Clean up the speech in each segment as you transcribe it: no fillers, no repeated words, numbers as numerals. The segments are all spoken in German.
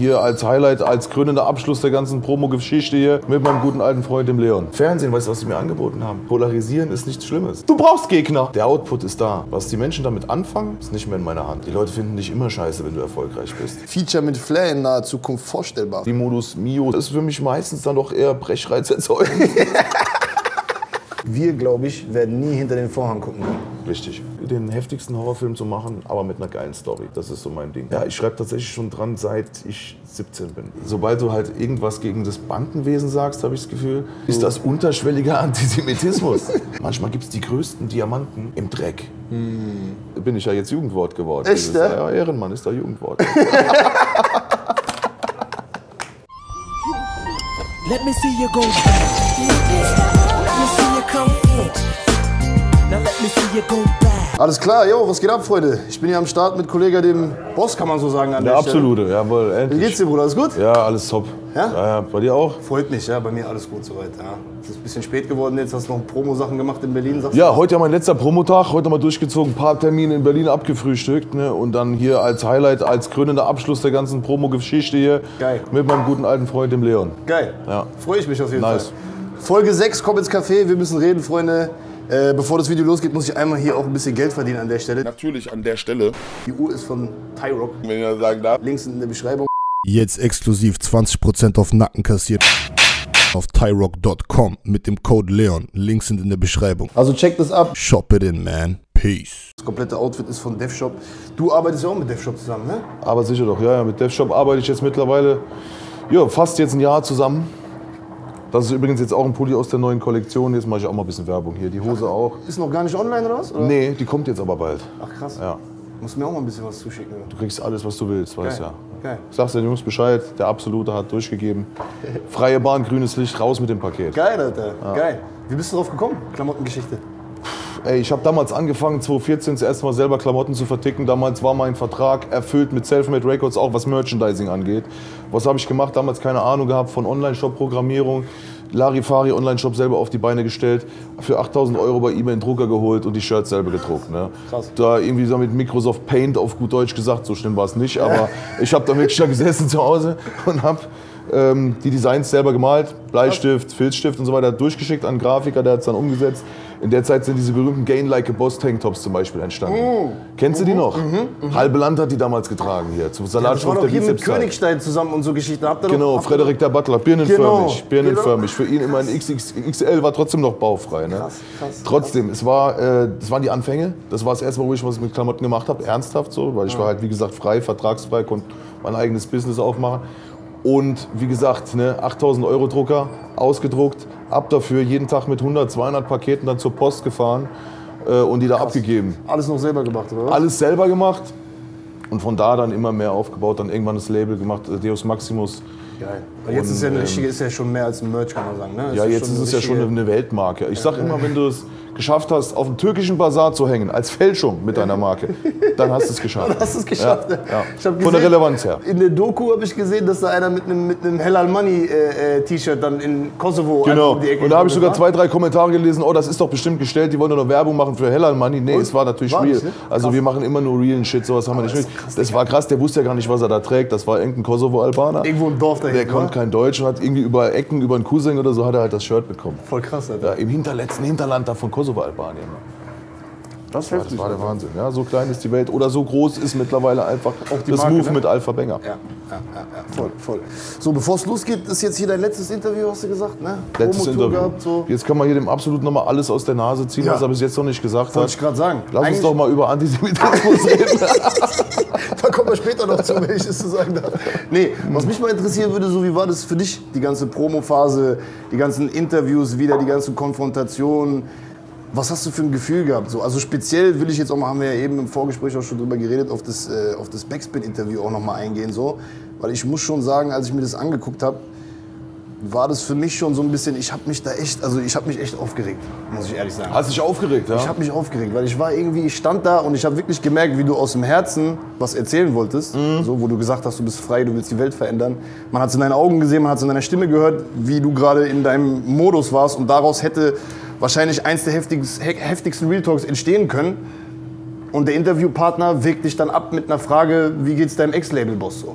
Hier als Highlight, als krönender Abschluss der ganzen Promo-Geschichte hier mit meinem guten alten Freund, dem Leon. Fernsehen, weißt du, was sie mir angeboten haben? Polarisieren ist nichts Schlimmes. Du brauchst Gegner. Der Output ist da. Was die Menschen damit anfangen, ist nicht mehr in meiner Hand. Die Leute finden dich immer scheiße, wenn du erfolgreich bist. Feature mit Flair in naher Zukunft vorstellbar. Die Modus Mio ist für mich meistens dann doch eher Brechreiz erzeugen. Wir, glaube ich, werden nie hinter den Vorhang gucken können. Richtig. Den heftigsten Horrorfilm zu machen, aber mit einer geilen Story. Das ist so mein Ding. Ja, ich schreibe tatsächlich schon dran, seit ich 17 bin. Sobald du halt irgendwas gegen das Bankenwesen sagst, habe ich das Gefühl, ist das unterschwelliger Antisemitismus. Manchmal gibt es die größten Diamanten im Dreck. Bin ich ja jetzt Jugendwort geworden. Echt, ne? Ja, Ehrenmann ist da Jugendwort. Let me see you go back. Let me see you come in. Now let me see you go back. Alles klar, jo, was geht ab, Freunde? Ich bin hier am Start mit Kollege, dem Boss, kann man so sagen, an der Stelle. Absolute, jawohl, endlich. Wie geht's dir, Bruder? Alles gut? Ja, alles top. Ja? Ja, bei dir auch? Freut mich, ja, bei mir alles gut soweit. Ja. Es ist ein bisschen spät geworden jetzt, hast du noch Promo-Sachen gemacht in Berlin, sagst du? Ja, heute ja mein letzter Promotag, heute mal durchgezogen, ein paar Termine in Berlin abgefrühstückt, ne? Und dann hier als Highlight, als krönender Abschluss der ganzen Promo-Geschichte hier Geil. mit meinem guten alten Freund, dem Leon. Geil, Ja. freue ich mich auf jeden Nice. Fall. Folge 6, komm ins Café, wir müssen reden, Freunde. Bevor das Video losgeht, muss ich einmal hier auch ein bisschen Geld verdienen an der Stelle. Natürlich an der Stelle, Die Uhr ist von Tyrock, wenn ihr sagen darf. links in der Beschreibung. Jetzt exklusiv 20% auf Nacken kassiert auf tyrock.com mit dem Code Leon. Links sind in der Beschreibung. Also check das ab. Shop it in, man. Peace. Das komplette Outfit ist von DevShop. Du arbeitest ja auch mit DevShop zusammen, ne? Aber sicher doch, ja, mit DevShop arbeite ich jetzt mittlerweile, ja, fast jetzt ein Jahr zusammen. Das ist übrigens jetzt auch ein Pulli aus der neuen Kollektion. Jetzt mache ich auch mal ein bisschen Werbung hier. Die Hose auch. Ist noch gar nicht online oder was? Oder? Nee, die kommt jetzt aber bald. Ach krass. Ja. Musst mir auch mal ein bisschen was zuschicken. Du kriegst alles, was du willst, weißt Geil. ja. Geil. Ich sag's den Jungs Bescheid, der Absolute hat durchgegeben. Freie Bahn, grünes Licht, raus mit dem Paket. Geil, Alter. Geil. Wie bist du drauf gekommen? Klamottengeschichte. Ey, ich habe damals angefangen, 2014 das erste Mal selber Klamotten zu verticken. Damals war mein Vertrag erfüllt mit Selfmade Records, auch was Merchandising angeht. Was habe ich gemacht? Damals keine Ahnung gehabt von Online-Shop-Programmierung. Larifari Online-Shop selber auf die Beine gestellt, für 8.000 € bei eBay einen Drucker geholt und die Shirts selber gedruckt. Ne? Krass. Da irgendwie so mit Microsoft Paint auf gut Deutsch gesagt, so schlimm war es nicht, aber ich habe da wirklich da gesessen zu Hause und habe die Designs selber gemalt, Bleistift, Filzstift und so weiter, durchgeschickt an einen Grafiker, der hat es dann umgesetzt. In der Zeit sind diese berühmten Gain Like a Boss Tanktops zum Beispiel entstanden. Kennst du die noch? Halbe Land hat die damals getragen hier, zum Das war Salatschrift doch der hier mit Bizepszeit. Königstein zusammen und so Geschichten. Habt ihr doch- Genau, habt ihr Frederik der Butler, birnenförmig, Genau, birnenförmig. Für ihn immer ein XXL, war trotzdem noch baufrei. Ne? Krass, krass, Trotzdem, das waren die Anfänge. Das war das erste Mal, wo ich was mit Klamotten gemacht habe, ernsthaft so, weil ich war halt, wie gesagt, frei, vertragsfrei, konnte mein eigenes Business aufmachen. Und wie gesagt, ne, 8.000 € Drucker, ausgedruckt, ab dafür jeden Tag mit 100, 200 Paketen dann zur Post gefahren und die da abgegeben. Alles noch selber gemacht, oder was? Alles selber gemacht und von da dann immer mehr aufgebaut, dann irgendwann das Label gemacht, Deus Maximus. Geil. Aber jetzt Und, ist ja eine richtige, ist ja schon mehr als ein Merch, kann man sagen. Ne? Ja, jetzt ist es ja schon eine Weltmarke. Ich sag immer, wenn du es geschafft hast, auf dem türkischen Bazar zu hängen, als Fälschung mit deiner Marke, dann hast du es geschafft. Hast du es geschafft? Ja, ja. Ich hab Von der gesehen, Relevanz her. In der Doku habe ich gesehen, dass da einer mit einem Hellal Money T-Shirt dann in Kosovo Genau. einfach um die Ecke Und da habe ich sogar gekommen 2, 3 Kommentare gelesen, oh, das ist doch bestimmt gestellt, die wollen doch noch Werbung machen für Hellal Money. Nee, es war natürlich War real. nicht, ne? Also Krass. wir machen immer nur realen Shit, sowas haben wir nicht. das ist krass, Das war krass, der wusste ja gar nicht, was er da trägt. Das war irgendein Kosovo-Albaner. Irgendwo im Dorf dahinter, Der konnte oder? kein Deutsch und hat irgendwie über Ecken, über einen Cousin oder so, hat er halt das Shirt bekommen. war. Voll krass, Alter. Ja, im hinterletzten Hinterland da von Kosovo-Albanien. Das ist heftig. Das war der Wahnsinn. Ja, so klein ist die Welt oder so groß ist mittlerweile einfach die das Marke, Move ne? mit Alpha Banger. Ja, voll. So, bevor es losgeht, ist jetzt hier dein letztes Interview, hast du gesagt, ne? Letztes Promotour Interview. Gehabt, so. Jetzt kann man hier dem absolut noch mal alles aus der Nase ziehen, Ja. was er bis jetzt noch nicht gesagt Wollte ich hat. gerade sagen. Lass uns Eigentlich- doch mal über Antisemitismus reden. Da kommen wir später noch zu, wenn ich das so sagen darf. Nee, was mich mal interessieren würde, so wie war das für dich, die ganze Promophase, die ganzen Interviews wieder, die ganzen Konfrontationen. Was hast du für ein Gefühl gehabt? So, also speziell will ich jetzt auch mal, haben wir ja eben im Vorgespräch auch schon drüber geredet, auf das Backspin-Interview auch noch mal eingehen. So. Weil ich muss schon sagen, als ich mir das angeguckt habe, war das für mich schon so ein bisschen, ich habe mich echt aufgeregt, muss ich ehrlich sagen. Hast dich aufgeregt, ja? Ich habe mich aufgeregt, weil ich stand da und ich habe wirklich gemerkt, wie du aus dem Herzen was erzählen wolltest, so, wo du gesagt hast, du bist frei, du willst die Welt verändern. Man hat es in deinen Augen gesehen, man hat es in deiner Stimme gehört, wie du gerade in deinem Modus warst und daraus hätte wahrscheinlich eins der heftigsten Real Talks entstehen können. Und der Interviewpartner wägt dich dann ab mit einer Frage, wie geht's deinem Ex-Label-Boss so?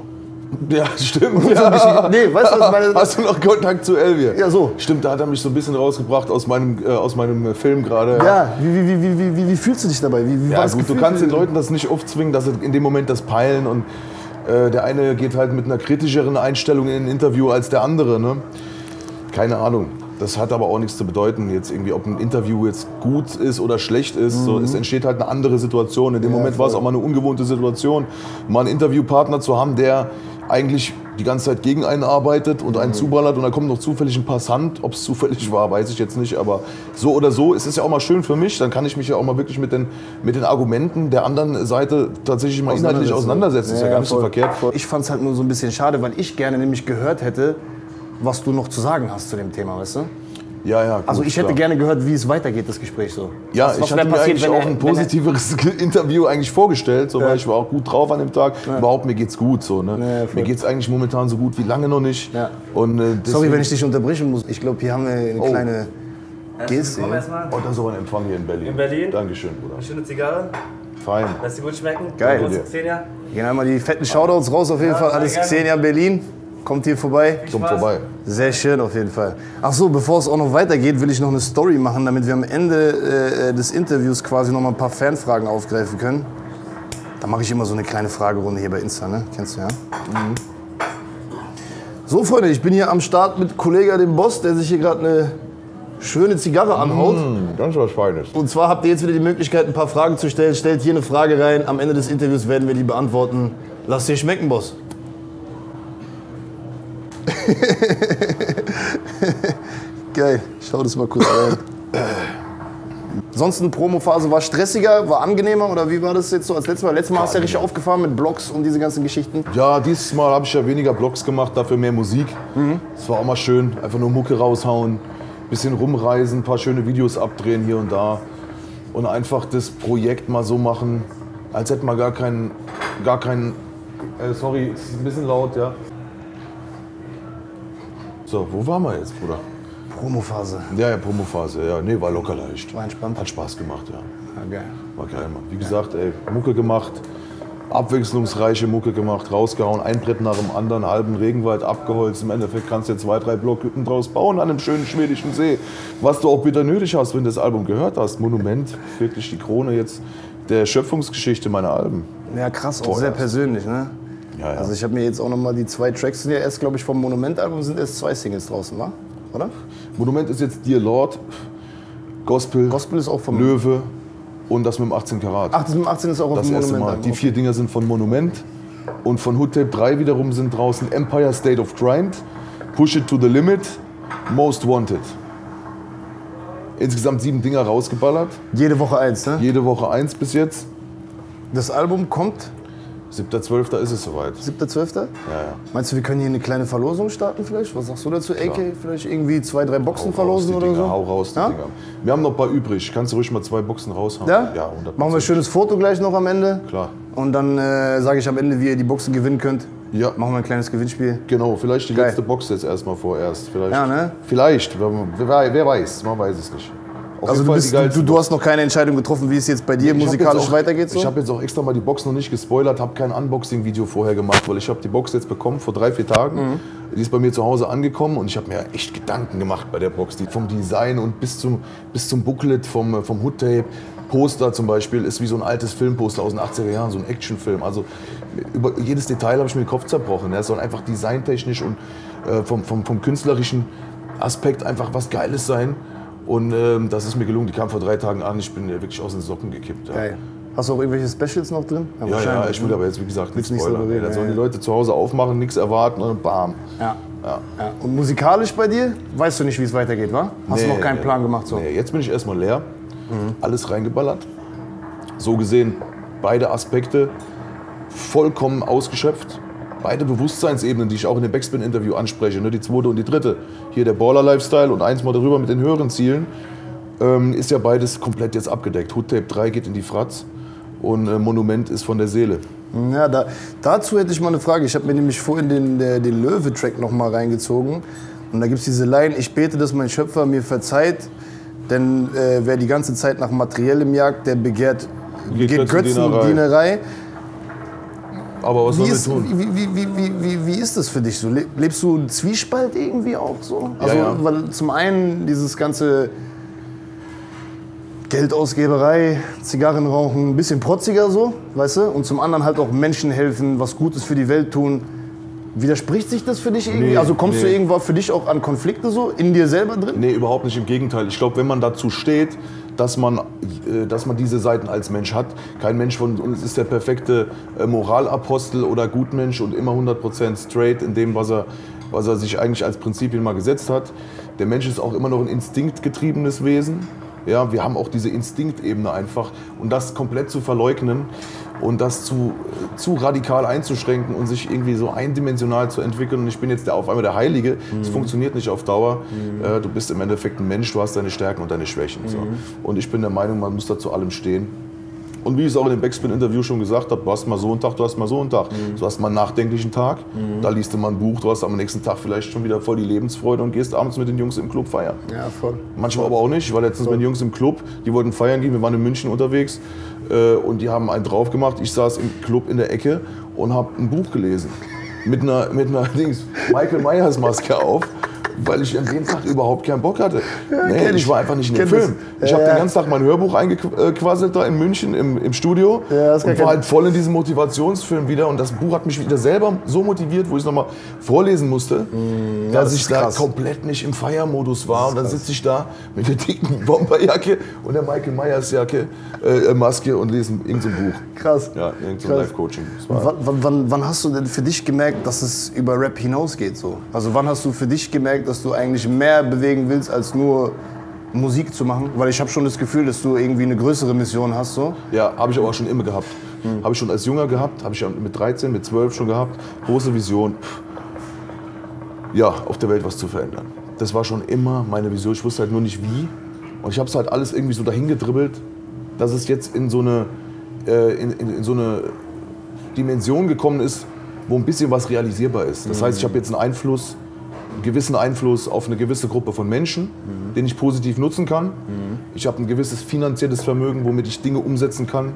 Ja, stimmt. Nee, weißt du, was meine... Hast du noch Kontakt zu Elvier? Ja, so. Stimmt, da hat er mich so ein bisschen rausgebracht aus meinem Film gerade. Ja, wie fühlst du dich dabei? Wie Ja, war das gut, du Gefühl kannst für den dich? Leuten das nicht aufzwingen, dass sie in dem Moment das peilen und der eine geht halt mit einer kritischeren Einstellung in ein Interview als der andere, ne? Keine Ahnung. Das hat aber auch nichts zu bedeuten, jetzt irgendwie, ob ein Interview jetzt gut ist oder schlecht ist. So, es entsteht halt eine andere Situation. In dem Moment war es auch mal eine ungewohnte Situation, mal einen Interviewpartner zu haben, der eigentlich die ganze Zeit gegen einen arbeitet und einen zuballert und dann kommt noch zufällig ein Passant. Ob es zufällig war, weiß ich jetzt nicht, aber so oder so, es ist ja auch mal schön für mich, dann kann ich mich ja auch mal wirklich mit den Argumenten der anderen Seite tatsächlich mal inhaltlich auseinandersetzen. Ist ja gar nicht so verkehrt. Ich fand es halt nur so ein bisschen schade, weil ich gerne nämlich gehört hätte, was du noch zu sagen hast zu dem Thema, weißt du? Ja, gut, Also ich hätte klar. gerne gehört, wie es weitergeht, das Gespräch so. Ja, was ich hatte mir eigentlich auch ein positiveres Interview eigentlich vorgestellt, so, weil ich war auch gut drauf an dem Tag. Überhaupt, mir geht's gut. So, ne? Ja, mir geht's eigentlich momentan so gut wie lange noch nicht. Ja. Und, Sorry, wenn ich dich unterbrechen muss. Ich glaube, hier haben wir eine kleine Geste. Willkommen erstmal. Oh, das ist aber ein Empfang hier in Berlin. In Berlin? Dankeschön, Bruder. Eine schöne Zigarre. Fein. Lass sie gut schmecken. Geil. Bei uns in Xenia. Gehen einmal die fetten Shoutouts raus auf jeden Fall. Alles gerne. Xenia Berlin. Kommt hier vorbei. Kommt Spaß. vorbei. Sehr schön auf jeden Fall. Ach so, bevor es auch noch weitergeht, will ich noch eine Story machen, damit wir am Ende des Interviews quasi noch mal ein paar Fanfragen aufgreifen können. Da mache ich immer so eine kleine Fragerunde hier bei Insta, ne? Kennst du ja? So Freunde, ich bin hier am Start mit Kollega dem Boss, der sich hier gerade eine schöne Zigarre anhaut. Ganz was Feines. Und zwar habt ihr jetzt wieder die Möglichkeit, ein paar Fragen zu stellen. Stellt hier eine Frage rein. Am Ende des Interviews werden wir die beantworten. Lasst dir schmecken, Boss. Geil, schau das mal kurz rein. Ansonsten, Promophase war stressiger, war angenehmer oder wie war das jetzt so als letztes Mal? Letztes Mal hast du ja richtig aufgefahren mit Blogs und diese ganzen Geschichten. Ja, dieses Mal habe ich ja weniger Blogs gemacht, dafür mehr Musik. Das war auch mal schön. Einfach nur Mucke raushauen, bisschen rumreisen, ein paar schöne Videos abdrehen hier und da. Und einfach das Projekt mal so machen, als hätte man gar keinen sorry, es ist ein bisschen laut, ja. So, wo waren wir jetzt, Bruder? Promophase. Ja, Promophase, ja. Nee, war locker leicht. War entspannt. Hat Spaß gemacht, ja. Ja, geil. War geil, Mann. Wie gesagt, ey, Mucke gemacht, abwechslungsreiche Mucke gemacht, rausgehauen, ein Brett nach dem anderen, halben Regenwald abgeholzt. Im Endeffekt kannst du jetzt 2, 3 Blockhütten draus bauen an einem schönen schwedischen See. Was du auch bitter nötig hast, wenn du das Album gehört hast. Monument, wirklich die Krone jetzt der Schöpfungsgeschichte meiner Alben. Ja, krass, auch Teuer. sehr persönlich, ne? Ja, ja. Also ich habe mir jetzt auch noch mal die 2 Tracks, sind ja erst, glaube ich, vom Monument-Album sind erst 2 Singles draußen, wa? Oder? Monument ist jetzt Dear Lord, Gospel, Gospel ist auch vom... Löwe und das mit dem 18 Karat. Ach, das mit dem 18 ist auch auf Das dem erste Mal. Monument-Album. Die 4 Dinger sind von Monument. Und von Hood Tape 3 wiederum sind draußen Empire State of Grind, Push It to the Limit, Most Wanted. Insgesamt 7 Dinger rausgeballert. Jede Woche 1, ne? Jede Woche 1 bis jetzt. Das Album kommt 7.12. ist es soweit. 7.12. Ja, ja. Meinst du, wir können hier eine kleine Verlosung starten vielleicht? Was sagst du dazu, AK? Vielleicht irgendwie 2, 3 Boxen verlosen Hau raus, oder die Dinger, so? Hau raus, die Ja? Dinger. Wir haben noch ein paar übrig. Kannst du ruhig mal 2 Boxen raushauen? Ja? Ja, 100%. Machen wir ein schönes Foto gleich noch am Ende. Klar. Und dann sage ich am Ende, wie ihr die Boxen gewinnen könnt. Ja. Machen wir ein kleines Gewinnspiel. Genau, vielleicht die Geil. letzte Box jetzt erstmal vorerst. Vielleicht. Ja, ne? Vielleicht, wer weiß, man weiß es nicht. Auf Also jeden du, Fall bist, die geilste du hast noch keine Entscheidung getroffen, wie es jetzt bei dir Ich hab musikalisch jetzt auch- weitergeht? So? Ich habe jetzt auch extra mal die Box noch nicht gespoilert, habe kein Unboxing-Video vorher gemacht, weil ich habe die Box jetzt bekommen vor 3, 4 Tagen. Die ist bei mir zu Hause angekommen und ich habe mir echt Gedanken gemacht bei der Box. Die vom Design und bis zum Booklet vom Hood Tape. Poster zum Beispiel ist wie so ein altes Filmposter aus den 80er Jahren, so ein Actionfilm. Also über jedes Detail habe ich mir den Kopf zerbrochen. Es soll einfach designtechnisch und vom künstlerischen Aspekt einfach was Geiles sein. Und das ist mir gelungen. Die kam vor 3 Tagen an. Ich bin wirklich aus den Socken gekippt. Ja. Geil. Hast du auch irgendwelche Specials noch drin? Ja, wahrscheinlich, ich will ne? aber jetzt, wie gesagt, nichts nicht so spoilern. reden, Da sollen ja, die Leute zu Hause aufmachen, nichts erwarten und bam. Ja. Ja. Und musikalisch bei dir? Weißt du nicht, wie es weitergeht, wa? Hast du noch keinen Plan gemacht? So? Nee, jetzt bin ich erstmal leer. Alles reingeballert. So gesehen, beide Aspekte vollkommen ausgeschöpft. Beide Bewusstseinsebenen, die ich auch in dem Backspin-Interview anspreche, ne, die 2. und die 3. Hier der Baller-Lifestyle und eins mal darüber mit den höheren Zielen, ist ja beides komplett jetzt abgedeckt. Hood Tape 3 geht in die Fratz und Monument ist von der Seele. Ja, dazu hätte ich mal eine Frage. Ich habe mir nämlich vorhin den Löwe-Track noch mal reingezogen. Und da gibt es diese Line: Ich bete, dass mein Schöpfer mir verzeiht, denn wer die ganze Zeit nach Materiellem jagt, der begeht Götzendienerei. Aber was sollen wir tun? Wie ist das für dich so? Lebst du einen Zwiespalt irgendwie auch so? Also, Ja. weil zum einen dieses ganze Geldausgeberei, Zigarren rauchen, ein bisschen protziger so, weißt du? Und zum anderen halt auch Menschen helfen, was Gutes für die Welt tun. Widerspricht sich das für dich irgendwie? Nee, Also kommst du nee. irgendwo für dich auch an Konflikte so in dir selber drin? Nee, überhaupt nicht, im Gegenteil. Ich glaube, wenn man dazu steht, dass man diese Seiten als Mensch hat, kein Mensch von uns ist der perfekte Moralapostel oder Gutmensch und immer 100% straight in dem, was er sich eigentlich als Prinzipien mal gesetzt hat. Der Mensch ist auch immer noch ein instinktgetriebenes Wesen. Ja, wir haben auch diese Instinktebene einfach. Und das komplett zu verleugnen und das zu radikal einzuschränken und sich irgendwie so eindimensional zu entwickeln. Und ich bin jetzt auf einmal der Heilige. Das funktioniert nicht auf Dauer. Du bist im Endeffekt ein Mensch, du hast deine Stärken und deine Schwächen. So. Und ich bin der Meinung, man muss da zu allem stehen. Und wie ich es auch in dem Backspin-Interview schon gesagt habe, du hast mal so einen Tag, du hast mal so einen Tag. Du hast mal einen nachdenklichen Tag, da liest du mal ein Buch, du hast am nächsten Tag vielleicht schon wieder voll die Lebensfreude und gehst abends mit den Jungs im Club feiern. Ja, voll. Manchmal aber auch nicht. Ich war letztens mit den Jungs im Club, die wollten feiern gehen, wir waren in München unterwegs und die haben einen drauf gemacht. Ich saß im Club in der Ecke und habe ein Buch gelesen. Mit einer Michael Myers Maske auf, weil ich an dem Tag überhaupt keinen Bock hatte. Nee, ich war einfach nicht in dem Film. Ich habe den ganzen Tag mein Hörbuch eingequasselt da in München im Studio und war halt voll in diesem Motivationsfilm wieder. Und das Buch hat mich wieder selber so motiviert, wo ich es nochmal vorlesen musste, dass ich da komplett nicht im Feiermodus war. Und dann sitze ich da mit der dicken Bomberjacke und der Michael Myers Maske und lese irgend so ein Buch. Krass. Ja, irgend so ein Live-Coaching. Wann hast du denn für dich gemerkt, dass es über Rap hinausgeht? So? Also wann hast du für dich gemerkt, dass du eigentlich mehr bewegen willst, als nur Musik zu machen? Weil ich habe schon das Gefühl, dass du irgendwie eine größere Mission hast. So. Ja, habe ich aber auch schon immer gehabt. Habe ich schon als Junger gehabt, habe ich ja mit 13, mit 12 schon gehabt. Große Vision, ja, auf der Welt was zu verändern. Das war schon immer meine Vision. Ich wusste halt nur nicht wie. Und ich habe es halt alles irgendwie so dahin gedribbelt, dass es jetzt in so eine Dimension gekommen ist, wo ein bisschen was realisierbar ist. Das heißt, ich habe jetzt einen gewissen Einfluss auf eine gewisse Gruppe von Menschen, den ich positiv nutzen kann. Ich habe ein gewisses finanzielles Vermögen, womit ich Dinge umsetzen kann,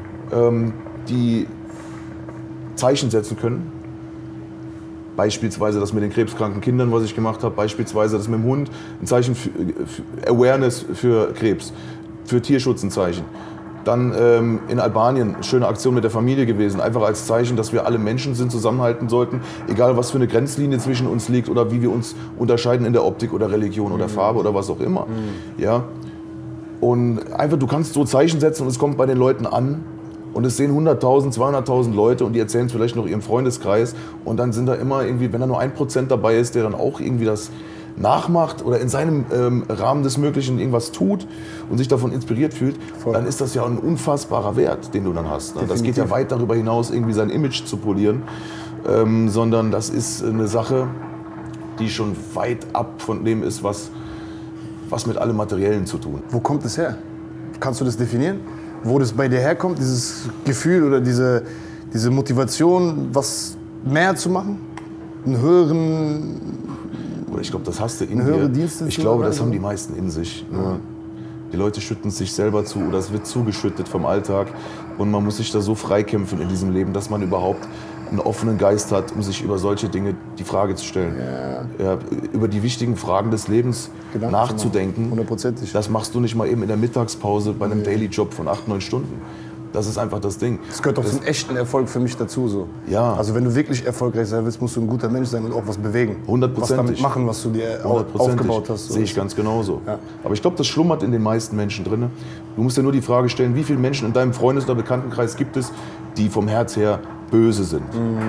die Zeichen setzen können. Beispielsweise das mit den krebskranken Kindern, was ich gemacht habe. Beispielsweise das mit dem Hund, ein Zeichen für Awareness für Krebs, für Tierschutz ein Zeichen. Dann in Albanien, schöne Aktion mit der Familie gewesen, einfach als Zeichen, dass wir alle Menschen sind, zusammenhalten sollten, egal was für eine Grenzlinie zwischen uns liegt oder wie wir uns unterscheiden in der Optik oder Religion oder Farbe oder was auch immer. Ja? Und einfach, du kannst so Zeichen setzen und es kommt bei den Leuten an und es sehen 100.000, 200.000 Leute und die erzählen es vielleicht noch ihrem Freundeskreis und dann sind da immer irgendwie, wenn da nur 1% dabei ist, der dann auch irgendwie das nachmacht oder in seinem Rahmen des Möglichen irgendwas tut und sich davon inspiriert fühlt, dann ist das ja ein unfassbarer Wert, den du dann hast. Ne? Das geht ja weit darüber hinaus, irgendwie sein Image zu polieren, sondern das ist eine Sache, die schon weit ab von dem ist, was mit allem Materiellen zu tun. Wo kommt es her? Kannst du das definieren? Wo das bei dir herkommt, dieses Gefühl oder diese Motivation, was mehr zu machen? Einen höheren... Ich glaube, das hast du in höhere dir. Dienste Ich zu glaube, das erreichen? haben die meisten in sich. Nur die Leute schütten es sich selber zu oder es wird zugeschüttet vom Alltag. Und man muss sich da so freikämpfen in diesem Leben, dass man überhaupt einen offenen Geist hat, um sich über solche Dinge die Frage zu stellen. Ja, über die wichtigen Fragen des Lebens Gedanken nachzudenken. Hundertprozentig. Das machst du nicht mal eben in der Mittagspause bei einem Daily-Job von 8, 9 Stunden. Das ist einfach das Ding. Das gehört auch zum echten Erfolg für mich dazu. So. Ja. Also wenn du wirklich erfolgreich sein willst, musst du ein guter Mensch sein und auch was bewegen. 100%. Was damit machen, was du dir aufgebaut hast. So. Sehe ich ganz genauso. Ja. Aber ich glaube, das schlummert in den meisten Menschen drin. Du musst dir nur die Frage stellen, wie viele Menschen in deinem Freundes- oder Bekanntenkreis gibt es, die vom Herz her böse sind?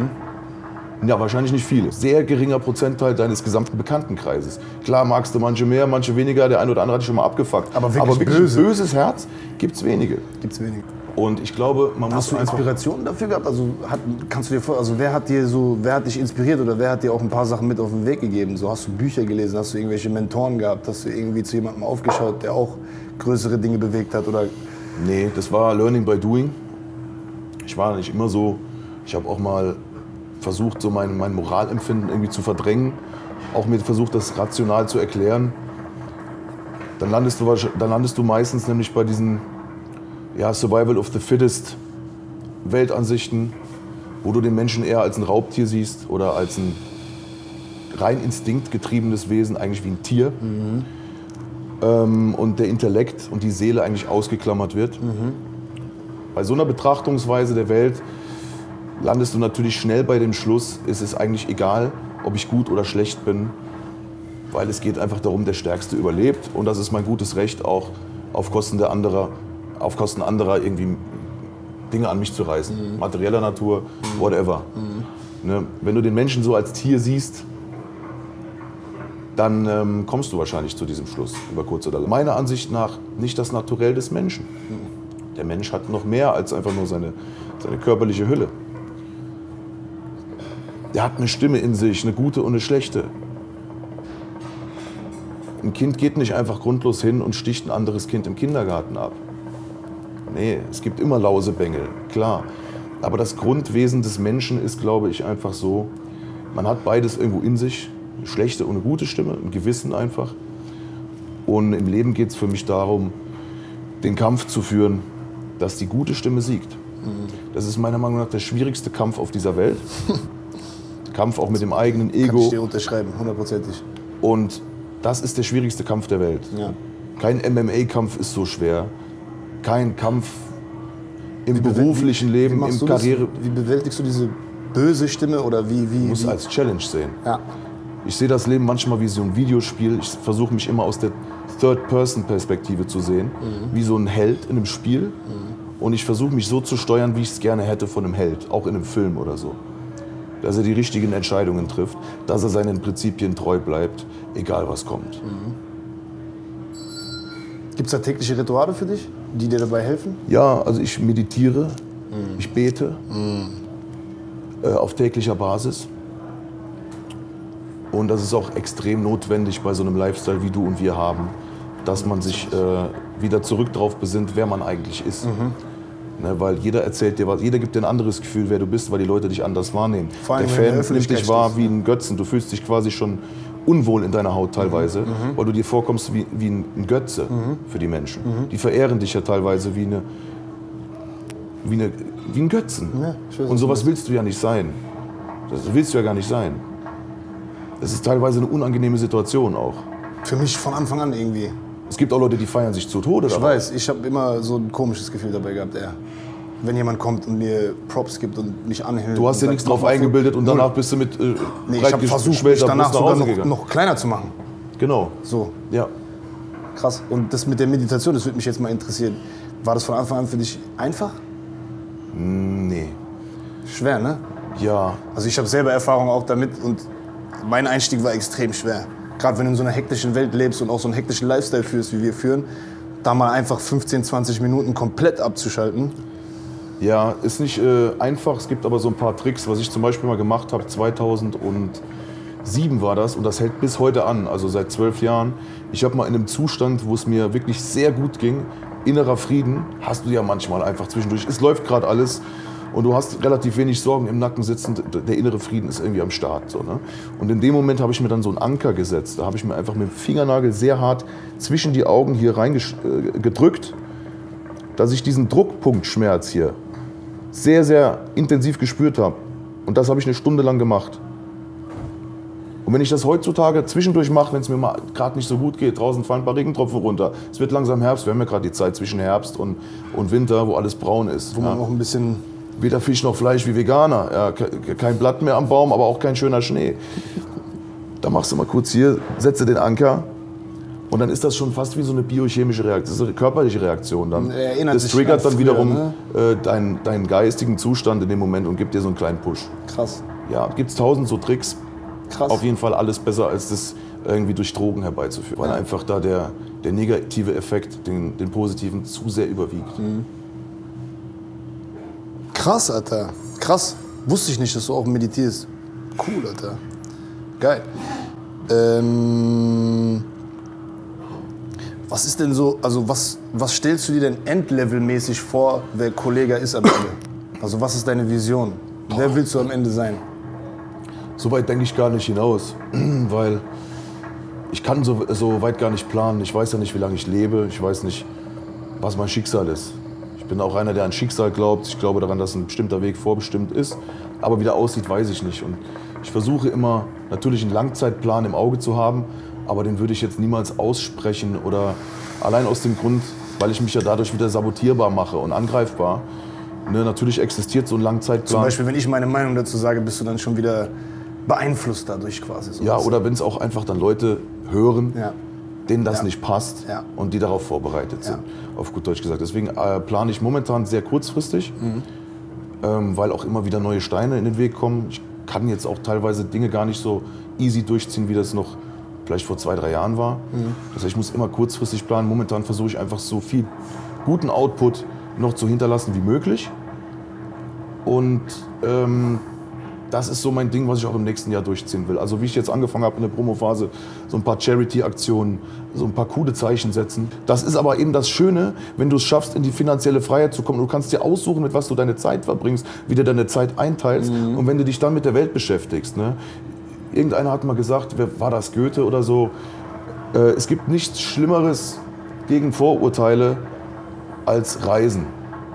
Ja, wahrscheinlich nicht viele. Sehr geringer Prozentteil deines gesamten Bekanntenkreises. Klar magst du manche mehr, manche weniger, der eine oder andere hat dich schon mal abgefuckt. Aber wirklich ein böses Herz gibt es wenige. Gibt's wenige. Und ich glaube, man Hast muss du einfach... Inspirationen dafür gehabt? Also kannst du dir vor, also wer hat dich inspiriert oder wer hat dir auch ein paar Sachen mit auf den Weg gegeben? So hast du Bücher gelesen, hast du irgendwelche Mentoren gehabt, hast du irgendwie zu jemandem aufgeschaut, der auch größere Dinge bewegt hat oder? Nee, das war Learning by Doing. Ich war nicht immer so. Ich habe auch mal versucht, so mein Moralempfinden irgendwie zu verdrängen. Auch mir versucht, das rational zu erklären. Dann landest du meistens nämlich bei diesen Survival of the Fittest Weltansichten, wo du den Menschen eher als ein Raubtier siehst oder als ein rein instinktgetriebenes Wesen, eigentlich wie ein Tier. Und der Intellekt und die Seele eigentlich ausgeklammert wird. Bei so einer Betrachtungsweise der Welt landest du natürlich schnell bei dem Schluss, ist es eigentlich egal, ob ich gut oder schlecht bin, weil es geht einfach darum, der Stärkste überlebt und das ist mein gutes Recht, auch auf Kosten anderer irgendwie Dinge an mich zu reißen, materieller Natur, whatever. Ne? Wenn du den Menschen so als Tier siehst, dann kommst du wahrscheinlich zu diesem Schluss, über kurz oder lang. Meiner Ansicht nach nicht das Naturell des Menschen. Der Mensch hat noch mehr als einfach nur seine körperliche Hülle. Der hat eine Stimme in sich, eine gute und eine schlechte. Ein Kind geht nicht einfach grundlos hin und sticht ein anderes Kind im Kindergarten ab. Nee, es gibt immer Lausebengel, klar. Aber das Grundwesen des Menschen ist, glaube ich, einfach so, man hat beides irgendwo in sich. Eine schlechte und eine gute Stimme, ein Gewissen einfach. Und im Leben geht es für mich darum, den Kampf zu führen, dass die gute Stimme siegt. Das ist meiner Meinung nach der schwierigste Kampf auf dieser Welt. Kampf auch mit dem eigenen Ego. Kann ich dir unterschreiben, 100%. Und das ist der schwierigste Kampf der Welt. Ja. Kein MMA-Kampf ist so schwer. Kein Kampf im beruflichen Leben, im Karriere. Wie bewältigst du diese böse Stimme oder wie? Du musst als Challenge sehen. Ja. Ich sehe das Leben manchmal wie so ein Videospiel. Ich versuche mich immer aus der Third-Person-Perspektive zu sehen, wie so ein Held in einem Spiel. Und ich versuche mich so zu steuern, wie ich es gerne hätte von einem Held, auch in einem Film oder so. Dass er die richtigen Entscheidungen trifft, dass er seinen Prinzipien treu bleibt, egal was kommt. Gibt es da tägliche Rituale für dich, die dir dabei helfen? Ja, also ich meditiere, ich bete auf täglicher Basis. Und das ist auch extrem notwendig bei so einem Lifestyle, wie du und wir haben, dass man sich wieder zurück darauf besinnt, wer man eigentlich ist. Ne, weil jeder erzählt dir was, jeder gibt dir ein anderes Gefühl, wer du bist, weil die Leute dich anders wahrnehmen. Vor allem, der wenn du in der Fan nimmt dich Öffentlichkeit wahr stehst, wie ein Götzen, du fühlst dich quasi schon unwohl in deiner Haut teilweise, weil du dir vorkommst wie ein Götze für die Menschen. Die verehren dich ja teilweise wie ein Götzen. Ja, ich weiß, und sowas willst du ja nicht sein. Das willst du ja gar nicht sein. Es ist teilweise eine unangenehme Situation auch. Für mich von Anfang an irgendwie. Es gibt auch Leute, die feiern sich zu Tode. Ich dabei. weiß, ich habe immer so ein komisches Gefühl dabei gehabt, wenn jemand kommt und mir Props gibt und mich anhält. Du hast dir nichts drauf eingebildet und danach bist du mit Nee, ich habe versucht, mich danach sogar noch kleiner zu machen. Genau. So, Ja. krass. Und das mit der Meditation, das würde mich jetzt mal interessieren. War das von Anfang an für dich einfach? Nee. Schwer, ne? Ja. Also ich habe selber Erfahrung auch damit und mein Einstieg war extrem schwer. Gerade wenn du in so einer hektischen Welt lebst und auch so einen hektischen Lifestyle führst, wie wir führen, da mal einfach 15, 20 Minuten komplett abzuschalten. Ja, ist nicht einfach. Es gibt aber so ein paar Tricks, was ich zum Beispiel mal gemacht habe. 2007 war das und das hält bis heute an, also seit 12 Jahren. Ich habe mal in einem Zustand, wo es mir wirklich sehr gut ging, innerer Frieden, hast du ja manchmal einfach zwischendurch. Es läuft gerade alles und du hast relativ wenig Sorgen im Nacken sitzend. Der innere Frieden ist irgendwie am Start. So, ne? Und in dem Moment habe ich mir dann so einen Anker gesetzt. Da habe ich mir einfach mit dem Fingernagel sehr hart zwischen die Augen hier reingedrückt, dass ich diesen Druckpunktschmerz hier sehr, sehr intensiv gespürt habe. Und das habe ich eine Stunde lang gemacht. Und wenn ich das heutzutage zwischendurch mache, wenn es mir mal gerade nicht so gut geht, draußen fallen ein paar Regentropfen runter, es wird langsam Herbst, wir haben ja gerade die Zeit zwischen Herbst und Winter, wo alles braun ist. Wo man auch ein bisschen... Weder Fisch noch Fleisch wie Veganer, ja, kein Blatt mehr am Baum, aber auch kein schöner Schnee. Da machst du mal kurz hier, setze den Anker und dann ist das schon fast wie so eine biochemische Reaktion, das ist eine körperliche Reaktion. Dann. Das triggert dann wiederum deinen geistigen Zustand in dem Moment und gibt dir so einen kleinen Push. Krass. Ja, gibt es 1000 so Tricks. Krass. Auf jeden Fall alles besser, als das irgendwie durch Drogen herbeizuführen. Weil einfach da der negative Effekt den positiven zu sehr überwiegt. Krass, Alter. Krass. Wusste ich nicht, dass du auch meditierst. Cool, Alter. Geil. Was ist denn so, also was stellst du dir denn endlevelmäßig vor, wer Kollega ist am Ende? Also was ist deine Vision? Wer willst du am Ende sein? So weit denke ich gar nicht hinaus, weil ich kann so weit gar nicht planen. Ich weiß ja nicht, wie lange ich lebe. Ich weiß nicht, was mein Schicksal ist. Ich bin auch einer, der an Schicksal glaubt. Ich glaube daran, dass ein bestimmter Weg vorbestimmt ist. aber wie der aussieht, weiß ich nicht. Und ich versuche immer natürlich einen Langzeitplan im Auge zu haben, aber den würde ich jetzt niemals aussprechen oder allein aus dem Grund, weil ich mich ja dadurch wieder sabotierbar mache und angreifbar. Ne, natürlich existiert so ein Langzeitplan. Zum Beispiel, wenn ich meine Meinung dazu sage, bist du dann schon wieder beeinflusst dadurch quasi. So ja, oder wenn es auch einfach dann Leute hören, ja. denen das nicht passt und die darauf vorbereitet sind, auf gut Deutsch gesagt. Deswegen plane ich momentan sehr kurzfristig, weil auch immer wieder neue Steine in den Weg kommen. Ich kann jetzt auch teilweise Dinge gar nicht so easy durchziehen, wie das noch vielleicht vor 2, 3 Jahren war. Das heißt, ich muss immer kurzfristig planen. Momentan versuche ich einfach so viel guten Output noch zu hinterlassen wie möglich. Und das ist so mein Ding, was ich auch im nächsten Jahr durchziehen will. Also wie ich jetzt angefangen habe in der Promophase, so ein paar Charity-Aktionen, so ein paar coole Zeichen setzen. Das ist aber eben das Schöne, wenn du es schaffst, in die finanzielle Freiheit zu kommen. Du kannst dir aussuchen, mit was du deine Zeit verbringst, wie du deine Zeit einteilst. Und wenn du dich dann mit der Welt beschäftigst. Ne? Irgendeiner hat mal gesagt, wer war das, Goethe oder so, es gibt nichts Schlimmeres gegen Vorurteile als Reisen.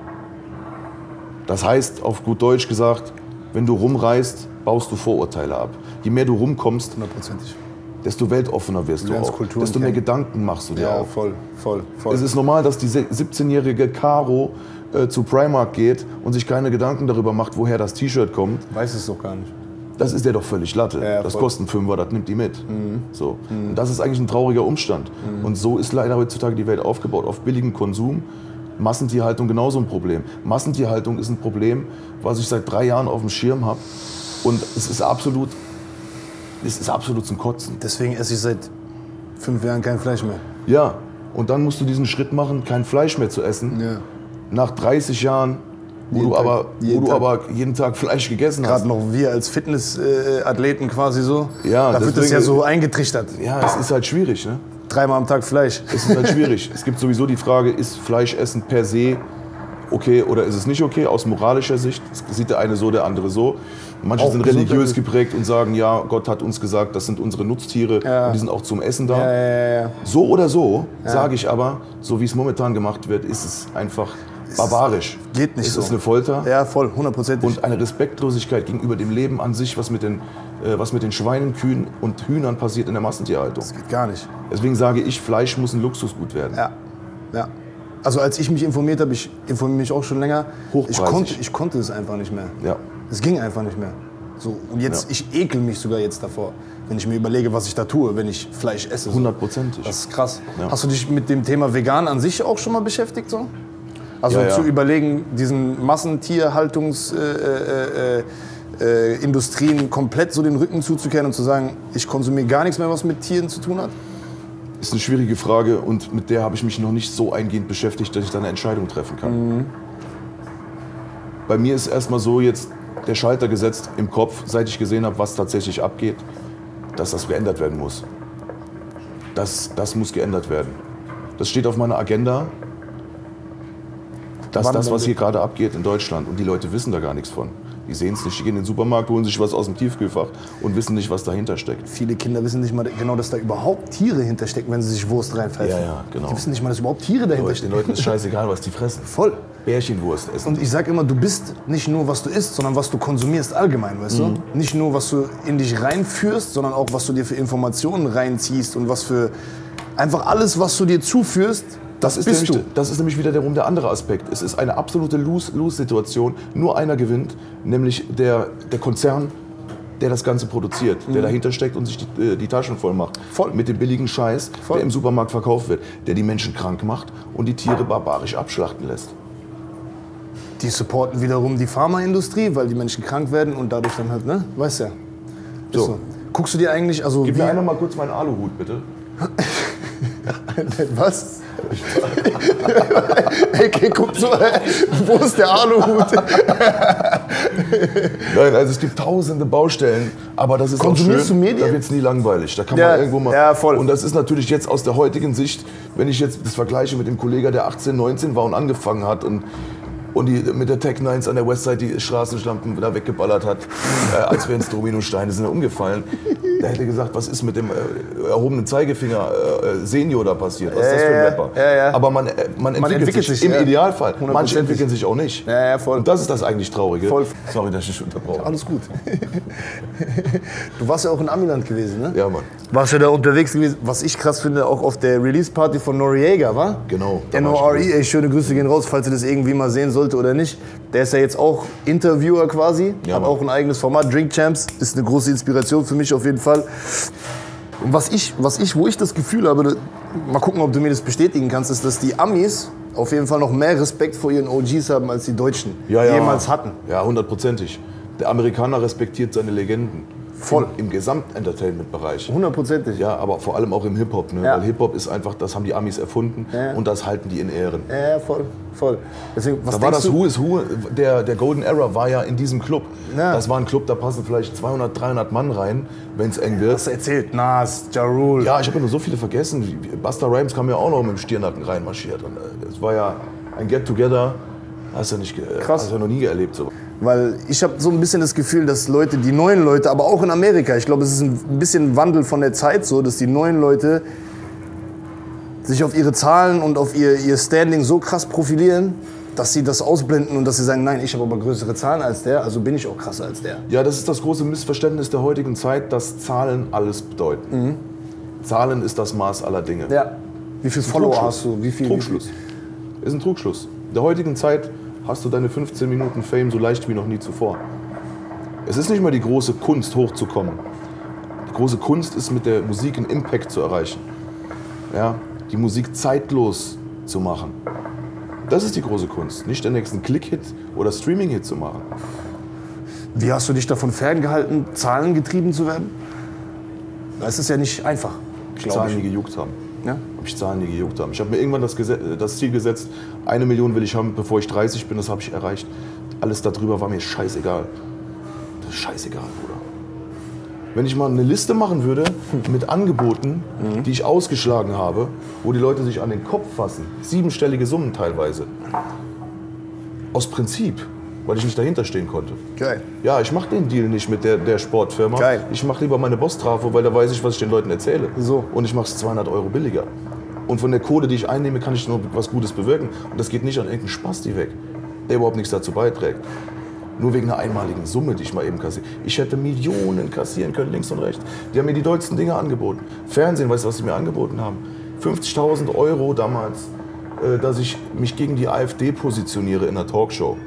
Das heißt, auf gut Deutsch gesagt, wenn du rumreist, baust du Vorurteile ab. Je mehr du rumkommst, 100%. desto weltoffener wirst du auch. Desto mehr Gedanken machst du dir auch. Voll. Es ist normal, dass die 17-jährige Caro zu Primark geht und sich keine Gedanken darüber macht, woher das T-Shirt kommt. Weiß es doch gar nicht. Das ist der doch völlig Latte. Ja, das voll. kostet einen 5er, das nimmt die mit. So. Und das ist eigentlich ein trauriger Umstand. Und so ist leider heutzutage die Welt aufgebaut, auf billigen Konsum. Massentierhaltung genauso ein Problem. Massentierhaltung ist ein Problem, was ich seit 3 Jahren auf dem Schirm habe. Und es ist absolut zum Kotzen. Deswegen esse ich seit 5 Jahren kein Fleisch mehr. Ja, und dann musst du diesen Schritt machen, kein Fleisch mehr zu essen. Ja. Nach 30 Jahren, wo du aber jeden Tag Fleisch gegessen hast. Gerade noch wir als Fitnessathleten quasi so. Ja, da wird das ja so eingetrichtert. Ja, es ist halt schwierig, ne? 3-mal am Tag Fleisch. Es ist halt schwierig. Es gibt sowieso die Frage, ist Fleischessen per se okay oder ist es nicht okay? Aus moralischer Sicht sieht der eine so, der andere so. Manche Auch sind religiös geprägt und sagen, ja, Gott hat uns gesagt, das sind unsere Nutztiere und die sind auch zum Essen da. Ja. So oder so, sage ich aber, so wie es momentan gemacht wird, ist es einfach barbarisch. Geht nicht so. Es ist eine Folter. Ja, voll, 100%. Und eine Respektlosigkeit gegenüber dem Leben an sich, was mit den Schweinen, Kühen und Hühnern passiert in der Massentierhaltung. Das geht gar nicht. Deswegen sage ich, Fleisch muss ein Luxusgut werden. Ja. Also als ich mich informiert habe, ich informiere mich auch schon länger, Hochpreisig. ich konnte es einfach nicht mehr. Ja. Es ging einfach nicht mehr. So, und jetzt, ich ekel mich sogar jetzt davor, wenn ich mir überlege, was ich da tue, wenn ich Fleisch esse. So. 100%ig. Das ist krass. Ja. Hast du dich mit dem Thema vegan an sich auch schon mal beschäftigt? So? Also Ja. zu überlegen, diesen Massentierhaltungsindustrien komplett so den Rücken zuzukehren und zu sagen, ich konsumiere gar nichts mehr, was mit Tieren zu tun hat? Ist eine schwierige Frage und mit der habe ich mich noch nicht so eingehend beschäftigt, dass ich da eine Entscheidung treffen kann. Bei mir ist erstmal so jetzt der Schalter gesetzt im Kopf, seit ich gesehen habe, was tatsächlich abgeht, dass das geändert werden muss. Das muss geändert werden. Das steht auf meiner Agenda, dass das, was hier gerade abgeht in Deutschland, und die Leute wissen da gar nichts von. Die sehen es nicht, die gehen in den Supermarkt, holen sich was aus dem Tiefkühlfach und wissen nicht, was dahinter steckt. Viele Kinder wissen nicht mal genau, dass da überhaupt Tiere hinterstecken, wenn sie sich Wurst reinpfeifen. Ja, genau. Die wissen nicht mal, dass überhaupt Tiere dahinter Den stecken. Leuten ist scheißegal, was die fressen. Voll. Bärchenwurst essen. Und ich sag immer, du bist nicht nur, was du isst, sondern was du konsumierst allgemein, weißt du? Nicht nur, was du in dich reinführst, sondern auch, was du dir für Informationen reinziehst und was für einfach alles, was du dir zuführst, das bist du. Das ist nämlich wiederum der andere Aspekt. Es ist eine absolute Lose-Lose-Situation. Nur einer gewinnt, nämlich der Konzern, der das Ganze produziert, der dahinter steckt und sich die Taschen voll macht. Voll. Mit dem billigen Scheiß, Voll. der im Supermarkt verkauft wird, der die Menschen krank macht und die Tiere barbarisch abschlachten lässt. Die supporten wiederum die Pharmaindustrie, weil die Menschen krank werden und dadurch dann halt, ne? Weißt ja. Ist So. Guckst du dir eigentlich, also Gib mir einer mal kurz meinen Aluhut, bitte. Was? Okay, guck so, wo ist der Aluhut? Nein, also es gibt tausende Baustellen, aber das ist Konsumierst auch schön, du Medien? da wird es nie langweilig. Da kann Ja, man irgendwo mal. ja, voll. Und das ist natürlich jetzt aus der heutigen Sicht, wenn ich jetzt das vergleiche mit dem Kollegen, der 18, 19 war und angefangen hat und die mit der Tech Nines an der Westside die Straßenschlampen da weggeballert hat, als wären es Dominosteine, sind da umgefallen. Der hätte gesagt, was ist mit dem erhobenen Zeigefinger Senior da passiert? Was ist das für ein Rapper? Ja. Aber man entwickelt sich im Idealfall. Manche 100%. entwickeln sich auch nicht. Ja, voll. Und das ist das eigentlich Traurige. Voll. Sorry, dass ich dich unterbrochen habe. Alles gut. Du warst ja auch in Amiland gewesen, ne? Ja, Mann. Warst ja da unterwegs gewesen, was ich krass finde, auch auf der Release-Party von Noriega, wa? Genau. da war NORE, ich ey, schöne Grüße gehen raus, falls ihr das irgendwie mal sehen sollte oder nicht. Der ist ja jetzt auch Interviewer quasi, Ja, hat Mann. auch ein eigenes Format. Drink Champs ist eine große Inspiration für mich auf jeden Fall. Und wo ich das Gefühl habe, mal gucken, ob du mir das bestätigen kannst, ist, dass die Amis auf jeden Fall noch mehr Respekt vor ihren OGs haben, als die Deutschen jemals hatten. Ja, 100%. Der Amerikaner respektiert seine Legenden. Voll. Im Gesamt-Entertainment-Bereich. 100%. Ja, aber vor allem auch im Hip-Hop. Ne? Ja. Weil Hip-Hop ist einfach, das haben die Amis erfunden Ja. und das halten die in Ehren. Ja, voll. Deswegen, was Da war denkst das du? Who is Who, der Golden Era war ja in diesem Club. Ja. Das war ein Club, da passen vielleicht 200, 300 Mann rein, wenn es eng wird. Hast du erzählt? Nas, Ja Rule. Ja, ich habe ja nur so viele vergessen. Busta Rhymes kam ja auch noch mit dem Stirnacken reinmarschiert. Und es war ja ein Get-Together, hast du ja, Krass. hast du ja noch nie erlebt. So. Weil ich habe so ein bisschen das Gefühl, dass Leute, die neuen Leute, aber auch in Amerika, ich glaube, es ist ein bisschen ein Wandel von der Zeit so, dass die neuen Leute sich auf ihre Zahlen und auf ihr Standing so krass profilieren, dass sie das ausblenden und dass sie sagen, nein, ich habe aber größere Zahlen als der, also bin ich auch krasser als der. Ja, das ist das große Missverständnis der heutigen Zeit, dass Zahlen alles bedeuten. Zahlen ist das Maß aller Dinge. Ja. Wie viel Follower Trugschluss. hast du? Wie viel? Trugschluss. Ist ein Trugschluss. In der heutigen Zeit hast du deine 15 Minuten Fame so leicht wie noch nie zuvor. Es ist nicht mehr die große Kunst, hochzukommen. Die große Kunst ist, mit der Musik einen Impact zu erreichen. Ja? Die Musik zeitlos zu machen. Das ist die große Kunst. Nicht den nächsten Klick-Hit oder Streaming-Hit zu machen. Wie hast du dich davon ferngehalten, zahlengetrieben zu werden? Das ist ja nicht einfach, glaube Zahlen nie ich. gejuckt haben. Ja? Hab ich Zahlen nie gejuckt haben. Ich habe mir irgendwann das Ziel gesetzt, 1 Million will ich haben, bevor ich 30 bin, das habe ich erreicht. Alles darüber war mir scheißegal. Das ist scheißegal, Bruder. Wenn ich mal eine Liste machen würde mit Angeboten, die ich ausgeschlagen habe, wo die Leute sich an den Kopf fassen, 7-stellige Summen teilweise. Aus Prinzip, weil ich nicht dahinter stehen konnte. Geil. Ja, ich mache den Deal nicht mit der Sportfirma. Geil. Ich mache lieber meine Boss-Trafo, weil da weiß ich, was ich den Leuten erzähle. So. Und ich mache es 200 € billiger. Und von der Kohle, die ich einnehme, kann ich noch was Gutes bewirken. Und das geht nicht an irgendeinen Spasti weg, der überhaupt nichts dazu beiträgt. Nur wegen einer einmaligen Summe, die ich mal eben kassiere. Ich hätte Millionen kassieren können, links und rechts. Die haben mir die dollsten Dinge angeboten. Fernsehen, weißt du, was sie mir angeboten haben? 50.000 € damals, dass ich mich gegen die AfD positioniere in einer Talkshow.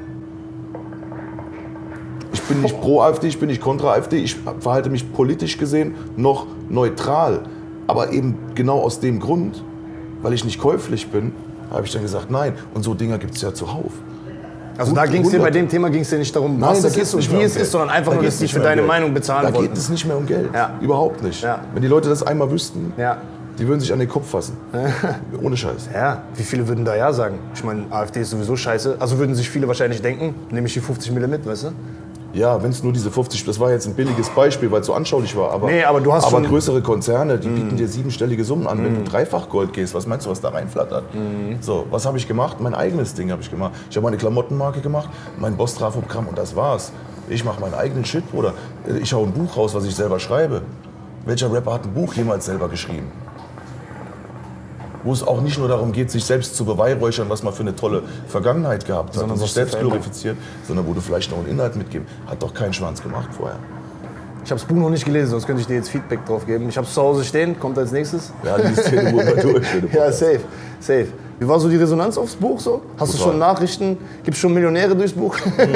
Ich bin nicht pro AfD, ich bin nicht kontra AfD. Ich verhalte mich politisch gesehen noch neutral. Aber eben genau aus dem Grund, weil ich nicht käuflich bin, habe ich dann gesagt, nein. Und so Dinger gibt es ja zuhauf. Also da ging's dir, bei dem Thema ging es dir nicht darum, was es ist und wie es ist, sondern einfach nur, dass die für deine Meinung bezahlen wollten. Da wollten. geht es nicht mehr um Geld. Ja. Überhaupt nicht. Ja. Wenn die Leute das einmal wüssten, Ja. die würden sich an den Kopf fassen. Ohne Scheiß. Ja, wie viele würden da ja sagen? Ich meine, AfD ist sowieso scheiße. Also würden sich viele wahrscheinlich denken, nehme ich die 50 Mille mit, weißt du? Ja, wenn es nur diese 50, das war jetzt ein billiges Beispiel, weil es so anschaulich war. Aber, Nee, aber du hast schon- größere Konzerne, die bieten dir 7-stellige Summen an. Wenn du dreifach Gold gehst, was meinst du, was da reinflattert? So, was habe ich gemacht? Mein eigenes Ding habe ich gemacht. Ich habe meine Klamottenmarke gemacht, mein Boss-Trafo-Programm und das war's. Ich mache meinen eigenen Shit, Bruder. Ich hau ein Buch raus, was ich selber schreibe. Welcher Rapper hat ein Buch jemals selber geschrieben? Wo es auch nicht nur darum geht, sich selbst zu beweihräuchern, was man für eine tolle Vergangenheit gehabt hat und sich was zu selbst verändern. glorifiziert, sondern wo du vielleicht noch einen Inhalt mitgeben. Hat doch keinen Schwanz gemacht vorher. Ich habe das Buch noch nicht gelesen, sonst könnte ich dir jetzt Feedback drauf geben. Ich habe es zu Hause stehen, kommt als nächstes. Ja, die ist 10 Uhr mal durch. Ja, safe. Wie war so die Resonanz aufs Buch so? Hast du Total. schon Nachrichten? Gibt es schon Millionäre durchs Buch?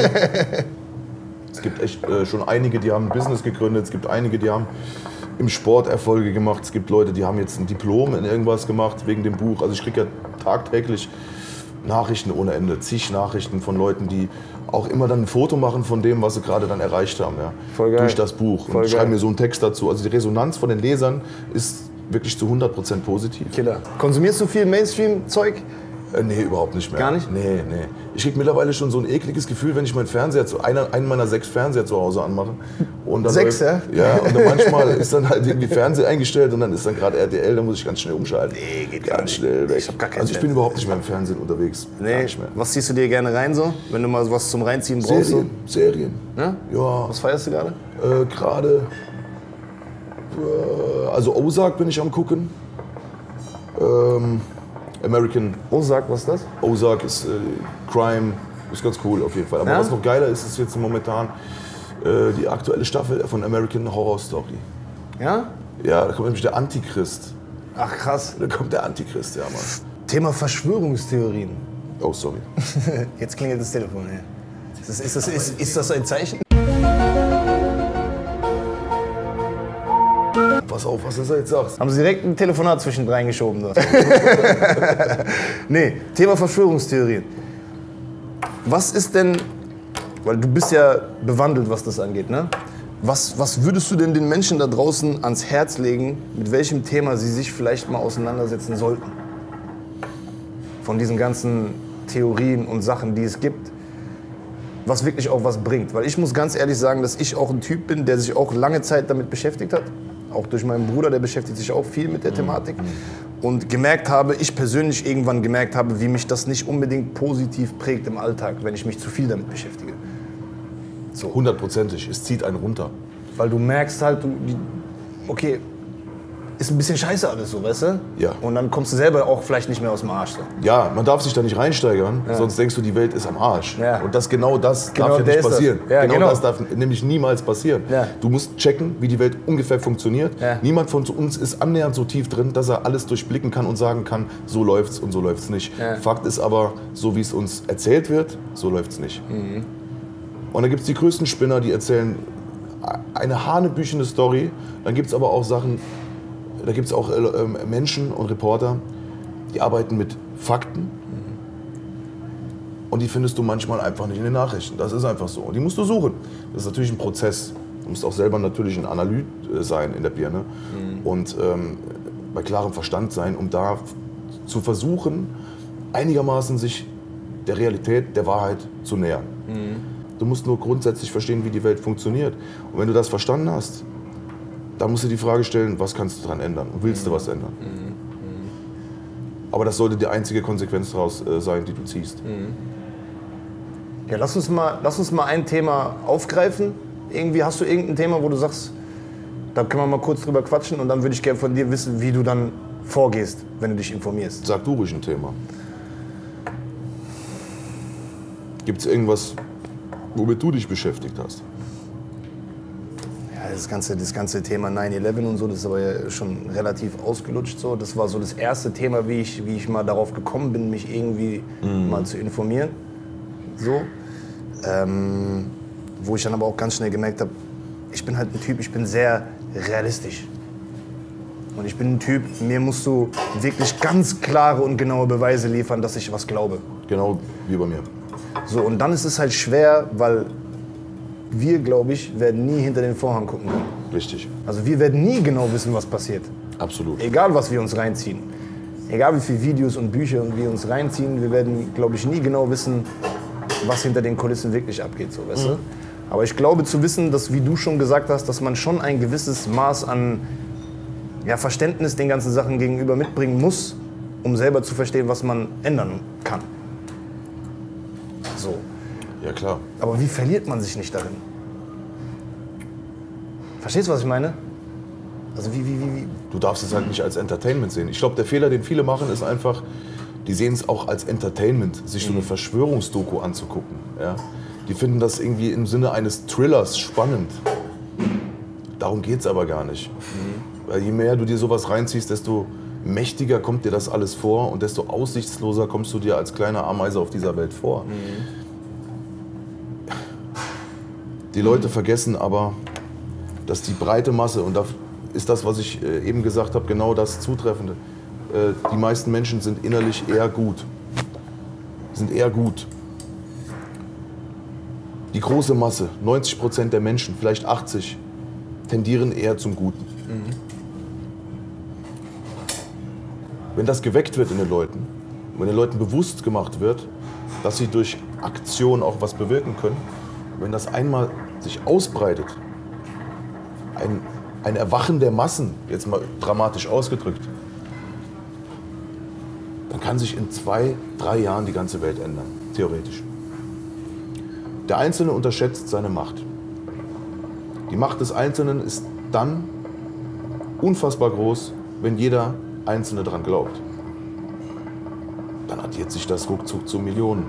Es gibt echt schon einige, die haben ein Business gegründet. Es gibt einige, die haben im Sport Erfolge gemacht. Es gibt Leute, die haben jetzt ein Diplom in irgendwas gemacht wegen dem Buch. Also ich kriege ja tagtäglich Nachrichten ohne Ende. Zig Nachrichten von Leuten, die auch immer dann ein Foto machen von dem, was sie gerade dann erreicht haben. Ja, Voll geil. durch das Buch. Voll Und schreiben geil. mir so einen Text dazu. Also die Resonanz von den Lesern ist wirklich zu 100% positiv. Killer. Konsumierst du viel Mainstream-Zeug? Nee, überhaupt nicht mehr. Gar nicht? Nee. Ich krieg mittlerweile schon so ein ekliges Gefühl, wenn ich meinen Fernseher, einen meiner 6 Fernseher zu Hause anmache. Und dann 6, ja? Ja, und dann manchmal ist dann halt irgendwie Fernseher eingestellt und dann ist dann gerade RTL, dann muss ich ganz schnell umschalten. Nee, geht gar ganz nicht. schnell weg. Ich hab gar keinen Also ich bin überhaupt nicht mehr im Fernsehen unterwegs. Gar Nee. nicht mehr. Was ziehst du dir gerne rein so, wenn du mal was zum Reinziehen brauchst? So? Serien. Ja? Ja, Was feierst du gerade? gerade, Also Ozark bin ich am gucken. American Ozark, was ist das? Ozark ist Crime, ist ganz cool auf jeden Fall. Aber Ja? was noch geiler ist, ist jetzt momentan die aktuelle Staffel von American Horror Story. Ja? Ja, da kommt nämlich der Antichrist. Ach krass. Da kommt der Antichrist, ja Mann. Thema Verschwörungstheorien. Oh, sorry. Jetzt klingelt das Telefon. Ja. Ist das ein Zeichen? Pass auf, was du jetzt sagst. Haben Sie direkt ein Telefonat zwischen reingeschoben? Nee, Thema Verschwörungstheorien. Was ist denn, weil du bist ja bewandelt, was das angeht, ne? Was würdest du denn den Menschen da draußen ans Herz legen, mit welchem Thema sie sich vielleicht mal auseinandersetzen sollten? Von diesen ganzen Theorien und Sachen, die es gibt, was wirklich auch was bringt. Weil ich muss ganz ehrlich sagen, dass ich auch ein Typ bin, der sich auch lange Zeit damit beschäftigt hat. Auch durch meinen Bruder, der beschäftigt sich auch viel mit der Thematik. Und gemerkt habe, ich persönlich irgendwann gemerkt habe, wie mich das nicht unbedingt positiv prägt im Alltag, wenn ich mich zu viel damit beschäftige. So. 100%ig, es zieht einen runter. Weil du merkst halt, okay, ist ein bisschen scheiße alles so, weißt du? Ja. Und dann kommst du selber auch vielleicht nicht mehr aus dem Arsch. So. Ja, man darf sich da nicht reinsteigern, sonst denkst du, die Welt ist am Arsch. Ja. Und genau das darf ja der nicht ist das. passieren. Ja, genau. Das darf nämlich niemals passieren. Ja. Du musst checken, wie die Welt ungefähr funktioniert. Ja. Niemand von uns ist annähernd so tief drin, dass er alles durchblicken kann und sagen kann, so läuft's und so läuft's nicht. Ja. Fakt ist aber, so wie es uns erzählt wird, so läuft's nicht. Und dann gibt es die größten Spinner, die erzählen eine hanebüchene Story. Dann gibt es aber auch Sachen, da gibt es auch Menschen und Reporter, die arbeiten mit Fakten. Und die findest du manchmal einfach nicht in den Nachrichten. Das ist einfach so. Und die musst du suchen. Das ist natürlich ein Prozess. Du musst auch selber natürlich ein Analyt sein in der Birne. Und bei klarem Verstand sein, um da zu versuchen, einigermaßen sich der Realität, der Wahrheit zu nähern. Du musst nur grundsätzlich verstehen, wie die Welt funktioniert. Und wenn du das verstanden hast, dann musst du die Frage stellen, was kannst du daran ändern und willst du was ändern? Aber das sollte die einzige Konsequenz daraus sein, die du ziehst. Ja, lass uns mal ein Thema aufgreifen. Irgendwie hast du irgendein Thema, wo du sagst, da können wir mal kurz drüber quatschen und dann würde ich gerne von dir wissen, wie du dann vorgehst, wenn du dich informierst. Sag du ruhig ein Thema. Gibt es irgendwas, womit du dich beschäftigt hast? Ja, das ganze Thema 9/11 und so, das ist aber ja schon relativ ausgelutscht. So. Das war so das erste Thema, wie ich mal darauf gekommen bin, mich irgendwie mal zu informieren. So. Wo ich dann aber auch ganz schnell gemerkt habe, ich bin halt ein Typ, ich bin sehr realistisch. Und ich bin ein Typ, mir musst du wirklich ganz klare und genaue Beweise liefern, dass ich was glaube. Genau wie bei mir. So, und dann ist es halt schwer, weil wir, glaube ich, werden nie hinter den Vorhang gucken können. Richtig. Also wir werden nie genau wissen, was passiert. Absolut. Egal, was wir uns reinziehen. Egal, wie viele Videos und Bücher wir uns reinziehen, wir werden, glaube ich, nie genau wissen, was hinter den Kulissen wirklich abgeht. So, weißt du? Aber ich glaube zu wissen, dass, wie du schon gesagt hast, dass man schon ein gewisses Maß an Verständnis den ganzen Sachen gegenüber mitbringen muss, um selber zu verstehen, was man ändern kann. So. Ja, klar. Aber wie verliert man sich nicht darin? Verstehst du, was ich meine? Also wie? Du darfst es halt nicht als Entertainment sehen. Ich glaube, der Fehler, den viele machen, ist einfach, die sehen es auch als Entertainment, sich so eine Verschwörungsdoku anzugucken. Ja? Die finden das irgendwie im Sinne eines Thrillers spannend. Darum geht es aber gar nicht. Weil je mehr du dir sowas reinziehst, desto mächtiger kommt dir das alles vor und desto aussichtsloser kommst du dir als kleine Ameise auf dieser Welt vor. Die Leute vergessen aber, dass die breite Masse, und da ist das, was ich eben gesagt habe, genau das Zutreffende, die meisten Menschen sind innerlich eher gut. Sind eher gut. Die große Masse, 90% der Menschen, vielleicht 80%, tendieren eher zum Guten. Wenn das geweckt wird in den Leuten, wenn den Leuten bewusst gemacht wird, dass sie durch Aktion auch was bewirken können, wenn das einmal sich ausbreitet, ein Erwachen der Massen, jetzt mal dramatisch ausgedrückt, dann kann sich in 2-3 Jahren die ganze Welt ändern, theoretisch. Der Einzelne unterschätzt seine Macht. Die Macht des Einzelnen ist dann unfassbar groß, wenn jeder Einzelne dran glaubt. Dann addiert sich das ruckzuck zu Millionen.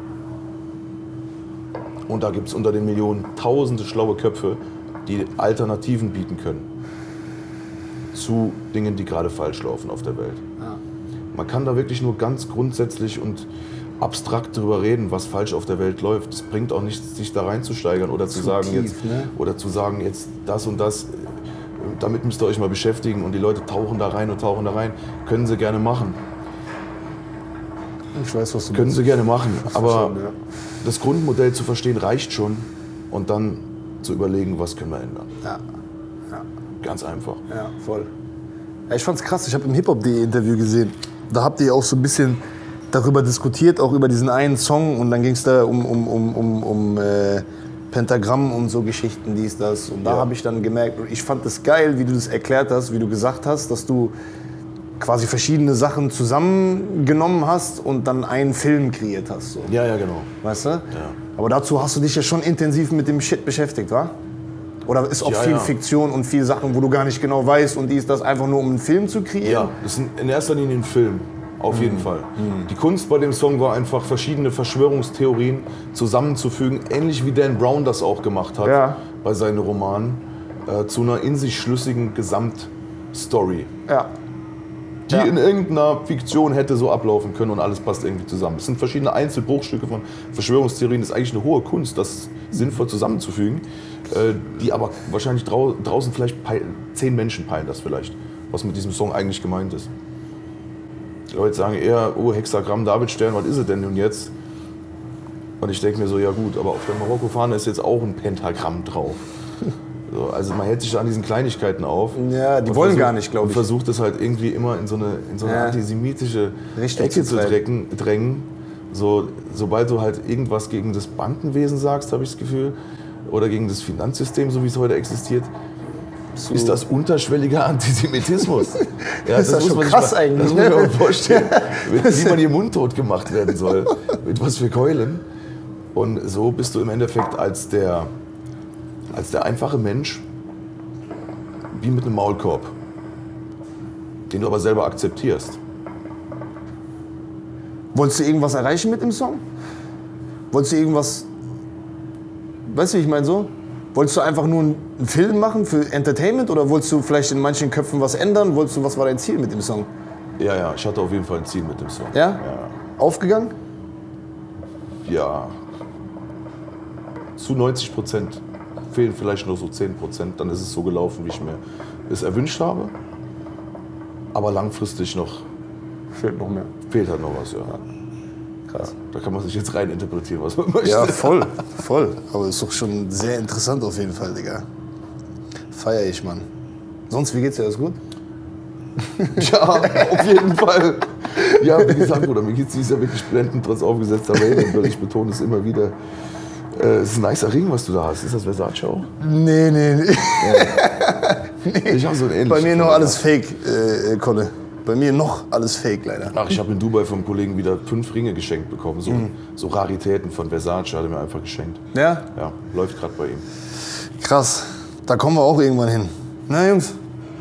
Und da gibt es unter den Millionen tausende schlaue Köpfe, die Alternativen bieten können zu Dingen, die gerade falsch laufen auf der Welt. Ja. Man kann da wirklich nur ganz grundsätzlich und abstrakt darüber reden, was falsch auf der Welt läuft. Es bringt auch nichts, sich da reinzusteigern oder zu sagen, jetzt das und das. Damit müsst ihr euch mal beschäftigen und die Leute tauchen da rein. Können sie gerne machen. Ich weiß, was du Können sie gerne machen, aber ja. das Grundmodell zu verstehen reicht schon und dann zu überlegen, was können wir ändern. Ja. Ja. Ganz einfach. Ja, voll. Ja, ich fand's krass, ich habe im Hip-Hop.de Interview gesehen. Da habt ihr auch so ein bisschen darüber diskutiert, auch über diesen einen Song. Und dann ging es da um Pentagramm und so Geschichten, dies, das. Und da habe ich dann gemerkt, ich fand es geil, wie du das erklärt hast, wie du gesagt hast, dass du quasi verschiedene Sachen zusammengenommen hast und dann einen Film kreiert hast. So. Ja, genau. Weißt du? Ja. Aber dazu hast du dich ja schon intensiv mit dem Shit beschäftigt, wa? Oder ist auch viel Fiktion und viel Sachen, wo du gar nicht genau weißt und ist das einfach nur, um einen Film zu kreieren? Ja, das ist in erster Linie ein Film, auf jeden Fall. Die Kunst bei dem Song war einfach, verschiedene Verschwörungstheorien zusammenzufügen, ähnlich wie Dan Brown das auch gemacht hat bei seinen Romanen, zu einer in sich schlüssigen Gesamtstory. Ja. Die in irgendeiner Fiktion hätte so ablaufen können und alles passt irgendwie zusammen. Es sind verschiedene Einzelbruchstücke von Verschwörungstheorien. Das ist eigentlich eine hohe Kunst, das sinnvoll zusammenzufügen. Die aber wahrscheinlich draußen vielleicht 10 Menschen peilen das vielleicht, was mit diesem Song eigentlich gemeint ist. Die Leute sagen eher, oh, Hexagramm, Davidstern, was ist es denn nun jetzt? Und ich denke mir so, ja gut, aber auf der Marokko-Fahne ist jetzt auch ein Pentagramm drauf. So, also man hält sich da an diesen Kleinigkeiten auf. Ja, die wollen gar nicht, glaube ich. Und versucht es halt irgendwie immer in so eine antisemitische Richtung Ecke zu drängen. So, sobald du halt irgendwas gegen das Bankenwesen sagst, habe ich das Gefühl, oder gegen das Finanzsystem, so wie es heute existiert, ist das unterschwelliger Antisemitismus. Ja, das ist muss schon man krass sich eigentlich. Das muss man sich mal vorstellen, wie man hier mundtot gemacht werden soll, mit was für Keulen. Und so bist du im Endeffekt als der einfache Mensch wie mit einem Maulkorb, den du aber selber akzeptierst. Wolltest du irgendwas erreichen mit dem Song? Wolltest du irgendwas, weißt du, wie ich meine so? Wolltest du einfach nur einen Film machen für Entertainment oder wolltest du vielleicht in manchen Köpfen was ändern? Was war dein Ziel mit dem Song? Ja, ich hatte auf jeden Fall ein Ziel mit dem Song. Ja? Aufgegangen? Ja. Zu 90%. Fehlen vielleicht nur so 10%, dann ist es so gelaufen, wie ich mir es erwünscht habe. Aber langfristig noch Fehlt noch mehr. fehlt halt noch was, ja. Krass. Da kann man sich jetzt rein interpretieren, was man möchte. Ja, voll. Aber ist doch schon sehr interessant auf jeden Fall, Digga. Feier ich, Mann. Sonst, wie geht's dir? Alles gut? Ja, auf jeden Fall. Ja, wie gesagt, Bruder, mir geht's dieses Jahr wirklich blendend, trotz aufgesetzter Wellen. Ich betone es immer wieder. Es ist ein nicer Ring, was du da hast. Ist das Versace auch? Nee. Ja. Ich habe so ein ähnliches. Bei mir noch alles Fake, Kolle. Bei mir noch alles Fake, leider. Ach, ich habe in Dubai vom Kollegen wieder 5 Ringe geschenkt bekommen. So Raritäten von Versace hat er mir einfach geschenkt. Ja? Ja, läuft gerade bei ihm. Krass. Da kommen wir auch irgendwann hin. Na, Jungs?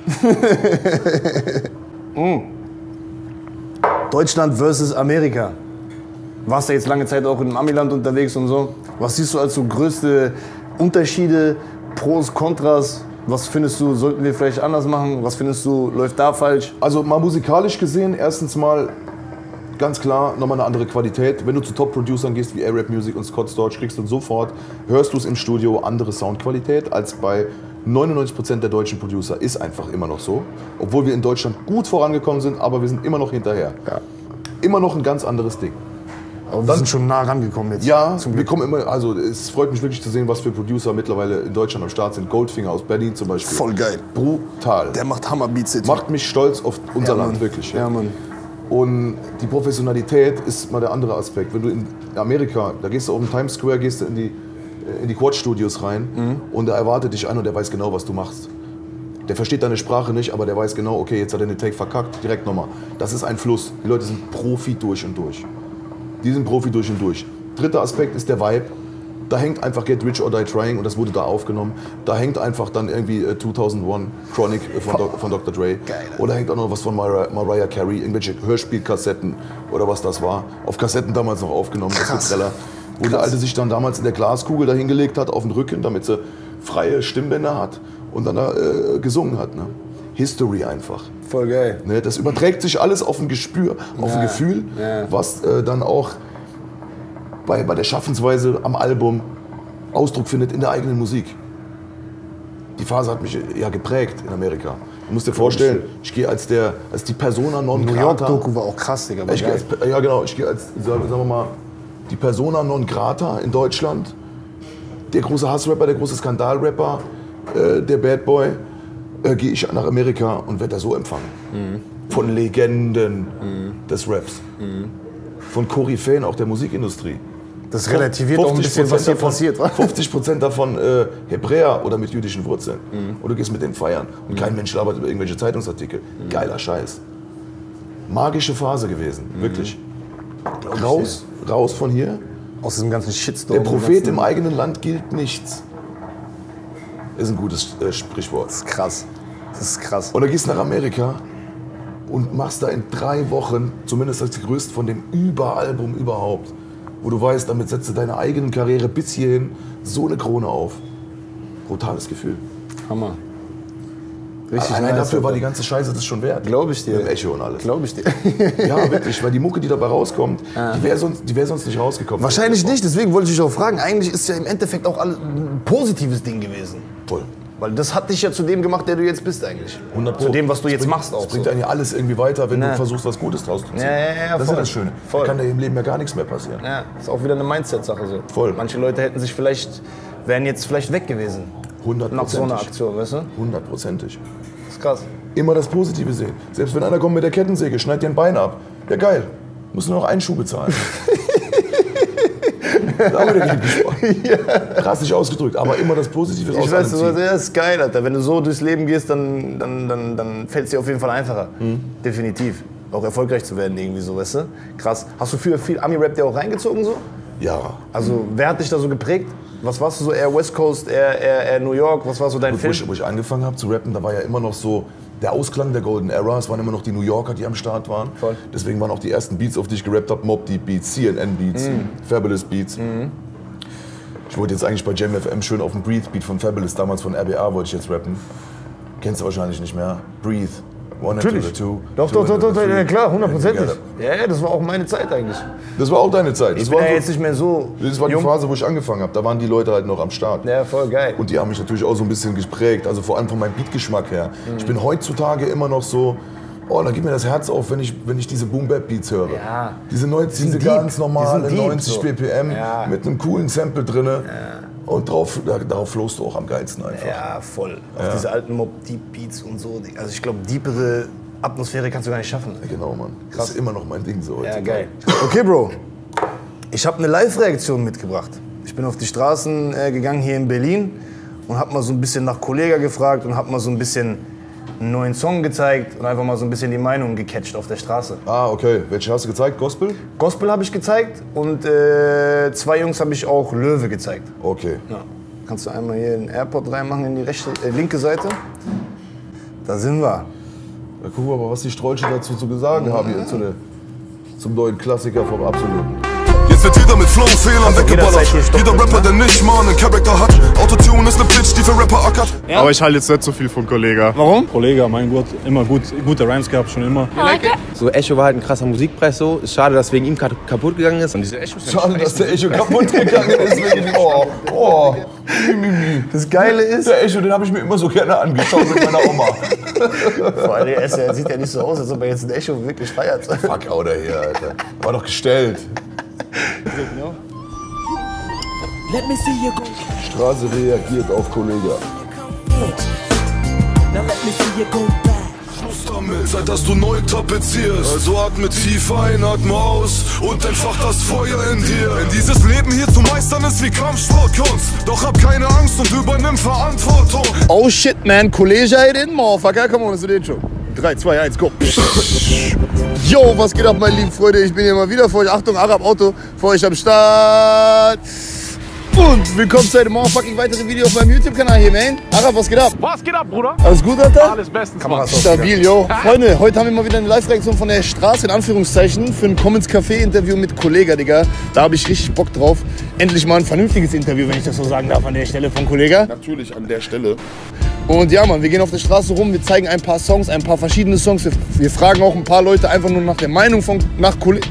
Deutschland versus Amerika. Warst du jetzt lange Zeit auch in Amiland unterwegs und so? Was siehst du als so größte Unterschiede, Pros, Kontras? Was findest du, sollten wir vielleicht anders machen? Was findest du, läuft da falsch? Also mal musikalisch gesehen, erstens mal ganz klar nochmal eine andere Qualität. Wenn du zu Top-Producern gehst wie A-Rap Music und Scott Storch, kriegst du sofort, hörst du es im Studio, andere Soundqualität als bei 99% der deutschen Producer. Ist einfach immer noch so. Obwohl wir in Deutschland gut vorangekommen sind, aber wir sind immer noch hinterher. Ja. Immer noch ein ganz anderes Ding. Aber wir sind schon nah rangekommen jetzt. Ja, wir kommen immer, also es freut mich wirklich zu sehen, was für Producer mittlerweile in Deutschland am Start sind. Goldfinger aus Berlin zum Beispiel. Voll geil. Brutal. Der macht Hammerbeats jetzt. Macht mich stolz auf unser Land, wirklich. Ja, Mann. Und die Professionalität ist mal der andere Aspekt. Wenn du in Amerika, da gehst du auf den Times Square, gehst du in die Quad-Studios rein und da erwartet dich einer und der weiß genau, was du machst. Der versteht deine Sprache nicht, aber der weiß genau, okay, jetzt hat er den Take verkackt, direkt nochmal. Das ist ein Fluss. Die Leute sind Profi durch und durch. Die sind Profi durch und durch. Dritter Aspekt ist der Vibe. Da hängt einfach Get Rich or Die Trying und das wurde da aufgenommen. Da hängt einfach dann irgendwie 2001 Chronic von Dr. Dre. Geil. Oder hängt auch noch was von Mariah Carey, irgendwelche Hörspielkassetten oder was das war. Auf Kassetten damals noch aufgenommen, das ist Treller. Wo der Alte sich dann damals in der Glaskugel da hingelegt hat, auf den Rücken, damit sie freie Stimmbänder hat und dann da gesungen hat. Ne? History einfach. Voll geil. Ne? Das überträgt sich alles auf ein Gespür, auf ein Gefühl, was dann auch bei der Schaffensweise am Album Ausdruck findet in der eigenen Musik. Die Phase hat mich ja geprägt in Amerika. Du musst dir vorstellen, ich gehe als die Persona non grata. New York-Doku war auch krass, Digga. Ich gehe als, sagen wir mal, die Persona non grata in Deutschland. Der große Hassrapper, der große Skandalrapper, der Bad Boy, gehe ich nach Amerika und werde da so empfangen. Von Legenden des Raps. Von Koryphäen auch der Musikindustrie. Das relativiert auch ein bisschen, was hier passiert. 50% davon Hebräer oder mit jüdischen Wurzeln. Und du gehst mit denen feiern. Und kein Mensch labert über irgendwelche Zeitungsartikel. Geiler Scheiß. Magische Phase gewesen, wirklich. Raus von hier. Aus diesem ganzen Shitstorm. Der Prophet im eigenen Land gilt nichts. Ist ein gutes Sprichwort. Das ist krass. Das ist krass. Und dann gehst du nach Amerika und machst da in 3 Wochen, zumindest als die größte von dem Überalbum überhaupt, wo du weißt, damit setzt du deine eigene Karriere bis hierhin so eine Krone auf. Brutales Gefühl. Hammer. Richtig Allein nice, dafür war Alter. die ganze Scheiße das schon wert. Glaube ich dir. Mit dem Echo und alles. Glaube ich dir. Ja, wirklich, weil die Mucke, die dabei rauskommt, die wäre sonst nicht rausgekommen. Wahrscheinlich nicht, deswegen wollte ich dich auch fragen. Eigentlich ist ja im Endeffekt auch ein positives Ding gewesen. Voll. Weil das hat dich ja zu dem gemacht, der du jetzt bist eigentlich. 100%. Zu dem, was du jetzt machst auch. Das bringt einen ja alles irgendwie weiter, wenn du versuchst, was Gutes draus zu ziehen. Ja, das ist voll. ja das Schöne. Voll. Da kann dir im Leben ja gar nichts mehr passieren. Ja, ist auch wieder eine Mindset-Sache so. Voll. Manche Leute wären jetzt vielleicht weg gewesen. 100%. Nach so einer Aktion, weißt du? 100%. Das ist krass. Immer das Positive sehen. Selbst wenn einer kommt mit der Kettensäge, schneidet dir ein Bein ab. Ja geil, musst nur noch einen Schuh bezahlen. Da wird der Geld gesprochen. Drastisch ausgedrückt, aber immer das Positive raus. Ich weiß, das ist geil, Alter. Wenn du so durchs Leben gehst, dann fällt es dir auf jeden Fall einfacher. Definitiv. Auch erfolgreich zu werden irgendwie so, weißt du? Krass. Hast du viel Ami-Rap dir auch reingezogen so? Ja. Also wer hat dich da so geprägt? Was warst du so, eher West Coast, eher New York? Was war so dein Film? Wo ich angefangen habe zu rappen, da war ja immer noch so der Ausklang der Golden Era. Es waren immer noch die New Yorker, die am Start waren. Voll. Deswegen waren auch die ersten Beats, auf die ich gerappt habe, Mobb Deep Beats, CNN Beats, Fabulous Beats. Ich wollte jetzt eigentlich bei Jam FM schön auf dem Breathe Beat von Fabulous, damals von RBA, wollte ich jetzt rappen. Kennst du wahrscheinlich nicht mehr. Breathe. One Natürlich. and two, Doch, ja klar, 100%. Ja, das war auch meine Zeit eigentlich. Das war auch deine Zeit. Ich bin ja jetzt nicht mehr so Das war die jung. Phase, wo ich angefangen habe. Da waren die Leute halt noch am Start. Ja, voll geil. Und die haben mich natürlich auch so ein bisschen geprägt. Also vor allem von meinem Beatgeschmack her. Ich bin heutzutage immer noch so, oh, da geht mir das Herz auf, wenn ich diese Boom-Bap-Beats höre. Ja. Diese deep. ganz normale Die sind deep, 90 so. BPM Ja. mit einem coolen Sample drinne. Und darauf flowst du auch am geilsten einfach. Ja, voll. Auf diese alten Mob Deep Beats und so. Also ich glaube, deepere Atmosphäre kannst du gar nicht schaffen. Genau, Mann. Das ist immer noch mein Ding so. Ja, heutzutage. geil. Okay, Bro. Ich habe eine Live-Reaktion mitgebracht. Ich bin auf die Straßen gegangen hier in Berlin und habe mal so ein bisschen nach Kollega gefragt und habe mal so ein bisschen einen neuen Song gezeigt und einfach mal so ein bisschen die Meinung gecatcht auf der Straße. Ah, okay. Welche hast du gezeigt? Gospel? Gospel habe ich gezeigt und 2 Jungs habe ich auch Löwe gezeigt. Okay. Ja. Kannst du einmal hier den AirPod reinmachen in die linke Seite? Da sind wir. Ja, guck mal, was die Strolche dazu zu sagen haben hier zum neuen Klassiker vom Absoluten. Jetzt wird wieder mit Flow-Fehlern weggeballert. jederzeit hier stoppen. Jeder Rapper, der nicht mal einen Charakter hat. Autotune ist ne Bitch, die für Rapper ackert. Aber ich halte jetzt nicht so viel von Kollega. Warum? Kollega, mein Gott, immer gute Rhymes gehabt, schon immer. So, Echo war halt ein krasser Musikpreis so. Ist schade, dass wegen ihm kaputt gegangen ist. Und diese Echos sind Schade, dass der Echo kaputt gegangen ist wegen dem Das Geile ist, Der Echo, den habe ich mir immer so gerne angeschaut mit meiner Oma. vor allem, er sieht ja nicht so aus, als ob er jetzt ein Echo wirklich feiert. Fuck, out of here, Alter. War doch gestellt. Let me see you go. Straße reagiert auf Kollega. Now let me see you go back. Schluss damit, seit dass du neu tapezierst. Also atme tief ein, atme aus und entfach das Feuer in dir. Denn dieses Leben hier zu meistern ist wie Kampfsportkunst. Doch hab keine Angst und übernimm Verantwortung. Oh shit, man. Kollega in, motherfucker. Come on, das ist den Intro. 3, 2, 1, go. Yo, was geht ab, meine lieben Freunde? Ich bin hier mal wieder für euch. Achtung, Arab Auto, für euch am Start. Und willkommen zu einem motherfucking weiteren Video auf meinem YouTube-Kanal hier, man. Araf, was geht ab? Was geht ab, Bruder? Alles gut, Alter? Alles bestens. Stabil, yo. Freunde, heute haben wir mal wieder eine Live-Reaktion von der Straße, in Anführungszeichen, für ein Commons Café-Interview mit Kollega, Digga. Da habe ich richtig Bock drauf. Endlich mal ein vernünftiges Interview, wenn ich das so sagen darf, an der Stelle von Kollega. Natürlich an der Stelle. Und ja, Mann, wir gehen auf der Straße rum, wir zeigen ein paar Songs, ein paar verschiedene Songs. Wir fragen auch ein paar Leute einfach nur nach der Meinung von, nach Kollega.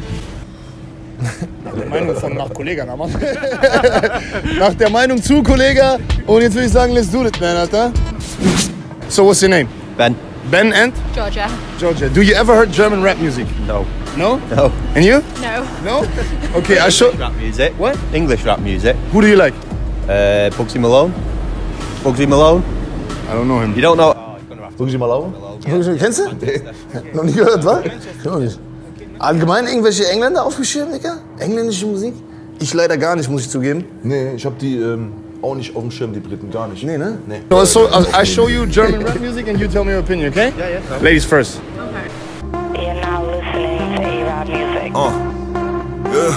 Nach Kollega, na Mann. Nach der Meinung zu Kollega. Und jetzt würde ich sagen, let's do it, man, Alter. So, what's your name? Ben. Ben and? Georgia. Georgia. Do you ever heard German rap music? No. No? No. And you? No. No? Okay, I show. Rap music. What? English rap music. Who do you like? Bugsy Malone. Bugsy Malone. I don't know him. You don't know? Bugsy Malone? Kennst du? Noch nie gehört, was? Noch nicht. Allgemein irgendwelche Engländer aufgeschrieben, Digga? Engländische Musik? Ich leider gar nicht, muss ich zugeben. Nee, ich hab die auch nicht auf dem Schirm, die Briten, gar nicht. Nee, ne? Nee. So, I show you German rap music and you tell me your opinion, okay? Yeah, yeah. No. Ladies first. Okay. You're now listening to A-Rap Music. Yeah.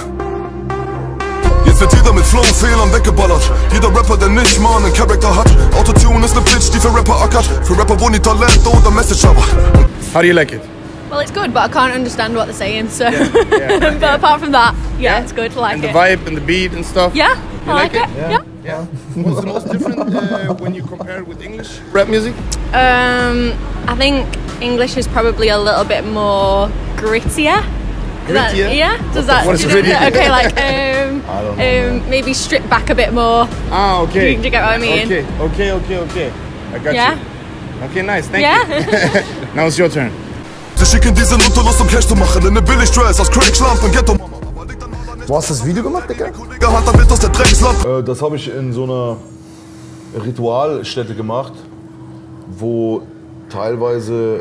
Jetzt wird jeder mit Flow-Fehlern weggeballert. Jeder Rapper, der nicht mal einen Charakter hat. Autotune ist ne Pitch, die für Rapper ackert. Für Rapper, wo nie Talent oder Message aber. How do you like it? Well, it's good, but I can't understand what they're saying, so... Yeah. But apart from that, yeah, it's good, I like and it. And the vibe and the beat and stuff? Yeah, you I like it. Yeah. What's the most different when you compare it with English rap music? I think English is probably a little bit more grittier. Grittier? Yeah? Does that... What is gritty? Okay, like, I don't know, maybe strip back a bit more. Ah, okay. Do you get what I mean? Okay. I got Yeah? you. Okay, nice, thank Yeah? you. Now it's your turn. Sie schicken diesen Unterlust, um Cash zu machen. In ne Billig-Dress aus Craig-Schlampen, Ghetto. Du hast das Video gemacht, Digga? Kollege hat damit aus der Dreckslampe. Das habe ich in so einer Ritualstätte gemacht, wo teilweise,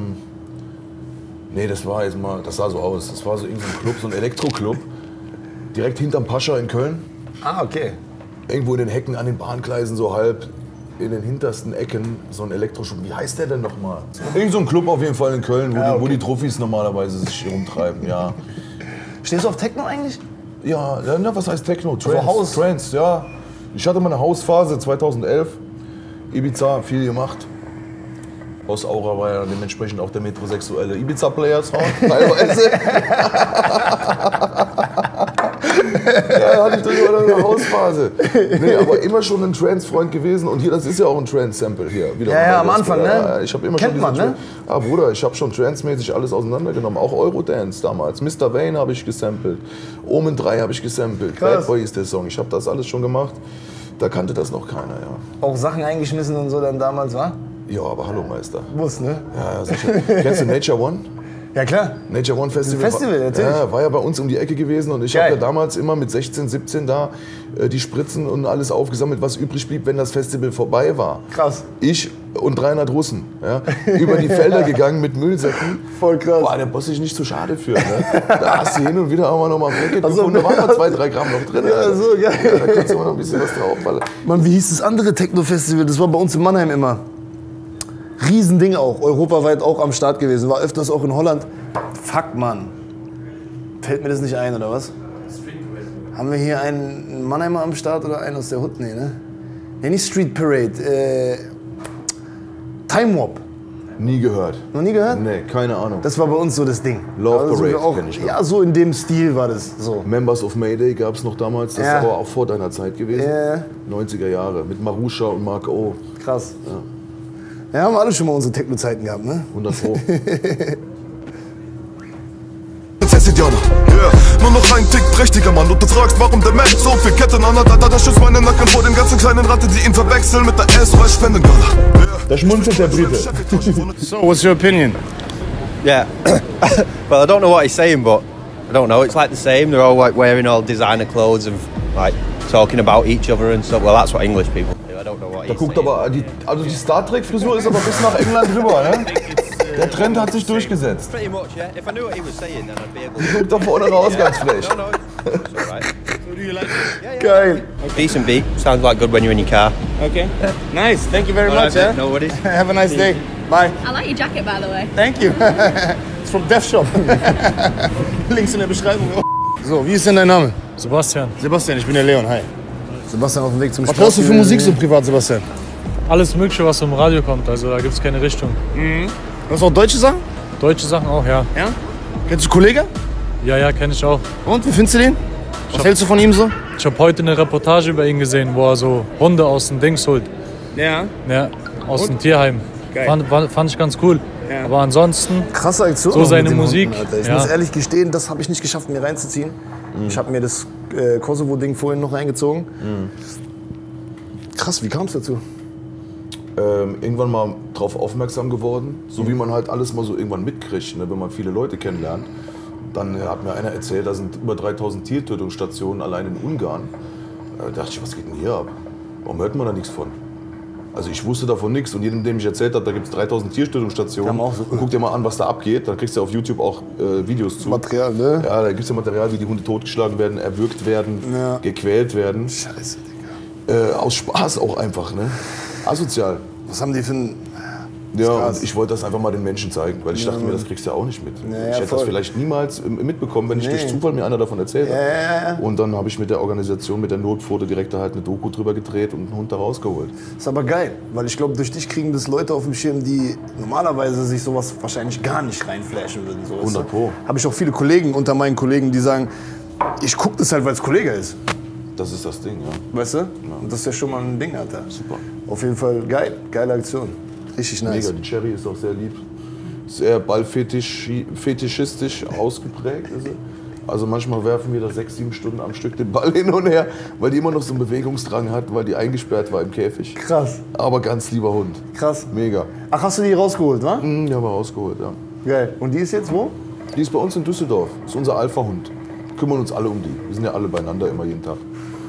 nee, das sah so aus. Das war so irgendein Club, so ein Elektroclub, direkt hinterm Pascha in Köln. Ah, okay. Irgendwo in den Hecken an den Bahngleisen, so halb in den hintersten Ecken, so ein Elektroschub. Wie heißt der denn nochmal? Irgend so ein Club auf jeden Fall in Köln, wo die Trophys normalerweise sich rumtreiben, ja. Stehst du auf Techno eigentlich? Ja, was heißt Techno? House? Trance, ja. Ich hatte mal eine Hausphase 2011. Ibiza, viel gemacht. Aus Aura war ja dementsprechend auch der metrosexuelle Ibiza-Player-Sound, teilweise. Ja, hatte ich durchaus eine Hausphase. Nee, aber immer schon ein Trance-Freund gewesen. Und hier, das ist ja auch ein Trance-Sample hier. Ja, am Anfang, ne? Ja, ich habe immer Kennt schon man, ne? Ah, Bruder, ich habe schon Trance-mäßig alles auseinandergenommen. Auch Eurodance damals. Mr. Vane habe ich gesampelt. Omen 3 habe ich gesampelt. Krass. Bad Boy ist der Song. Ich habe das alles schon gemacht. Da kannte das noch keiner, ja. Auch Sachen eingeschmissen und so dann damals, wa? Ja, aber hallo, Meister. Muss, ne? Ja, sicher. Kennst du Nature One? Ja, klar. Nature One Festival. Festival, natürlich. Ja, war ja bei uns um die Ecke gewesen und ich habe ja damals immer mit 16, 17 da die Spritzen und alles aufgesammelt, was übrig blieb, wenn das Festival vorbei war. Krass. Ich und 300 Russen, ja, über die Felder gegangen mit Müllsäcken. Voll krass. Boah, der Boss sich nicht zu schade für, ne? Da hast du hin und wieder auch mal noch mal Paket gefunden, da waren noch 2-3 Gramm noch drin. Ja, so geil. Ja, da kannst du immer noch ein bisschen was drauf. Mann, wie hieß das andere Techno-Festival? Das war bei uns in Mannheim immer. Riesending auch, europaweit auch am Start gewesen. War öfters auch in Holland. Fuck, Mann. Fällt mir das nicht ein, oder was? Haben wir hier einen Mannheimer am Start oder einen aus der Hut? Nee, ne? Nee, nicht Street Parade. Time Warp. Nie gehört. Noch nie gehört? Nee, keine Ahnung. Das war bei uns so das Ding. Love also Parade auch, kenn ich noch. Ja, so in dem Stil war das. So. Members of Mayday gab es noch damals, das ist aber auch vor deiner Zeit gewesen. 90er Jahre, mit Marusha und Mark O. Krass. Ja, haben wir alle schon mal unsere Techno-Zeiten gehabt, ne? 100 Pro. Yeah. Nur noch ein Tick prächtiger Mann und du fragst, warum der Mensch so viel Ketten an hat. Da schützt meinen Nacken vor den ganzen kleinen Ratten, die ihn verwechseln mit der SOS-Spendengala. Da schmunzelt der Brite. So, what's your opinion? Yeah. Well, I don't know what he's saying, but I don't know. It's like the same. They're all like wearing all designer clothes and like talking about each other and stuff. Well, that's what English people do. I don't know what Da he's guckt saying. aber, die Star Trek-Frisur ist aber bis nach England rüber, ne? Der Trend hat sich durchgesetzt. Pretty much, yeah. If I knew what he was saying, then I'd be able Die guckt da vorne raus, ganz frech. No, it's alright. So do you like it? Geil. Decent beat. Sounds like good when you're in your car. Okay. Nice. Thank you very All much. right, no worries. Have a nice day. Bye. I like your jacket, by the way. Thank you. It's from Death Shop. Links in der Beschreibung. So, wie ist denn dein Name? Sebastian. Sebastian, ich bin der Leon. Hi. Sebastian auf dem Weg zum Was Sport. hörst du für Musik so privat, Sebastian? Alles Mögliche, was im Radio kommt, also da gibt es keine Richtung. Hörst du auch deutsche Sachen? Deutsche Sachen auch, ja. Ja? Kennst du Kollege? Ja, kenne ich auch. Und, wie findest du den? Was hältst du von ihm so? Ich habe heute eine Reportage über ihn gesehen, wo er so Hunde aus dem Dings holt. Ja. Ja, aus dem Tierheim. Geil. Fand ich ganz cool. Ja. Aber ansonsten, Krasse Aktion. so auch seine mit den Musik. Hunden, Alter. Ich Ja. muss ehrlich gestehen, das habe ich nicht geschafft, mir reinzuziehen. Ich habe mir das Kosovo-Ding vorhin noch reingezogen. Krass, wie kam es dazu? Irgendwann mal drauf aufmerksam geworden, so wie man halt alles mal so irgendwann mitkriegt, ne, wenn man viele Leute kennenlernt. Dann hat mir einer erzählt, da sind über 3000 Tiertötungsstationen allein in Ungarn. Da dachte ich, was geht denn hier ab? Warum hört man da nichts von? Also ich wusste davon nichts und jedem, dem ich erzählt habe, da gibt es 3000 Tiertötungsstationen. Auch so. Und guck dir mal an, was da abgeht. Da kriegst du auf YouTube auch Videos zu. Material, ne? Ja, da gibt es ja Material, wie die Hunde totgeschlagen werden, erwürgt werden, Ja. gequält werden. Scheiße, Digga. Aus Spaß auch einfach, ne? Asozial. Was haben die für ein... Ja, krass. und ich wollte das einfach mal den Menschen zeigen, weil ich dachte mir, das kriegst du ja auch nicht mit. Ja, ich hätte voll. das vielleicht niemals mitbekommen, wenn nicht Nee. durch Zufall mir einer davon erzählt hat. Ja. Und dann habe ich mit der Organisation, mit der Notpfote direkt da halt eine Doku drüber gedreht und einen Hund da rausgeholt. Ist aber geil, weil ich glaube, durch dich kriegen das Leute auf dem Schirm, die normalerweise sich sowas wahrscheinlich gar nicht reinflashen würden. So, 100 Pro. Habe ich auch viele Kollegen unter meinen Kollegen, die sagen, ich gucke das halt, weil es Kollege ist. Das ist das Ding, ja. Weißt du? Und das ist ja schon mal ein Ding, Alter. Super. Auf jeden Fall geil, geile Aktion. Richtig nice. Mega, die Cherry ist auch sehr lieb. Sehr ballfetischistisch ausgeprägt ist sie. Also manchmal werfen wir da 6-7 Stunden am Stück den Ball hin und her, weil die immer noch so einen Bewegungsdrang hat, weil die eingesperrt war im Käfig. Krass, Aber ganz lieber Hund. krass. Mega. Ach, hast du die rausgeholt, wa? Die haben wir rausgeholt, ja. Geil. Und die ist jetzt wo? Die ist bei uns in Düsseldorf. Das ist unser Alpha-Hund. Wir kümmern uns alle um die. Wir sind ja alle beieinander immer jeden Tag.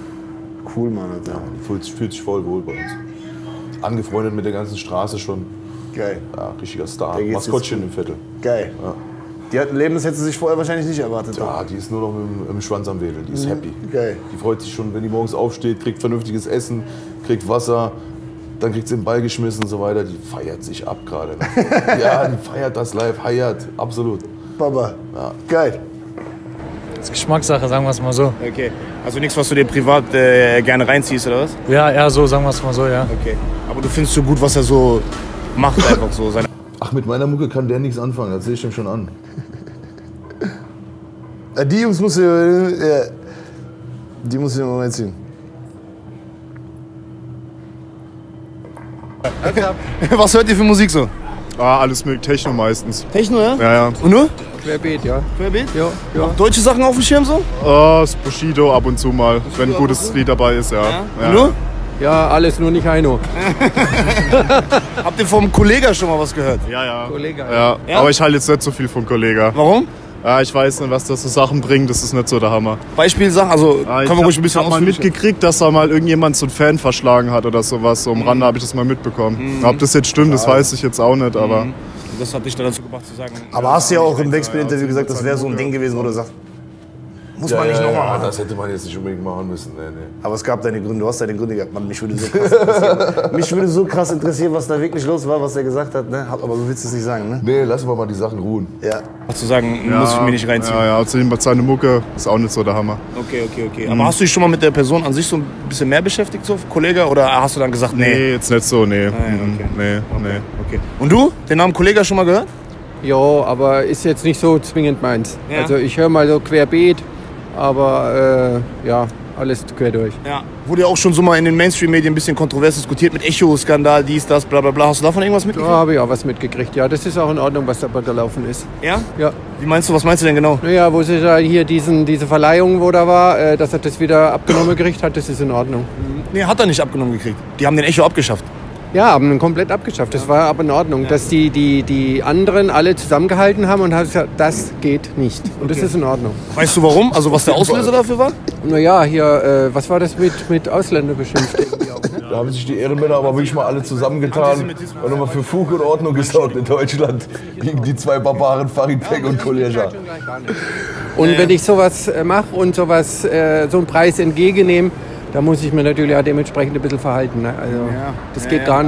Cool, Mann, Alter. Ja, die fühlt sich voll wohl bei uns. Angefreundet mit der ganzen Straße schon. Geil. Ja, richtiger Star. Der geht's Maskottchen im Viertel. Geil. Ja. Die hat ein Leben, das hätte sie sich vorher wahrscheinlich nicht erwartet. Ja, die ist nur noch im Schwanz am Wedeln. Die ist happy. Geil. Die freut sich schon, wenn die morgens aufsteht, kriegt vernünftiges Essen, kriegt Wasser, dann kriegt sie den Ball geschmissen und so weiter. Die feiert sich ab gerade. Ne? Ja, die feiert das live, heiert, absolut. Baba. Ja. Geil. Das ist Geschmackssache, sagen wir es mal so. Okay. Also nichts, was du dir privat gerne reinziehst, oder was? Ja, eher so, sagen wir es mal so, ja. Okay. Aber du findest so gut, was er so macht, einfach so. Ach, mit meiner Mucke kann der nichts anfangen, das sehe ich ihm schon an. Die Jungs muss die muss ich mal reinziehen. Was hört ihr für Musik so? Ah, alles mögliche, Techno meistens. Techno, ja? Ja, ja. Und nur? Querbeet, ja. Querbeet? Ja, ja. Auch deutsche Sachen auf dem Schirm so? Das Bushido ab und zu mal, wenn ein gutes Lied dabei ist, ja. Und nur? Ja, alles nur nicht Heino. Habt ihr vom Kollega schon mal was gehört? Ja, ja. Kollege. Ja, Ja? aber ich halte jetzt nicht so viel von Kollega. Warum? Ja, ich weiß nicht, was das so Sachen bringt, das ist nicht so der Hammer. Beispielsachen, also Ja, ich können wir ruhig ein bisschen hab mal ausführlicher- mitgekriegt, dass da mal irgendjemand so einen Fan verschlagen hat oder sowas. So am Rande habe ich das mal mitbekommen. Ob das jetzt stimmt, das weiß ich jetzt auch nicht, aber... Das hat dich dann dazu gebracht zu sagen... Aber hast du ja auch im Wechsel-Interview gesagt, das wäre so ein Ding gewesen, wo du sagst, muss man nicht nochmal machen. Das hätte man jetzt nicht unbedingt machen müssen. Nee, nee. Aber es gab deine Gründe, du hast deine Gründe gehabt. Mann, mich würde so krass interessieren. Mich würde so krass interessieren, was da wirklich los war, was er gesagt hat. Ne? Aber du willst es nicht sagen, ne? Nee, lassen wir mal die Sachen ruhen. Ja. Zu sagen, muss ich mir nicht reinziehen. Ja, ja, außerdem bei seiner Mucke ist auch nicht so der Hammer. Okay. Aber hast du dich schon mal mit der Person an sich so ein bisschen mehr beschäftigt, so Kollege? Oder hast du dann gesagt, nee? Nee, jetzt nicht so, nee. okay. Nee. Okay. Und du? Den Namen Kollege schon mal gehört? Ja, aber ist jetzt nicht so zwingend meins. Ja. Also ich höre mal so querbeet, aber ja, alles quer durch. Ja. Wurde ja auch schon so mal in den Mainstream-Medien ein bisschen kontrovers diskutiert mit Echo-Skandal, dies, das, bla bla bla. Hast du davon irgendwas Da mitgekriegt? habe ich auch was mitgekriegt. Ja, das ist auch in Ordnung, was da gelaufen ist. Ja? Ja. Wie meinst du, was meinst du denn genau? Naja, wo sie da hier diese Verleihung, wo da war, dass er das wieder abgenommen gekriegt hat, das ist in Ordnung. Nee, hat er nicht abgenommen gekriegt. Die haben den Echo abgeschafft. Ja, haben ihn komplett abgeschafft. Das war aber in Ordnung. Dass die anderen alle zusammengehalten haben und haben gesagt, das geht nicht. Und das ist in Ordnung. Weißt du warum? Also was der Auslöser dafür war? Naja, hier, was war das mit Ausländer beschimpft? irgendwie auch, ne? Da haben sich die Ehrenmänner aber wirklich mal alle zusammengetan und nochmal für Fug und Ordnung gesorgt in Deutschland gegen die zwei Barbaren Farid Bek und Kollega. Und wenn ich sowas mache und sowas, so einen Preis entgegennehme, da muss ich mir natürlich auch dementsprechend ein bisschen verhalten. Ne? Also, das geht gar nicht.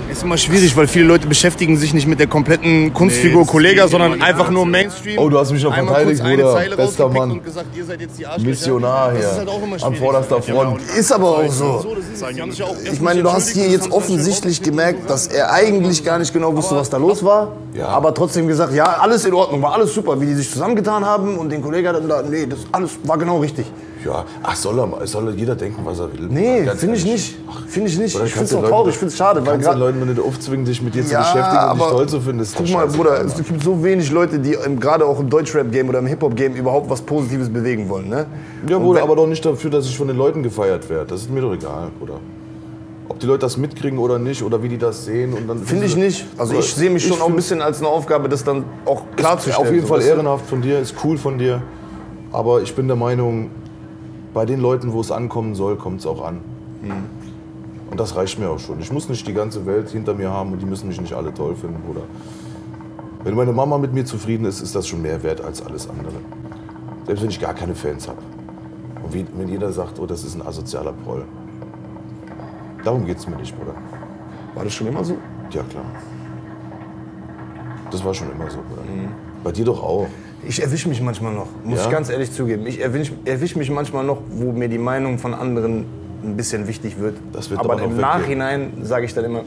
Ist immer schwierig, weil viele Leute beschäftigen sich nicht mit der kompletten Kunstfigur Kollega, sondern einfach nur Mainstream. Oh, du hast mich noch verteidigt, Bruder. Bester Mann. Und gesagt, ihr seid jetzt die Arschlöcher. Missionar hier. Das ist halt auch immer schwierig. An vorderster Front. Ist aber auch so. Ich meine, du hast hier jetzt offensichtlich gemerkt, dass er eigentlich gar nicht genau wusste, was da los war. Ja. Aber trotzdem gesagt, ja, alles in Ordnung, war alles super, wie die sich zusammengetan haben und den Kollegen dann da, nee, das alles war genau richtig. Ja, ach, soll jeder denken, was er will. Nee, finde ich nicht. Finde ich nicht. Ich finde es auch traurig, ich finde es schade. Weil den Leuten nicht aufzwingen, dich mit dir zu beschäftigen und dich toll zu finden. Guck mal, Bruder, es gibt so wenig Leute, die gerade auch im Deutschrap-Game oder im Hip-Hop-Game überhaupt was Positives bewegen wollen, ne? Ja, Bruder, aber doch nicht dafür, dass ich von den Leuten gefeiert werde. Das ist mir doch egal, Bruder. Ob die Leute das mitkriegen oder nicht, oder wie die das sehen. Finde ich nicht. Also ich sehe mich schon auch ein bisschen als eine Aufgabe, das dann auch klarzustellen. Auf jeden Fall ehrenhaft von dir, ist cool von dir. Aber ich bin der Meinung, bei den Leuten, wo es ankommen soll, kommt es auch an. Und das reicht mir auch schon. Ich muss nicht die ganze Welt hinter mir haben und die müssen mich nicht alle toll finden, Bruder. Wenn meine Mama mit mir zufrieden ist, ist das schon mehr wert als alles andere. Selbst wenn ich gar keine Fans habe. Und wenn jeder sagt, oh, das ist ein asozialer Proll. Darum geht's mir nicht, Bruder. War das schon immer so? Ja, klar. Das war schon immer so, Bruder. Bei dir doch auch. Ich erwische mich manchmal noch, muss ich ganz ehrlich zugeben. Ich erwische mich manchmal noch, wo mir die Meinung von anderen ein bisschen wichtig wird. Das wird aber im Nachhinein sage ich dann immer,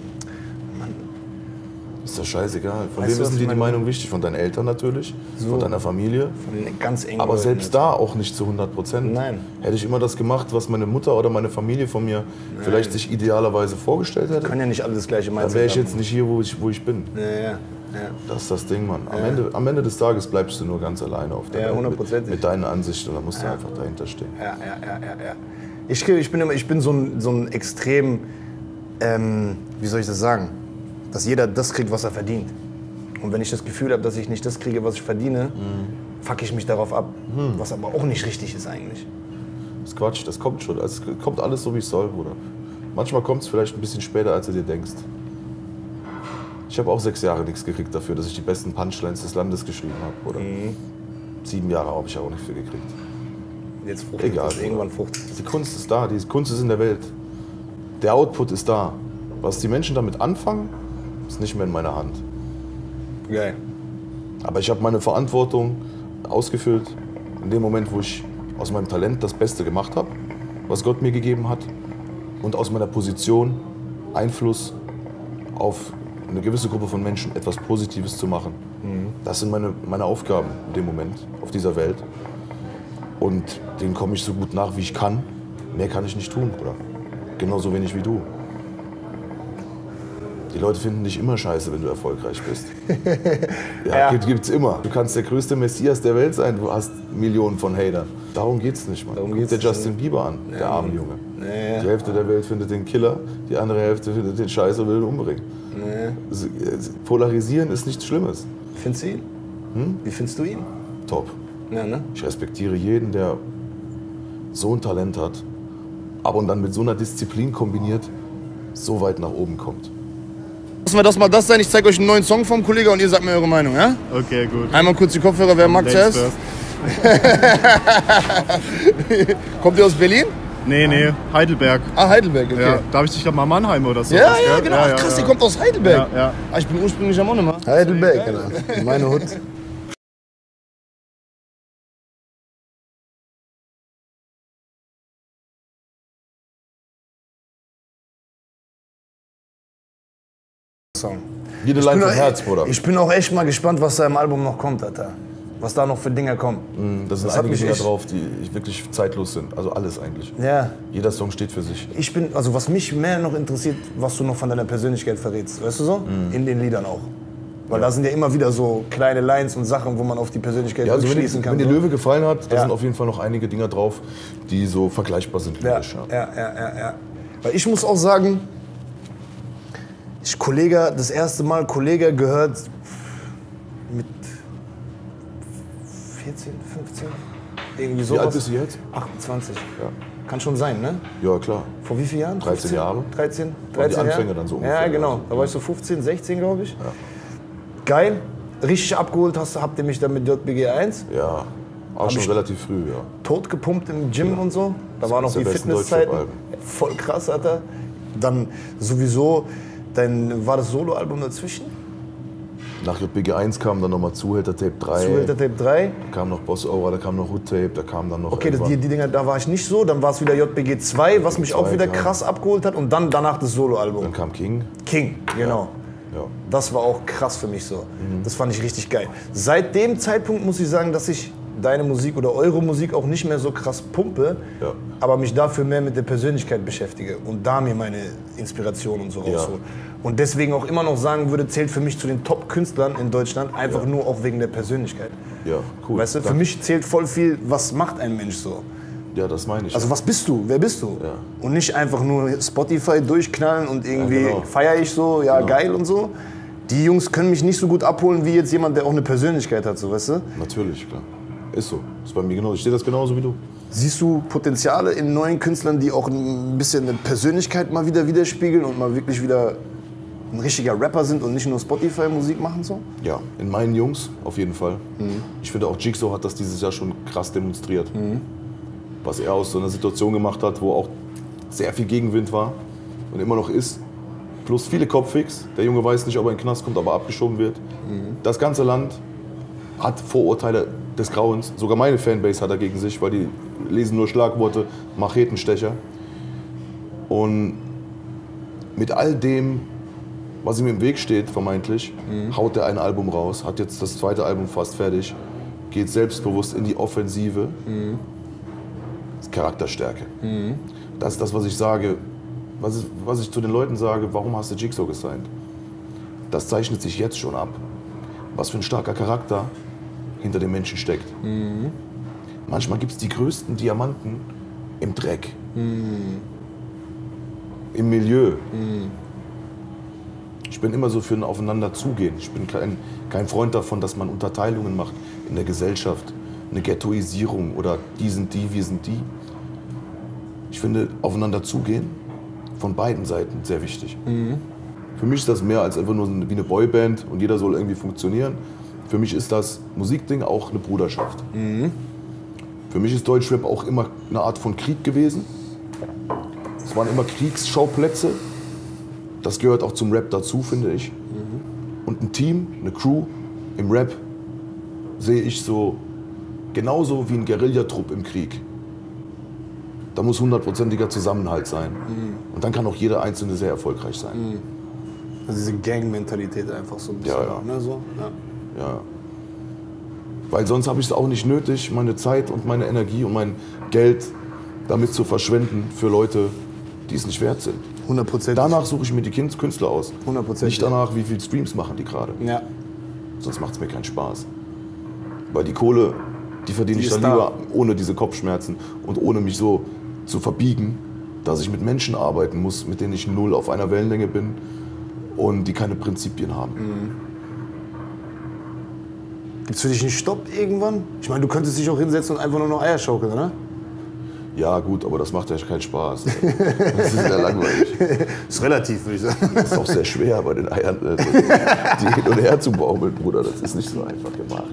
ist das scheißegal. Von wem ist dir die Meinung wichtig? Von deinen Eltern natürlich, von deiner Familie. Von den ganz engen Aber Leuten selbst da auch nicht zu 100%. Nein. Hätte ich immer das gemacht, was meine Mutter oder meine Familie von mir vielleicht sich idealerweise vorgestellt hätte. Kann ja nicht alles das gleiche meinen. Dann wäre ich jetzt nicht hier, wo ich bin. Ja. Das ist das Ding, Mann. Am Ende des Tages bleibst du nur ganz alleine auf der Welt mit deinen Ansichten und da musst du einfach dahinter stehen. Ja. Ich bin so ein extrem, wie soll ich das sagen, dass jeder das kriegt, was er verdient. Und wenn ich das Gefühl habe, dass ich nicht das kriege, was ich verdiene, fuck ich mich darauf ab. Was aber auch nicht richtig ist eigentlich. Das ist Quatsch, das kommt schon. Also es kommt alles so, wie es soll, Bruder. Manchmal kommt es vielleicht ein bisschen später, als du dir denkst. Ich habe auch 6 Jahre nichts gekriegt dafür, dass ich die besten Punchlines des Landes geschrieben habe, oder? 7 Jahre habe ich auch nicht viel gekriegt. Jetzt fruchtet egal, das irgendwann fruchtet. Die Kunst ist da, die Kunst ist in der Welt. Der Output ist da. Was die Menschen damit anfangen, ist nicht mehr in meiner Hand. Geil. Aber ich habe meine Verantwortung ausgefüllt in dem Moment, wo ich aus meinem Talent das Beste gemacht habe, was Gott mir gegeben hat, und aus meiner Position Einfluss auf eine gewisse Gruppe von Menschen etwas Positives zu machen. Das sind meine Aufgaben in dem Moment auf dieser Welt. Und denen komme ich so gut nach, wie ich kann. Mehr kann ich nicht tun, Bruder. Genauso wenig wie du. Die Leute finden dich immer scheiße, wenn du erfolgreich bist. Gibt's immer. Du kannst der größte Messias der Welt sein, du hast Millionen von Hatern. Darum geht's nicht, Mann. Guck dir Justin Bieber an, der arme Junge. Die Hälfte der Welt findet den Killer, die andere Hälfte findet den Scheiße und will ihn umbringen. Polarisieren ist nichts Schlimmes. Findest du ihn? Wie findest du ihn? Top. Ja, ne? Ich respektiere jeden, der so ein Talent hat, aber und dann mit so einer Disziplin kombiniert, so weit nach oben kommt. Lassen wir das mal das sein. Ich zeige euch einen neuen Song vom Kollegen und ihr sagt mir eure Meinung, ja? Okay, gut. Einmal kurz die Kopfhörer, wer mag zuerst? Kommt ihr aus Berlin? Nee, Heidelberg. Ah, Heidelberg, okay. Ja, darf ich dich mal Mannheim oder so? Ja, genau. Ja, krass, ihr kommt aus Heidelberg. Ja. Ah, ich bin ursprünglich am Onnemann. Heidelberg, genau. Meine Hut. Jede Line vom Herz, Bruder. Ich bin auch echt mal gespannt, was da im Album noch kommt, Alter. Was da noch für Dinger kommen. Da sind einige Dinger drauf, die wirklich zeitlos sind. Also alles eigentlich. Ja. Jeder Song steht für sich. Also was mich mehr noch interessiert, was du noch von deiner Persönlichkeit verrätst. Weißt du so? In den Liedern auch. Weil da sind ja immer wieder so kleine Lines und Sachen, wo man auf die Persönlichkeit schließen kann. Wenn dir Löwe gefallen hat, da sind auf jeden Fall noch einige Dinger drauf, die so vergleichbar sind. Ja. Weil ich muss auch sagen, das erste Mal Kollega gehört mit 14, 15, irgendwie sowas. Wie alt bist du jetzt? 28. Ja. Kann schon sein, ne? Ja, klar. Vor wie vielen Jahren? 13 Jahre. 13 die Jahre? Anfänge dann so ungefähr. Ja, genau. Da war ich so 15, 16, glaube ich. Ja. Geil. Richtig abgeholt habt ihr mich dann mit JBG 1. Ja, auch schon relativ früh, ja. Tot gepumpt im Gym und so. Da war noch die Fitnesszeit. Voll krass, Alter. Dann sowieso War das Soloalbum dazwischen? Nach JBG 1 kam dann nochmal Zuhälter Tape 3. Zuhälter Tape 3? Da kam noch Boss Aura, da kam noch Hood Tape, da kam dann noch... Okay, die Dinger, da war ich nicht so. Dann war es wieder JBG 2, was mich auch wieder krass abgeholt hat. Und dann danach das Soloalbum. Dann kam King. King, genau. Ja. Das war auch krass für mich so. Das fand ich richtig geil. Seit dem Zeitpunkt muss ich sagen, dass ich deine Musik oder eure Musik auch nicht mehr so krass pumpe, aber mich dafür mehr mit der Persönlichkeit beschäftige und da mir meine Inspiration und so raushole. Und deswegen auch immer noch sagen würde, zählt für mich zu den Top-Künstlern in Deutschland, einfach nur auch wegen der Persönlichkeit. Ja, cool. Weißt du, für mich zählt voll viel, was macht ein Mensch so. Ja, das meine ich. Also was bist du? Wer bist du? Ja. Und nicht einfach nur Spotify durchknallen und irgendwie feiere ich so, geil und so. Die Jungs können mich nicht so gut abholen wie jetzt jemand, der auch eine Persönlichkeit hat, so, weißt du? Natürlich, klar. Ist so. Ist bei mir genauso. Ich sehe das genauso wie du. Siehst du Potenziale in neuen Künstlern, die auch ein bisschen eine Persönlichkeit mal wieder widerspiegeln und mal wirklich wieder ein richtiger Rapper sind und nicht nur Spotify-Musik machen so? Ja, in meinen Jungs auf jeden Fall. Ich finde auch Jigsaw hat das dieses Jahr schon krass demonstriert. Was er aus so einer Situation gemacht hat, wo auch sehr viel Gegenwind war und immer noch ist. Plus viele Kopfhicks. Der Junge weiß nicht, ob er in den Knast kommt, aber abgeschoben wird. Das ganze Land hat Vorurteile des Grauens. Sogar meine Fanbase hat er gegen sich, weil die lesen nur Schlagworte, Machetenstecher. Und mit all dem, was ihm im Weg steht, vermeintlich, haut er ein Album raus, hat jetzt das zweite Album fast fertig, geht selbstbewusst in die Offensive. Das ist Charakterstärke. Das ist das, was ich sage, was ich zu den Leuten sage, warum hast du Jigsaw gesigned? Das zeichnet sich jetzt schon ab. Was für ein starker Charakter hinter dem Menschen steckt. Manchmal gibt es die größten Diamanten im Dreck, im Milieu. Ich bin immer so für ein Aufeinanderzugehen. Ich bin kein Freund davon, dass man Unterteilungen macht in der Gesellschaft. Eine Ghettoisierung oder die sind die, wir sind die. Ich finde, aufeinander zugehen von beiden Seiten sehr wichtig. Für mich ist das mehr als einfach nur wie eine Boyband und jeder soll irgendwie funktionieren. Für mich ist das Musikding auch eine Bruderschaft. Für mich ist Deutschrap auch immer eine Art von Krieg gewesen. Es waren immer Kriegsschauplätze. Das gehört auch zum Rap dazu, finde ich. Und ein Team, eine Crew im Rap sehe ich so genauso wie ein Guerillatrupp im Krieg. Da muss 100%iger Zusammenhalt sein. Und dann kann auch jeder Einzelne sehr erfolgreich sein. Also diese Gang-Mentalität einfach so ein bisschen. Ne, so? Ja. Weil sonst habe ich es auch nicht nötig, meine Zeit und meine Energie und mein Geld damit zu verschwenden für Leute, die es nicht wert sind. 100%. Danach suche ich mir die Künstler aus. 100%. Nicht danach, wie viele Streams machen die gerade. Ja. Sonst macht es mir keinen Spaß. Weil die Kohle, die verdiene ich dann lieber ohne diese Kopfschmerzen und ohne mich so zu verbiegen, dass ich mit Menschen arbeiten muss, mit denen ich null auf einer Wellenlänge bin und die keine Prinzipien haben. Gibt es für dich einen Stopp irgendwann? Ich meine, du könntest dich auch hinsetzen und einfach nur noch Eier schaukeln, oder? Ja gut, aber das macht ja keinen Spaß. Das ist ja langweilig. Ist relativ, würde ich sagen. Das ist auch sehr schwer bei den Eiern, die hin und her zu baumeln, Bruder. Das ist nicht so einfach gemacht.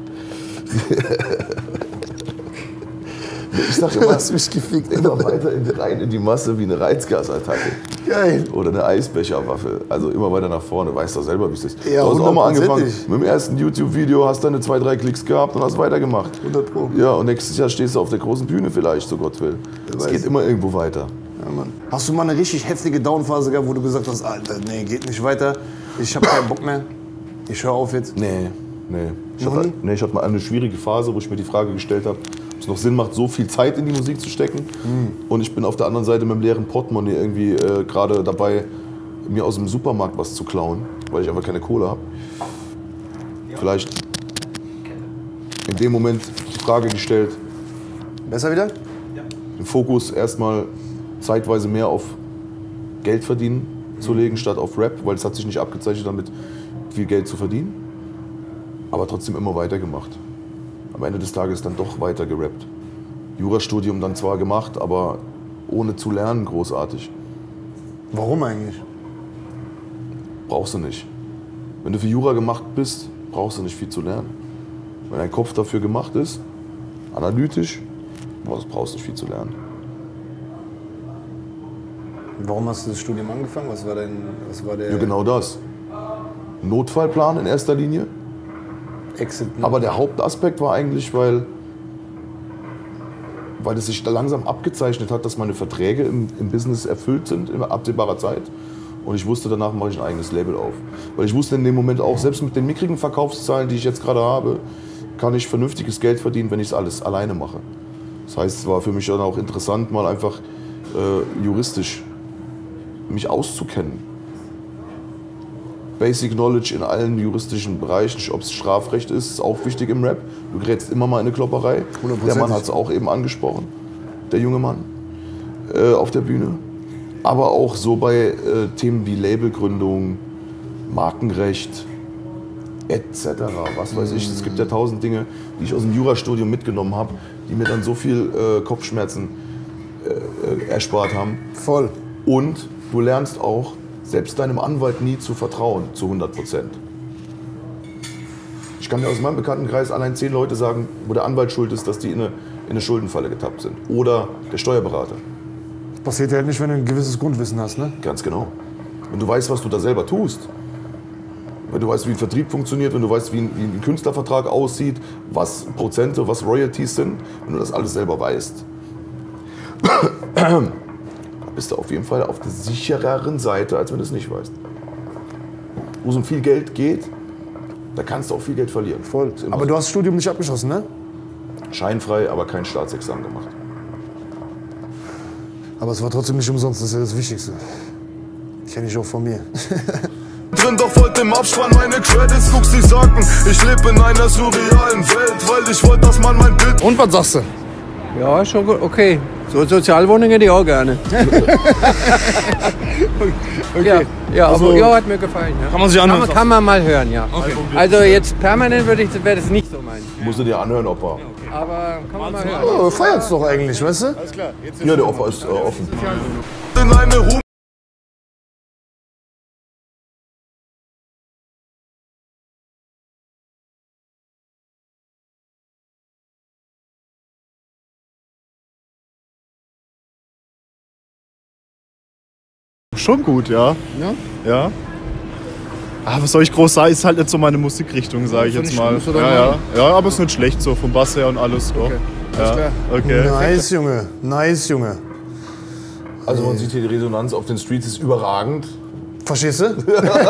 Ich sag immer, hast mich gefickt. Immer weiter rein in die Masse wie eine Reizgasattacke. Geil. Oder eine Eisbecherwaffe. Also immer weiter nach vorne. Weißt doch selber, wie es ist. Ja, du hast auch mal angefangen mit dem ersten YouTube-Video, hast deine 2-3 Klicks gehabt und hast weitergemacht. 100 Pro. Ja, und nächstes Jahr stehst du auf der großen Bühne vielleicht, so Gott will. Es geht immer irgendwo weiter. Ja, Mann. Hast du mal eine richtig heftige Downphase gehabt, wo du gesagt hast, Alter, nee, geht nicht weiter, ich hab keinen Bock mehr, ich höre auf jetzt? Nee. Ich hatte mal eine schwierige Phase, wo ich mir die Frage gestellt habe, ob es noch Sinn macht, so viel Zeit in die Musik zu stecken. Und ich bin auf der anderen Seite mit dem leeren Portemonnaie irgendwie gerade dabei, mir aus dem Supermarkt was zu klauen, weil ich einfach keine Kohle habe. Vielleicht in dem Moment die Frage gestellt. Besser wieder? Den Fokus erstmal zeitweise mehr auf Geld verdienen zu legen, statt auf Rap, weil es hat sich nicht abgezeichnet, damit viel Geld zu verdienen. Aber trotzdem immer weitergemacht. Am Ende des Tages dann doch weiter gerappt. Jurastudium dann zwar gemacht, aber ohne zu lernen großartig. Warum eigentlich? Brauchst du nicht. Wenn du für Jura gemacht bist, brauchst du nicht viel zu lernen. Wenn dein Kopf dafür gemacht ist, analytisch, brauchst du nicht viel zu lernen. Warum hast du das Studium angefangen? Was war der... Ja, genau das. Notfallplan in erster Linie. Exit. Aber der Hauptaspekt war eigentlich, weil es sich da langsam abgezeichnet hat, dass meine Verträge im Business erfüllt sind in absehbarer Zeit. Und ich wusste, danach mache ich ein eigenes Label auf. Weil ich wusste in dem Moment auch, selbst mit den mickrigen Verkaufszahlen, die ich jetzt gerade habe, kann ich vernünftiges Geld verdienen, wenn ich es alles alleine mache. Das heißt, es war für mich dann auch interessant, mal einfach juristisch mich auszukennen. Basic Knowledge in allen juristischen Bereichen, ob es Strafrecht ist auch wichtig im Rap. Du gerätst immer mal in eine Klopperei. Der Mann hat es auch eben angesprochen, der junge Mann auf der Bühne. Aber auch so bei Themen wie Labelgründung, Markenrecht etc. Was weiß ich. Es gibt ja 1000 Dinge, die ich aus dem Jurastudium mitgenommen habe, die mir dann so viel Kopfschmerzen erspart haben. Voll. Und du lernst auch, selbst deinem Anwalt nie zu vertrauen, zu 100%. Ich kann dir aus meinem Bekanntenkreis allein 10 Leute sagen, wo der Anwalt schuld ist, dass die in eine Schuldenfalle getappt sind. Oder der Steuerberater. Passiert ja halt nicht, wenn du ein gewisses Grundwissen hast, ne? Ganz genau. Wenn du weißt, was du da selber tust, wenn du weißt, wie ein Vertrieb funktioniert, wenn du weißt, wie ein Künstlervertrag aussieht, was Prozente, was Royalties sind, wenn du das alles selber weißt, bist du auf jeden Fall auf der sichereren Seite, als wenn du es nicht weißt. Wo es um viel Geld geht, da kannst du auch viel Geld verlieren. Voll. Aber du hast das Studium nicht abgeschlossen, ne? Scheinfrei, aber kein Staatsexamen gemacht. Aber es war trotzdem nicht umsonst, das ist ja das Wichtigste. Kenne ich auch von mir. Drin doch wollte im Abspann meine Credits, guckst, die sagten, ich lebe in einer surrealen Welt, weil ich wollte, dass man mein Bild... Und was sagst du? Ja, schon gut, okay. So Sozialwohnungen hätte ich auch gerne. Okay. Ja, Also- aber ja, hat mir gefallen. Ja. Kann man sich anhören? Kann man mal hören, ja. Okay. Also jetzt permanent wäre das nicht so mein. Musst du dir anhören, Opa. Aber kann man mal hören. Oh, feiert's doch eigentlich, weißt du? Alles klar. Jetzt Ja, der Opa ist offen. in eine Ruhe. Schon gut, ja. Ja? Ah, was soll ich groß sagen? Ist halt nicht so meine Musikrichtung, sage ich jetzt mal. Ja, aber ist nicht schlecht so, vom Bass her und alles. Doch. Okay. Ja. Alles klar. Okay. Nice, Junge. Nice, Junge. Also man sieht hier, die Resonanz auf den Streets ist überragend. Verstehst du?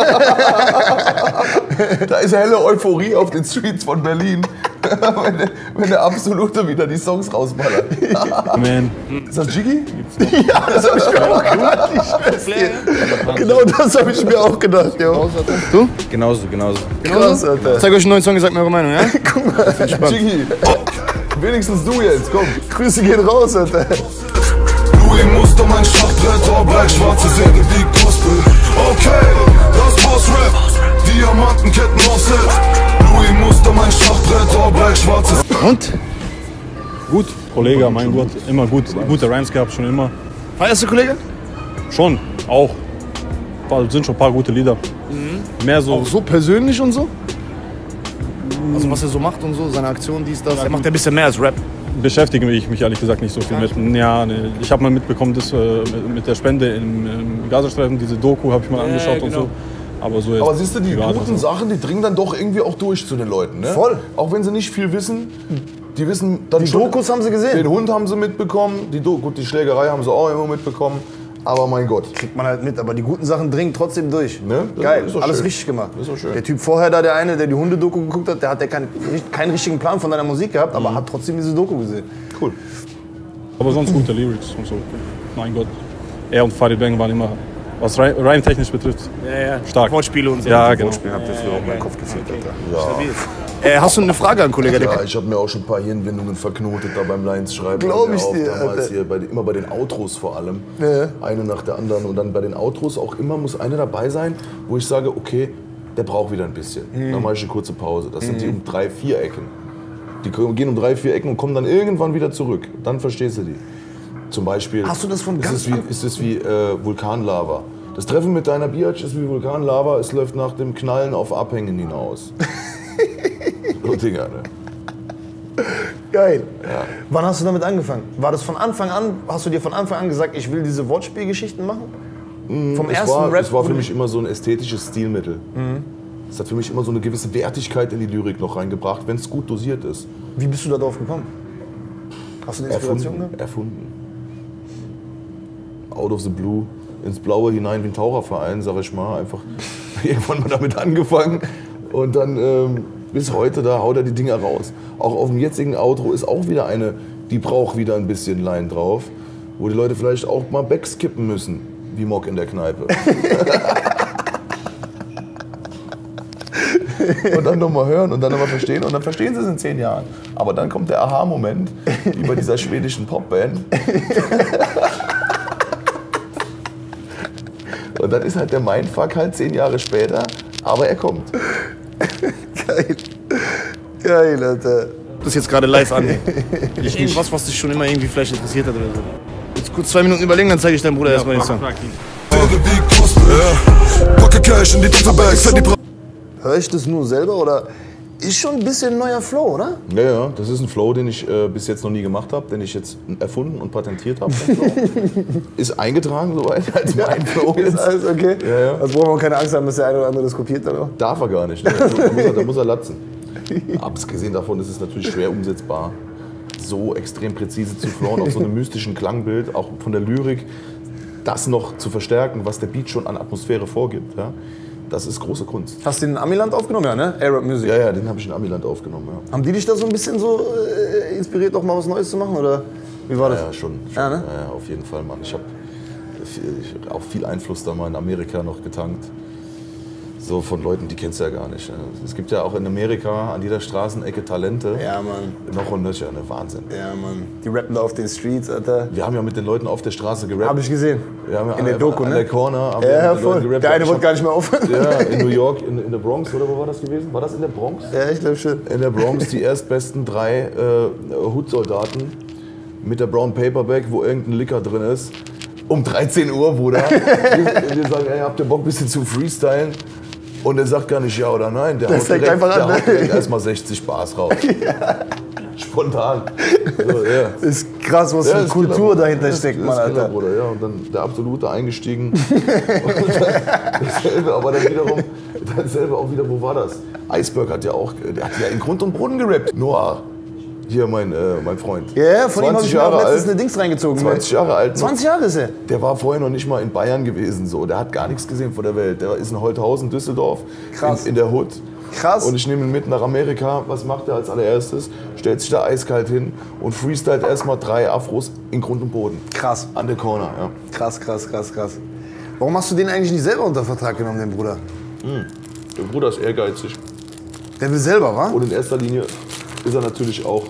Da ist helle Euphorie auf den Streets von Berlin, wenn der Absolute wieder die Songs rausballert. Man. Ist das Jiggy? Ja, das habe ich mir auch gedacht. Ich schwör's dir. Genau das habe ich mir auch gedacht, jo. Du? Genauso. Krass, Alter. Ich zeig euch einen neuen Song, ihr sagt mir eure Meinung, ja? Guck mal. Jiggy, wenigstens du jetzt, komm. Grüße gehen raus, Alter. Louis Muster, mein Schachbrett, all black, schwarze Säge, die Gospel. Okay, das Boss-Rap, Diamantenketten auf Set. Louis Muster, mein Schachbrett, all black, schwarze Und? Gut, Kollege, mein Gott, immer gut. Gute Rhymes gehabt, schon immer. Feierst du, Kollege? Schon, auch. Sind schon ein paar gute Lieder. Mehr so. Auch so persönlich und so? Also was er so macht und so, seine Aktion, dies, das. Er macht ja ein bisschen mehr als Rap. Beschäftige ich mich ehrlich gesagt nicht so viel mit. Ja, nee. Ich habe mal mitbekommen, dass mit der Spende im Gazastreifen, diese Doku habe ich mal angeschaut und so. Aber so jetzt. Aber siehst du, die privat guten und so. Sachen, die dringen dann doch irgendwie auch durch zu den Leuten, ne? Voll. Auch wenn sie nicht viel wissen, die wissen dann Die schon. Dokus haben sie gesehen. Den Hund haben sie mitbekommen, gut, die Schlägerei haben sie auch immer mitbekommen. Aber mein Gott. Kriegt man halt mit, aber die guten Sachen dringen trotzdem durch. Ne? Das Geil, ist doch alles schön. richtig gemacht. Das ist doch schön. Der Typ vorher da, der eine, der die Hunde-Doku geguckt hat, der hat ja keinen richtigen Plan von deiner Musik gehabt, aber hat trotzdem diese Doku gesehen. Cool. Aber sonst gute Lyrics und so. Mein Gott. Er und Farid Bang waren immer, was reimtechnisch betrifft, stark. Wortspiele und so. Ja, genau. Wortspiel habt ihr früher auch meinen Kopf geführt, Alter. Hast du eine Frage an Kollege? Ja, ich habe mir auch schon ein paar Hirnwindungen verknotet da beim Lines schreiben. Glaub ich dir, Damals Alter. hier, immer bei den Outros vor allem. Ja. Eine nach der anderen. Und dann bei den Outros auch immer muss eine dabei sein, wo ich sage, okay, der braucht wieder ein bisschen. Dann mache ich eine kurze Pause. Das sind die um 3, 4 Ecken. Die gehen um 3, 4 Ecken und kommen dann irgendwann wieder zurück. Dann verstehst du die. Zum Beispiel Hast du das von ganz ist es wie Vulkanlava. Das Treffen mit deiner Biatch ist wie Vulkanlava. Es läuft nach dem Knallen auf Abhängen hinaus. So Dinger, ne? Geil. Ja. Wann hast du damit angefangen? War das von Anfang an, hast du dir von Anfang an gesagt, ich will diese Wortspielgeschichten machen? Vom ersten Rap? Es war für mich immer so ein ästhetisches Stilmittel. Es hat für mich immer so eine gewisse Wertigkeit in die Lyrik noch reingebracht, wenn es gut dosiert ist. Wie bist du da drauf gekommen? Hast du eine Inspiration gehabt? Erfunden. Out of the blue, ins Blaue hinein wie ein Taucherverein, sag ich mal. Einfach irgendwann mal damit angefangen und dann bis heute, da haut er die Dinger raus. Auch auf dem jetzigen Outro ist auch wieder eine, die braucht wieder ein bisschen Line drauf, wo die Leute vielleicht auch mal backskippen müssen, wie Mock in der Kneipe. Und dann nochmal hören und dann nochmal verstehen und dann verstehen sie es in 10 Jahren. Aber dann kommt der Aha-Moment, wie bei dieser schwedischen Popband. Und dann ist halt der Mindfuck halt 10 Jahre später, aber er kommt. Geil. Geil, Alter. Das ist jetzt gerade live an. Irgendwas, was dich schon immer irgendwie vielleicht interessiert hat oder so. Jetzt kurz 2 Minuten überlegen, dann zeige ich deinem Bruder erstmal den Song. Hör ich das nur selber oder ist schon ein bisschen ein neuer Flow, oder? Ja, das ist ein Flow, den ich bis jetzt noch nie gemacht habe, den ich jetzt erfunden und patentiert habe. Ist eingetragen soweit als mein Flow. Ist alles okay? Ja. Also brauchen wir keine Angst haben, dass der eine oder andere das kopiert hat, oder? Darf er gar nicht. Ne? Da muss er latzen. Abgesehen davon ist es natürlich schwer umsetzbar, so extrem präzise zu flowen, auf so einem mystischen Klangbild, auch von der Lyrik, das noch zu verstärken, was der Beat schon an Atmosphäre vorgibt. Ja? Das ist große Kunst. Hast du den in Amiland aufgenommen, ja, ne? Arab Music. Ja, den habe ich in Amiland aufgenommen. Ja. Haben die dich da so ein bisschen so inspiriert, auch mal was Neues zu machen, oder wie war das? Ja, schon. Ja, ne? Ja, auf jeden Fall, Mann. Ich habe auch viel Einfluss da mal in Amerika noch getankt. So von Leuten, die kennst du ja gar nicht. Es gibt ja auch in Amerika an jeder Straßenecke Talente. Ja, Mann. Noch und nöcher, ne? Wahnsinn. Ja, Mann. Die rappen da auf den Streets, Alter. Wir haben ja mit den Leuten auf der Straße gerappt. Hab ich gesehen. Wir haben ja in der Doku, an ne? der Corner haben ja, wir mit den Leuten voll. gerappt. Der eine wollte gar nicht mehr aufhören. Ja, in New York, in der Bronx, oder wo war das gewesen? War das in der Bronx? Ja, ich glaube schon. In der Bronx die erstbesten 3 Hood-Soldaten mit der Brown Paperback, wo irgendein Licker drin ist. Um 13 Uhr, Bruder. Wir sagen, ey, habt ihr Bock ein bisschen zu freestylen? Und er sagt gar nicht ja oder nein. Der haut direkt erstmal 60 Bars raus. Ja. Spontan. So, ja. Ist krass, was für eine Kultur dahinter steckt, Mann, Alter. Bruder, ja. Und dann der Absolute eingestiegen. Dasselbe, aber dann wiederum, dasselbe auch wieder, wo war das? Iceberg hat ja auch, der hat ja in Grund und Boden gerappt. Noah. Hier mein Freund. Ja, von ihm habe ich mir auch letztens eine Dings reingezogen. 20 Jahre alt. 20 Jahre ist er. Der war vorher noch nicht mal in Bayern gewesen. So. Der hat gar nichts gesehen von der Welt. Der ist in Holthausen, Düsseldorf, in der Hood. Krass. Und ich nehme ihn mit nach Amerika. Was macht er als allererstes? Stellt sich da eiskalt hin und freestylt erstmal 3 Afros in Grund und Boden. Krass. An der Corner, ja. Krass. Warum hast du den eigentlich nicht selber unter Vertrag genommen, den Bruder? Der Bruder ist ehrgeizig. Der will selber, wa? Und in erster Linie ist er natürlich auch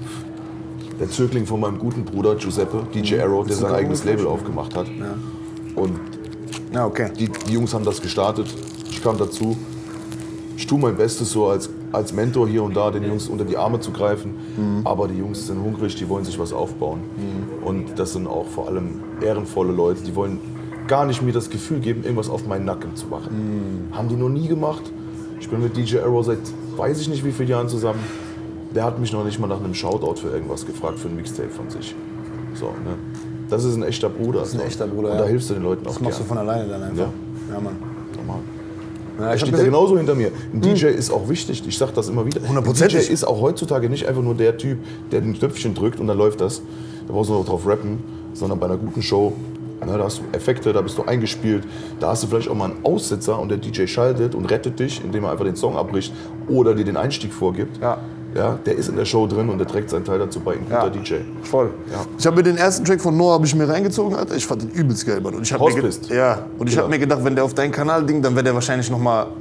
der Zögling von meinem guten Bruder Giuseppe, DJ Arrow, der sein eigenes Label aufgemacht hat. Ja. Und ja, okay. Die Jungs haben das gestartet. Ich kam dazu. Ich tue mein Bestes, so als Mentor hier und da den Jungs unter die Arme zu greifen. Aber die Jungs sind hungrig, die wollen sich was aufbauen. Und das sind auch vor allem ehrenvolle Leute, die wollen gar nicht mir das Gefühl geben, irgendwas auf meinen Nacken zu machen. Haben die noch nie gemacht. Ich bin mit DJ Arrow seit weiß ich nicht wie vielen Jahren zusammen. Der hat mich noch nicht mal nach einem Shoutout für irgendwas gefragt, für ein Mixtape von sich. So, ne? Das ist ein echter Bruder. Das ist ein echter Bruder, und da hilfst du den Leuten auch Das machst du von alleine dann einfach. Ja, Mann. Normal. Ja, er steht da genauso hinter mir. Ein DJ ist auch wichtig, ich sag das immer wieder. 100%. Ein DJ ist auch heutzutage nicht einfach nur der Typ, der den Knöpfchen drückt und dann läuft das. Da brauchst du noch drauf rappen, sondern bei einer guten Show, da hast du Effekte, da bist du eingespielt, da hast du vielleicht auch mal einen Aussitzer und der DJ schaltet und rettet dich, indem er einfach den Song abbricht oder dir den Einstieg vorgibt. Ja, der ist in der Show drin und der trägt seinen Teil dazu bei, ein guter DJ. Voll. Ja. Ich habe mir den ersten Track von Noah reingezogen, Alter. Ich fand den übelst geil, Mann. Und ich habe mir gedacht, wenn der auf deinen Kanal ding, dann wäre der wahrscheinlich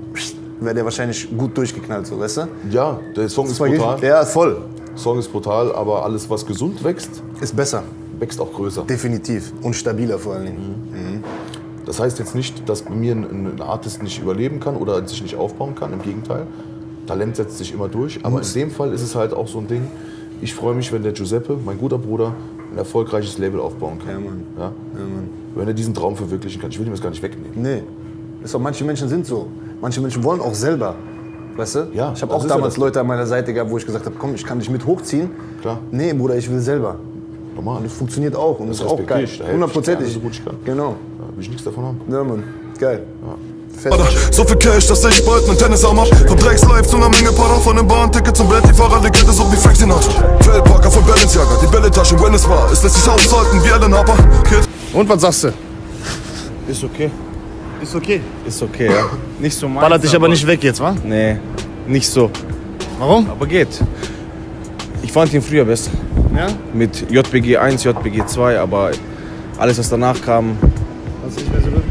gut durchgeknallt, so, weißt du? Ja, der Song ist brutal. Ja, voll. Song ist brutal, aber alles, was gesund wächst, ist besser. Wächst auch größer. Definitiv. Und stabiler vor allen Dingen. Das heißt jetzt nicht, dass bei mir ein Artist nicht überleben kann oder sich nicht aufbauen kann. Im Gegenteil. Talent setzt sich immer durch. Aber in dem Fall ist es halt auch so ein Ding. Ich freue mich, wenn der Giuseppe, mein guter Bruder, ein erfolgreiches Label aufbauen kann. Ja, Mann. Ja? Ja, Mann. Wenn er diesen Traum verwirklichen kann. Ich will ihm das gar nicht wegnehmen. Nee. Ist auch, manche Menschen sind so. Manche Menschen wollen auch selber. Weißt du? Ja, ich habe auch damals Leute an meiner Seite gehabt, wo ich gesagt habe, komm, ich kann dich mit hochziehen. Klar. Nee, Bruder, ich will selber. Normal. Und das funktioniert auch. Und das ist auch geil. 100%. So gut ich kann. Genau. will ich nichts davon haben. Ja, Mann. Geil. Ja. So viel Cash, dass ich bald nen Tennisarm hab. Von Drakes Live zu einer Menge Para, von dem Bahnticket zum Bett. Die Fahrer, die Geld ist auf wie Frank Sinatra. Feldparker von Balenciaga, die Bälletasche in Venice Bar. Es lässt sich aushalten wie Alan Harper. Und was sagst du? Ist okay. Ist okay. Ist okay, ja. Nicht so meins. Ballert dich aber nicht weg jetzt, wa? Nee, nicht so. Warum? Aber geht. Ich fand ihn früher besser. Ja? Mit JBG 1, JBG 2, aber alles, was danach kam, Was nicht mehr so gut?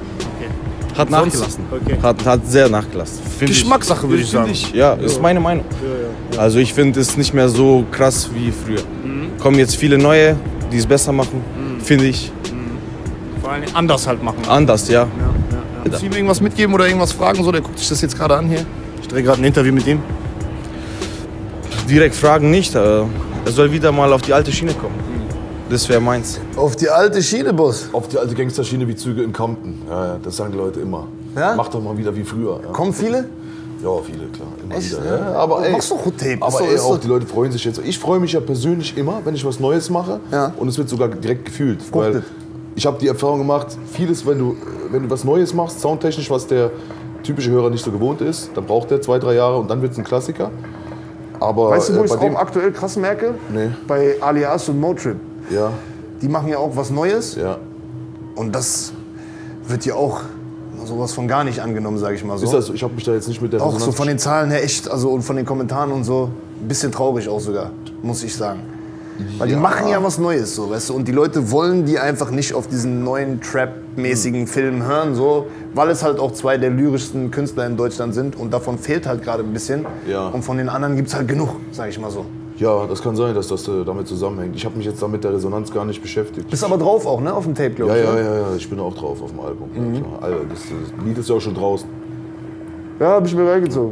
hat nachgelassen. Okay. Hat sehr nachgelassen. Geschmackssache, würde ich sagen. Ja, ist meine Meinung. Also ich finde es nicht mehr so krass wie früher. Kommen jetzt viele neue, die es besser machen, finde ich. Vor allem anders halt machen. Anders, ja. Willst du ihm irgendwas mitgeben oder irgendwas fragen? So, der guckt sich das jetzt gerade an hier. Ich drehe gerade ein Interview mit ihm. Direkt fragen nicht. Er soll wieder mal auf die alte Schiene kommen. Das wäre meins. Auf die alte Schiene, Boss? Auf die alte Gangsterschiene wie Züge in Compton. Ja, das sagen die Leute immer. Ja? Mach doch mal wieder wie früher. Ja. Kommen viele? Ja, viele, klar. Immer Echt? wieder. Ja. Aber ey, machst doch gut Tape. Aber ey, auch die Leute freuen sich jetzt. Ich freue mich ja persönlich immer, wenn ich was Neues mache. Ja. Und es wird sogar direkt gefühlt. Weil ich habe die Erfahrung gemacht, vieles, wenn du was Neues machst, soundtechnisch, was der typische Hörer nicht so gewohnt ist, dann braucht der 2, 3 Jahre und dann wird es ein Klassiker. Aber weißt du, wo ich es bei dem auch aktuell krass merke? Nee. Bei Alias und Motrip. Ja. Die machen ja auch was Neues. Ja. Und das wird ja auch sowas von gar nicht angenommen, sage ich mal so. Ist das so? Ich habe mich da jetzt nicht mit der Auch Resonanz so von den Zahlen her echt, also und von den Kommentaren und so, ein bisschen traurig auch sogar, muss ich sagen. Weil die machen ja was Neues, so, weißt du, und die Leute wollen die einfach nicht auf diesen neuen Trap-mäßigen Film hören, so, weil es halt auch 2 der lyrischsten Künstler in Deutschland sind und davon fehlt halt gerade ein bisschen. Ja. Und von den anderen gibt's halt genug, sag ich mal so. Ja, das kann sein, dass das damit zusammenhängt. Ich habe mich jetzt damit der Resonanz gar nicht beschäftigt. Bist aber drauf auch, ne, auf dem Tape, glaube ich. Ja, ich bin auch drauf auf dem Album. Ja, klar. Das Lied ist ja auch schon draußen. Ja, hab ich mir reingezogen.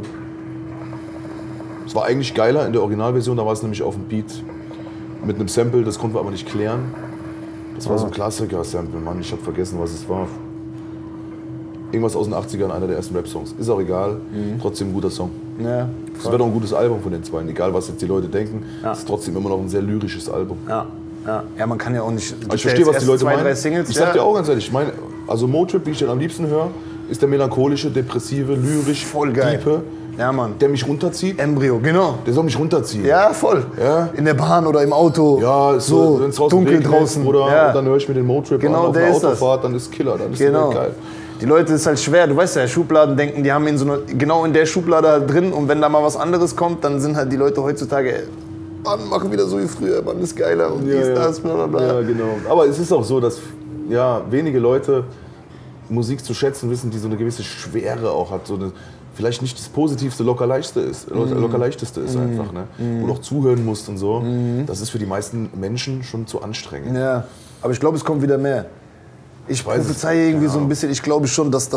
Es war eigentlich geiler in der Originalversion, da war es nämlich auf dem Beat mit einem Sample, das konnten wir aber nicht klären. Das war so ein Klassiker-Sample, Mann, ich habe vergessen, was es war. Irgendwas aus den 80ern, einer der ersten Rap-Songs. Ist auch egal, trotzdem ein guter Song. Ja, es wird auch ein gutes Album von den zwei, egal was jetzt die Leute denken. Es ist trotzdem immer noch ein sehr lyrisches Album. Ja, man kann ja auch nicht... Ich verstehe, was die Leute 2, 3 meinen. Singles, Ich sag dir auch ganz ehrlich, also Motrip, wie ich den am liebsten höre, ist der melancholische, depressive, lyrisch, voll geil. Diepe, ja, Mann. der mich runterzieht. Embryo, genau. Der soll mich runterziehen. Ja, voll. Ja. In der Bahn oder im Auto. Ja, so dunkel draußen. Oder ja. Und dann höre ich mir den Motrip an auf der Autofahrt, dann ist Killer, dann ist der geil. Die Leute ist halt schwer, du weißt ja, Schubladen denken, die haben ihn so genau in der Schublade halt drin und wenn da mal was anderes kommt, dann sind halt die Leute heutzutage, Mann, machen wieder so wie früher, Mann, ist geiler und dies, das, bla bla bla. Ja, genau. Aber es ist auch so, dass wenige Leute Musik zu schätzen wissen, die so eine gewisse Schwere auch hat, so eine, vielleicht nicht das positivste, lockerleichteste ist einfach, ne? Wo du auch zuhören musst und so. Das ist für die meisten Menschen schon zu anstrengend. Ja, aber ich glaube, es kommt wieder mehr. Ich prophezeie irgendwie so ein bisschen, ich glaube schon, dass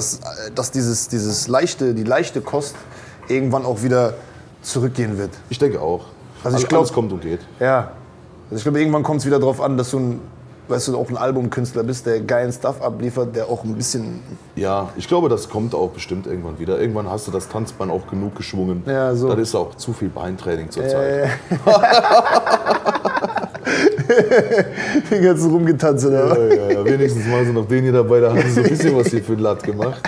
die leichte Kost irgendwann auch wieder zurückgehen wird. Ich denke auch. Also ich glaube, alles kommt und geht. Ja. Also ich glaube, irgendwann kommt es wieder darauf an, dass du auch ein Albumkünstler bist, der geilen Stuff abliefert, der auch ein bisschen... Ja, ich glaube, das kommt auch bestimmt irgendwann wieder. Irgendwann hast du das Tanzbein auch genug geschwungen. Ja, so. Das ist auch zu viel Beintraining zurzeit. Den ganzen rumgetanzt, oder? Ja, wenigstens mal so noch den hier dabei, da haben sie so ein bisschen was hier für den Latt gemacht.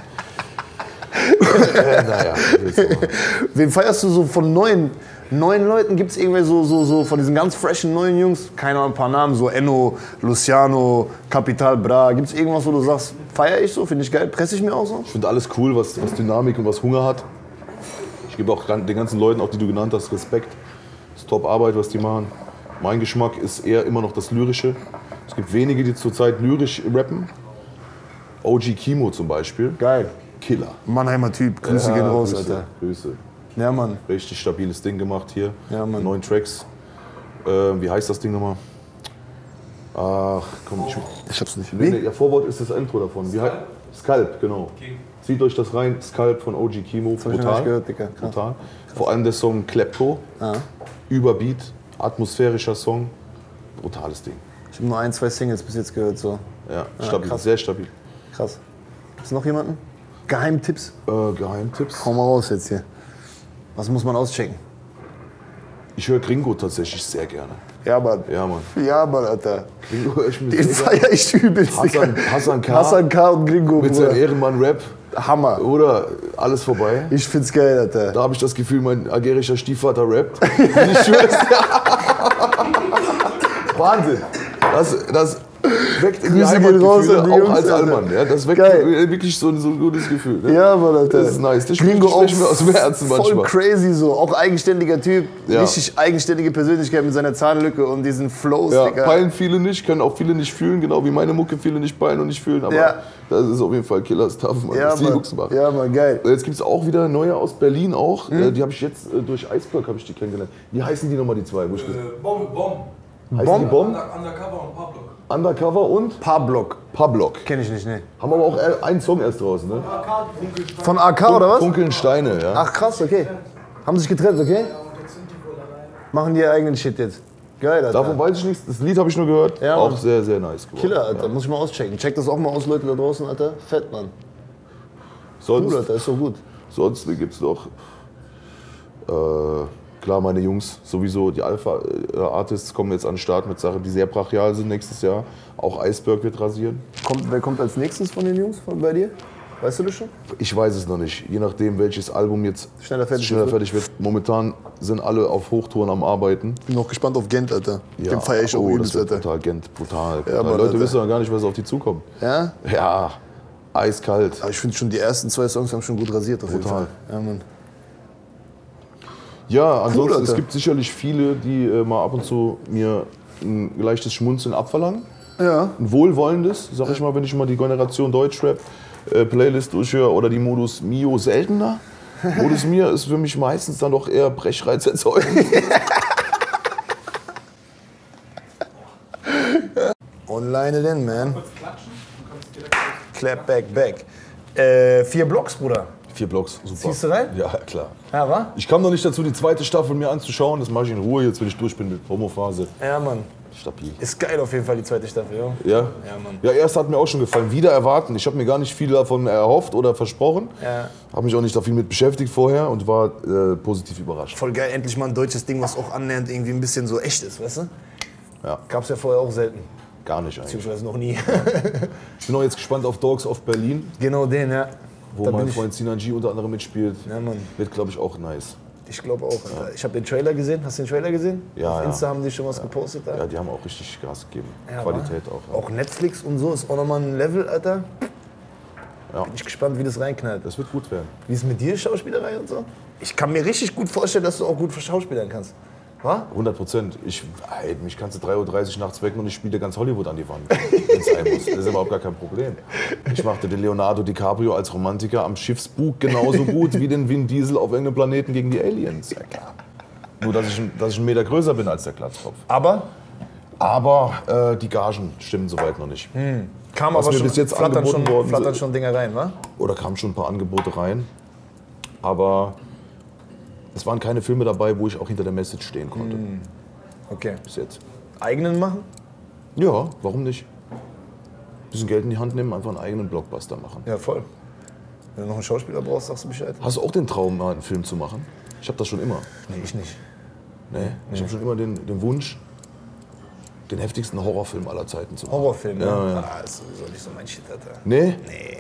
Naja. Wen feierst du so von neuen Leuten? Gibt es irgendwie so von diesen ganz freshen neuen Jungs? Keine Ahnung, ein paar Namen, so Enno, Luciano, Capital Bra. Gibt es irgendwas, wo du sagst, feiere ich so, finde ich geil, presse ich mir auch so? Ich finde alles cool, was Dynamik und was Hunger hat. Ich gebe auch den ganzen Leuten, auch die du genannt hast, Respekt. Das ist Top-Arbeit, was die machen. Mein Geschmack ist eher immer noch das Lyrische. Es gibt wenige, die zurzeit lyrisch rappen. OG Kimo zum Beispiel. Geil. Killer. Mannheimer Typ. Grüße gehen raus, Alter. Grüße. Ja, Mann. Richtig stabiles Ding gemacht hier. Ja, Mann. 9 Tracks. Wie heißt das Ding nochmal? Ach, komm, ich hab's nicht. Ja, Vorwort ist das Intro davon. Wie heißt? Skalp, genau. Okay. Zieht euch das rein. Skalp von OG Kimo. Brutal. Gehört, Dicker. Brutal. Vor allem der Song Klepto. Überbeat. Atmosphärischer Song, brutales Ding. Ich habe nur 1, 2 Singles bis jetzt gehört. So. Ja, stabil, krass. Sehr stabil. Krass. Gibt es noch jemanden? Geheimtipps? Geheimtipps? Hau mal raus jetzt hier. Was muss man auschecken? Ich höre Gringo tatsächlich sehr gerne. Ja, Mann. Ja, Mann. Ja, Mann, Alter. Gringo höre ich mir Den sehr feier ich übelst. Hassan K. Hassan K. und Gringo, mit seinem Ehrenmann-Rap. Hammer. Oder alles vorbei. Ich find's geil, Alter. Da habe ich das Gefühl, mein algerischer Stiefvater rappt. Ich schwör's. Wahnsinn. Das weckt in die Heimatgefühle, auch als Allmann. Ja, das weckt wirklich so ein gutes Gefühl. Ne? Ja, Mann, Alter. Das ist nice. Das Gringo sprechen wir aus dem Herzen voll manchmal. crazy so. Auch eigenständiger Typ. Ja. Richtig eigenständige Persönlichkeit mit seiner Zahnlücke und diesen Flows, Ja, Digga. peilen viele nicht, können auch viele nicht fühlen, genau wie meine Mucke viele nicht peilen und nicht fühlen. Aber das ist auf jeden Fall Killer-Stuff, man. Ja, Die Jungs machen. Ja, Mann, geil. Jetzt gibt es auch wieder neue aus Berlin auch. Die habe ich jetzt durch Iceberg habe ich die kennengelernt. Wie heißen die nochmal, die zwei? Wo ich Bomb. Heißen die Bomb? Undercover und Pablock. Undercover und? Pablock. Kenn ich nicht, ne. Haben aber auch einen Song erst draußen, ne? Von AK oder was? Funkeln Steine, ja. Ach krass, okay. Haben sich getrennt, okay? Machen die ihr eigenen Shit jetzt. Geil, Alter. Davon weiß ich nichts. Das Lied habe ich nur gehört. Ja, auch Mann. sehr, sehr nice geworden. Killer, Alter. Muss ich mal auschecken. Check das auch mal aus, Leute da draußen, Alter. Fett, Mann. Sonst, Cool, Alter. Ist so gut. Sonst gibt es noch, klar, meine Jungs, sowieso die Alpha-Artists kommen jetzt an den Start mit Sachen, die sehr brachial sind nächstes Jahr. Auch Iceberg wird rasieren. Wer kommt als nächstes von den Jungs bei dir? Weißt du das schon? Ich weiß es noch nicht. Je nachdem, welches Album jetzt schneller fertig wird. Momentan sind alle auf Hochtouren am Arbeiten. Bin noch gespannt auf Gent, Alter. Ja. Den feier ich auch übelst, das wird Alter. brutal, Gent, brutal. Ja, Mann, Leute Alter. wissen doch gar nicht, was auf die zukommt. Ja? Ja, eiskalt. Aber ich finde schon, die ersten 2 Songs haben schon gut rasiert auf jeden Fall. Ja, Mann. Ja, ansonsten, Alter. es gibt sicherlich viele, die mal ab und zu mir ein leichtes Schmunzeln abverlangen. Ja. Ein wohlwollendes, sag ich mal, wenn ich mal die Generation Deutschrap Playlist durchhöre oder die Modus Mio seltener. Modus Mio ist für mich meistens dann doch eher Brechreiz erzeugen. Online denn, man. Clap back. 4 Blocks, Bruder. 4 Blocks, super. Ziehst du rein? Ja, klar. Ja, wa? Ich kam noch nicht dazu, die zweite Staffel mir anzuschauen. Das mache ich in Ruhe, jetzt wenn ich durch bin mit Promophase. Ja, Mann. Stabil. Ist geil auf jeden Fall, die zweite Staffel, ja. Ja? Ja, Mann. Ja, erst hat mir auch schon gefallen. Wieder erwarten. Ich habe mir gar nicht viel davon erhofft oder versprochen. Ja. Habe mich auch nicht da viel mit beschäftigt vorher und war positiv überrascht. Voll geil, endlich mal ein deutsches Ding, was auch annähernd irgendwie ein bisschen so echt ist, weißt du? Ja. Gab's ja vorher auch selten. Gar nicht eigentlich. Beziehungsweise noch nie. Ich bin auch jetzt gespannt auf Dogs of Berlin. Genau den, ja. Wo Da mein bin ich- Freund Sinan G unter anderem mitspielt. Ja, Mann. Wird, glaube ich, auch nice. Ich glaube auch, Alter. Ich habe den Trailer gesehen. Hast du den Trailer gesehen? Ja, Auf ja. Insta haben die schon was gepostet da. Ja, die haben auch richtig Gas gegeben. Ja, Qualität wa? auch. Auch Netflix und so ist auch nochmal ein Level, Alter. Ja. Bin ich gespannt, wie das reinknallt. Das wird gut werden. Wie ist mit dir Schauspielerei und so? Ich kann mir richtig gut vorstellen, dass du auch gut schauspielern kannst. Was? 100%. Mich kannst du 3:30 Uhr nachts wecken und ich spiele dir ganz Hollywood an die Wand, wenn es sein muss. Das ist überhaupt gar kein Problem. Ich machte den Leonardo DiCaprio als Romantiker am Schiffsbug genauso gut wie den Vin Diesel auf irgendeinem Planeten gegen die Aliens. Ja, klar. Nur, dass ich einen Meter größer bin als der Glatzkopf. Aber? Aber die Gagen stimmen soweit noch nicht. Kam Was aber mir schon, bis jetzt flattern angeboten worden flattern sind. schon Dinger rein, wa? Oder kamen schon ein paar Angebote rein. Aber es waren keine Filme dabei, wo ich auch hinter der Message stehen konnte. Okay. Bis jetzt. Eigenen machen? Ja, warum nicht? Bisschen Geld in die Hand nehmen, einfach einen eigenen Blockbuster machen. Ja, voll. Wenn du noch einen Schauspieler brauchst, sagst du Bescheid. Hast du auch den Traum, mal einen Film zu machen? Ich habe das schon immer. Nee, ich nicht. Nee? Ich habe schon immer den Wunsch, den heftigsten Horrorfilm aller Zeiten zu machen. Horrorfilm, ne? Ja, ja. Ah, ist sowieso nicht so mein Shit, Alter. Nee?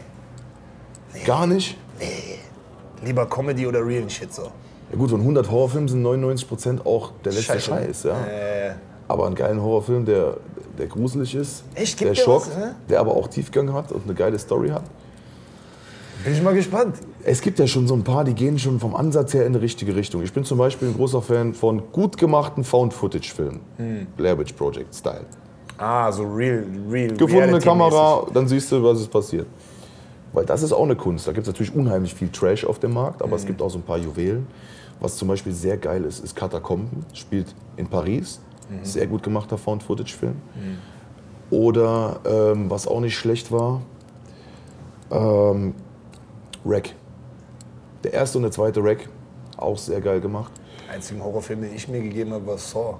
Nee. Gar nicht? Nee. Lieber Comedy oder Real Shit so. Ja gut, von 100 Horrorfilmen sind 99% auch der letzte Scheiße. Scheiß. Ja. Aber einen geilen Horrorfilm, der gruselig ist, Echt? der Gibt der schockt, was, hä? der aber auch Tiefgang hat und eine geile Story hat. Bin ich mal gespannt. Es gibt ja schon so ein paar, die gehen schon vom Ansatz her in die richtige Richtung. Ich bin zum Beispiel ein großer Fan von gut gemachten Found-Footage-Filmen. Blair Witch Project-Style. Ah, so real Gefundene reality-mäßig. Kamera, dann siehst du, was ist passiert. Weil das ist auch eine Kunst. Da gibt es natürlich unheimlich viel Trash auf dem Markt, aber es gibt auch so ein paar Juwelen. Was zum Beispiel sehr geil ist Katakomben. Spielt in Paris. Sehr gut gemachter Found-Footage-Film. Oder, was auch nicht schlecht war, Wreck. Der erste und der zweite Wreck, auch sehr geil gemacht. einzigen Horrorfilm, den ich mir gegeben habe, war Saw.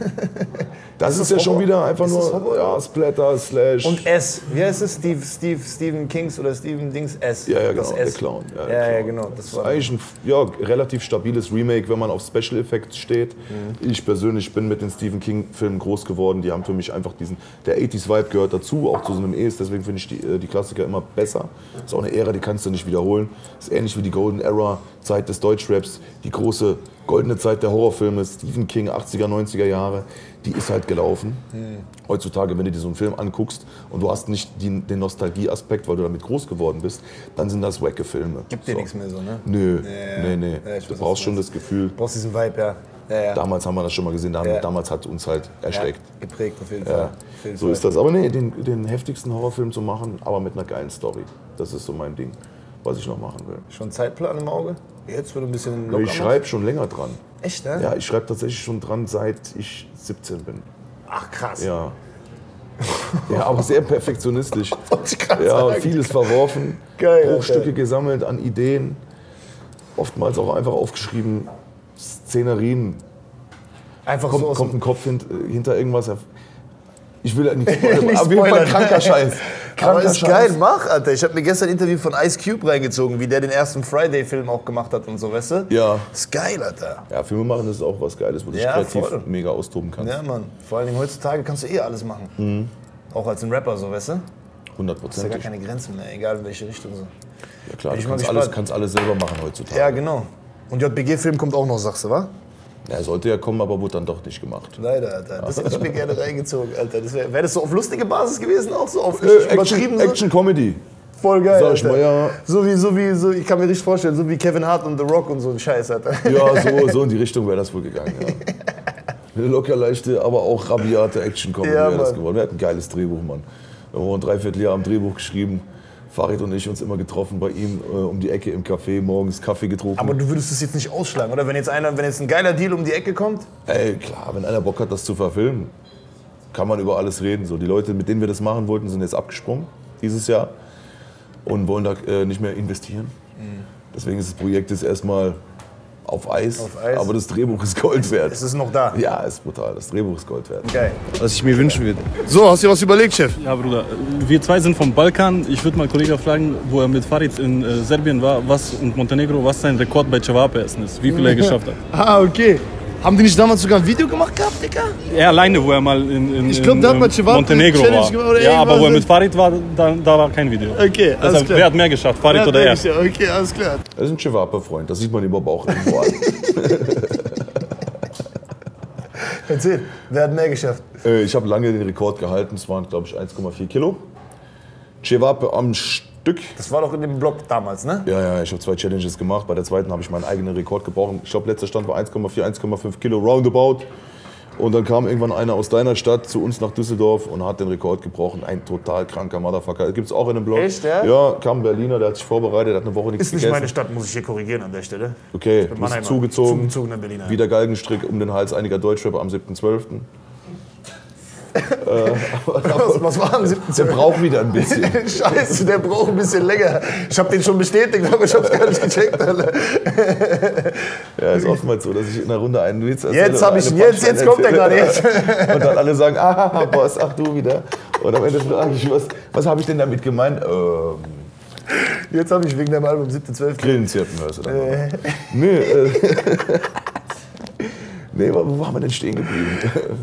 Das ist ja schon wieder einfach nur ja, Splatter, Slash. Und S. Wie heißt es? Stephen Kings oder Stephen Dings S. Ja, ja, genau, das der S. Clown. Ja, genau. Das war eigentlich ein relativ stabiles Remake, wenn man auf Special Effects steht. Ich persönlich bin mit den Stephen King-Filmen groß geworden. Die haben für mich einfach der 80s-Vibe gehört dazu, auch zu so einem Es. Deswegen finde ich die Klassiker immer besser. Ist auch eine Ära, die kannst du nicht wiederholen. Ist ähnlich wie die Golden Era, Zeit des Deutschraps, die große goldene Zeit der Horrorfilme, Stephen King, 80er, 90er Jahre. Die ist halt gelaufen. Heutzutage, wenn du dir so einen Film anguckst und du hast nicht den Nostalgie-Aspekt, weil du damit groß geworden bist, dann sind das wacke Filme. Gibt dir nichts mehr so, ne? Nö, nee. Ja, Du brauchst schon das Gefühl. Du brauchst diesen Vibe, ja. Damals haben wir das schon mal gesehen, damals hat uns halt erschreckt. Ja, geprägt auf jeden Fall. So ist das. Aber nee, den heftigsten Horrorfilm zu machen, aber mit einer geilen Story. Das ist so mein Ding, was ich noch machen will. Schon Zeitplan im Auge? Jetzt wird ein bisschen locker. Ich schreibe schon länger dran. Echt, ne? Ja, ich schreibe tatsächlich schon dran, seit ich 17 bin. Ach, krass. Ja. Ja, aber sehr perfektionistisch. Ja, sagen. vieles verworfen, Geil, Bruchstücke gesammelt an Ideen, oftmals auch einfach aufgeschrieben, Szenerien. Einfach kommt ein Kopf hinter irgendwas. Ich will nicht spoilern, auf jeden Fall kranker Scheiß. Aber ist geil, mach, Alter. Ich habe mir gestern ein Interview von Ice Cube reingezogen, wie der den ersten Friday-Film auch gemacht hat und so, weißt du? Ja. Ist geil, Alter. Ja, Filme machen ist auch was Geiles, wo du dich kreativ mega austoben kannst. Ja, Mann. Vor allem heutzutage kannst du alles machen. Auch als ein Rapper, so, weißt du? 100%. Du hast ja gar keine Grenzen mehr, egal in welche Richtung. So. Ja klar, du kannst alles selber machen heutzutage. Ja, genau. Und JBG-Film kommt auch noch, sagst du, wa? Ja, sollte ja kommen, aber wurde dann doch nicht gemacht. Leider, Alter. Das hätte ich mir gerne reingezogen, Alter. Wäre das so auf lustige Basis gewesen, auch so auf übertrieben? Action-Comedy. Voll geil, Sag ich mal, ja. So, ich kann mir richtig vorstellen, so wie Kevin Hart und The Rock und so ein Scheiß, Alter. Ja, so in die Richtung wäre das wohl gegangen, ja. Eine locker leichte, aber auch rabiate Action-Comedy wäre das geworden. Wir hatten ein geiles Drehbuch, Mann. Wir haben ein Dreivierteljahr am Drehbuch geschrieben. Farid und ich uns immer getroffen bei ihm um die Ecke im Café, morgens Kaffee getrunken. Aber du würdest es jetzt nicht ausschlagen, oder? Wenn jetzt ein geiler Deal um die Ecke kommt? Ey, klar, wenn einer Bock hat, das zu verfilmen, kann man über alles reden. So, die Leute, mit denen wir das machen wollten, sind jetzt abgesprungen dieses Jahr und wollen da nicht mehr investieren. Deswegen ist das Projekt jetzt erstmal auf Eis, aber das Drehbuch ist Gold wert. Es ist noch da? Ja, ist brutal. Das Drehbuch ist Gold wert. Geil. Was ich mir wünschen würde. So, hast du dir was überlegt, Chef? Ja, Bruder. Wir zwei sind vom Balkan. Ich würde mal Kollegen fragen, wo er mit Farid in Serbien war, und Montenegro, was sein Rekord bei Cevape-Essen ist. Wie viel er geschafft hat. Ah, okay. Haben die nicht damals sogar ein Video gemacht gehabt, Digga? Er alleine, wo er mal in ich glaub, da hat man Cevape Montenegro war. Oder ja, aber wo er mit Farid war, da war kein Video. Okay, alles klar. Wer hat mehr geschafft, Farid oder er? Okay, alles klar. Er ist ein Cevape-Freund, das sieht man ihm aber auch irgendwo an. Erzähl, wer hat mehr geschafft? Ich habe lange den Rekord gehalten, es waren, glaube ich, 1,4 Kilo. Cevape am Stück. Das war doch in dem Blog damals, ne? Ja, ich habe 2 Challenges gemacht. Bei der zweiten habe ich meinen eigenen Rekord gebrochen. Ich glaube, letzter Stand war 1,4, 1,5 Kilo roundabout. Und dann kam irgendwann einer aus deiner Stadt zu uns nach Düsseldorf und hat den Rekord gebrochen. Ein total kranker Motherfucker. Das gibt es auch in dem Blog. Echt, ja? Ja, kam ein Berliner, der hat sich vorbereitet, hat eine Woche nichts gegessen. Ist nicht meine Stadt, muss ich hier korrigieren an der Stelle. Okay, du bist zugezogen. Zugezogener Berliner. Wieder Galgenstrick um den Hals einiger Deutschrapper am 7.12. Was war am 7.12.? Der braucht wieder ein bisschen. Scheiße, der braucht ein bisschen länger. Ich habe den schon bestätigt, aber ich habe es gar nicht gecheckt, Alter. Ja, ist oftmals so, dass ich in einer Runde einen Witz erzähle. Jetzt kommt er gerade jetzt. Und dann alle sagen, ah, Boss, ach du wieder. Und am Ende frage ich, was habe ich denn damit gemeint? Jetzt habe ich wegen deinem Album 7.12. Grillenzirpen hörst du dann. Nee, wo haben wir denn stehen geblieben?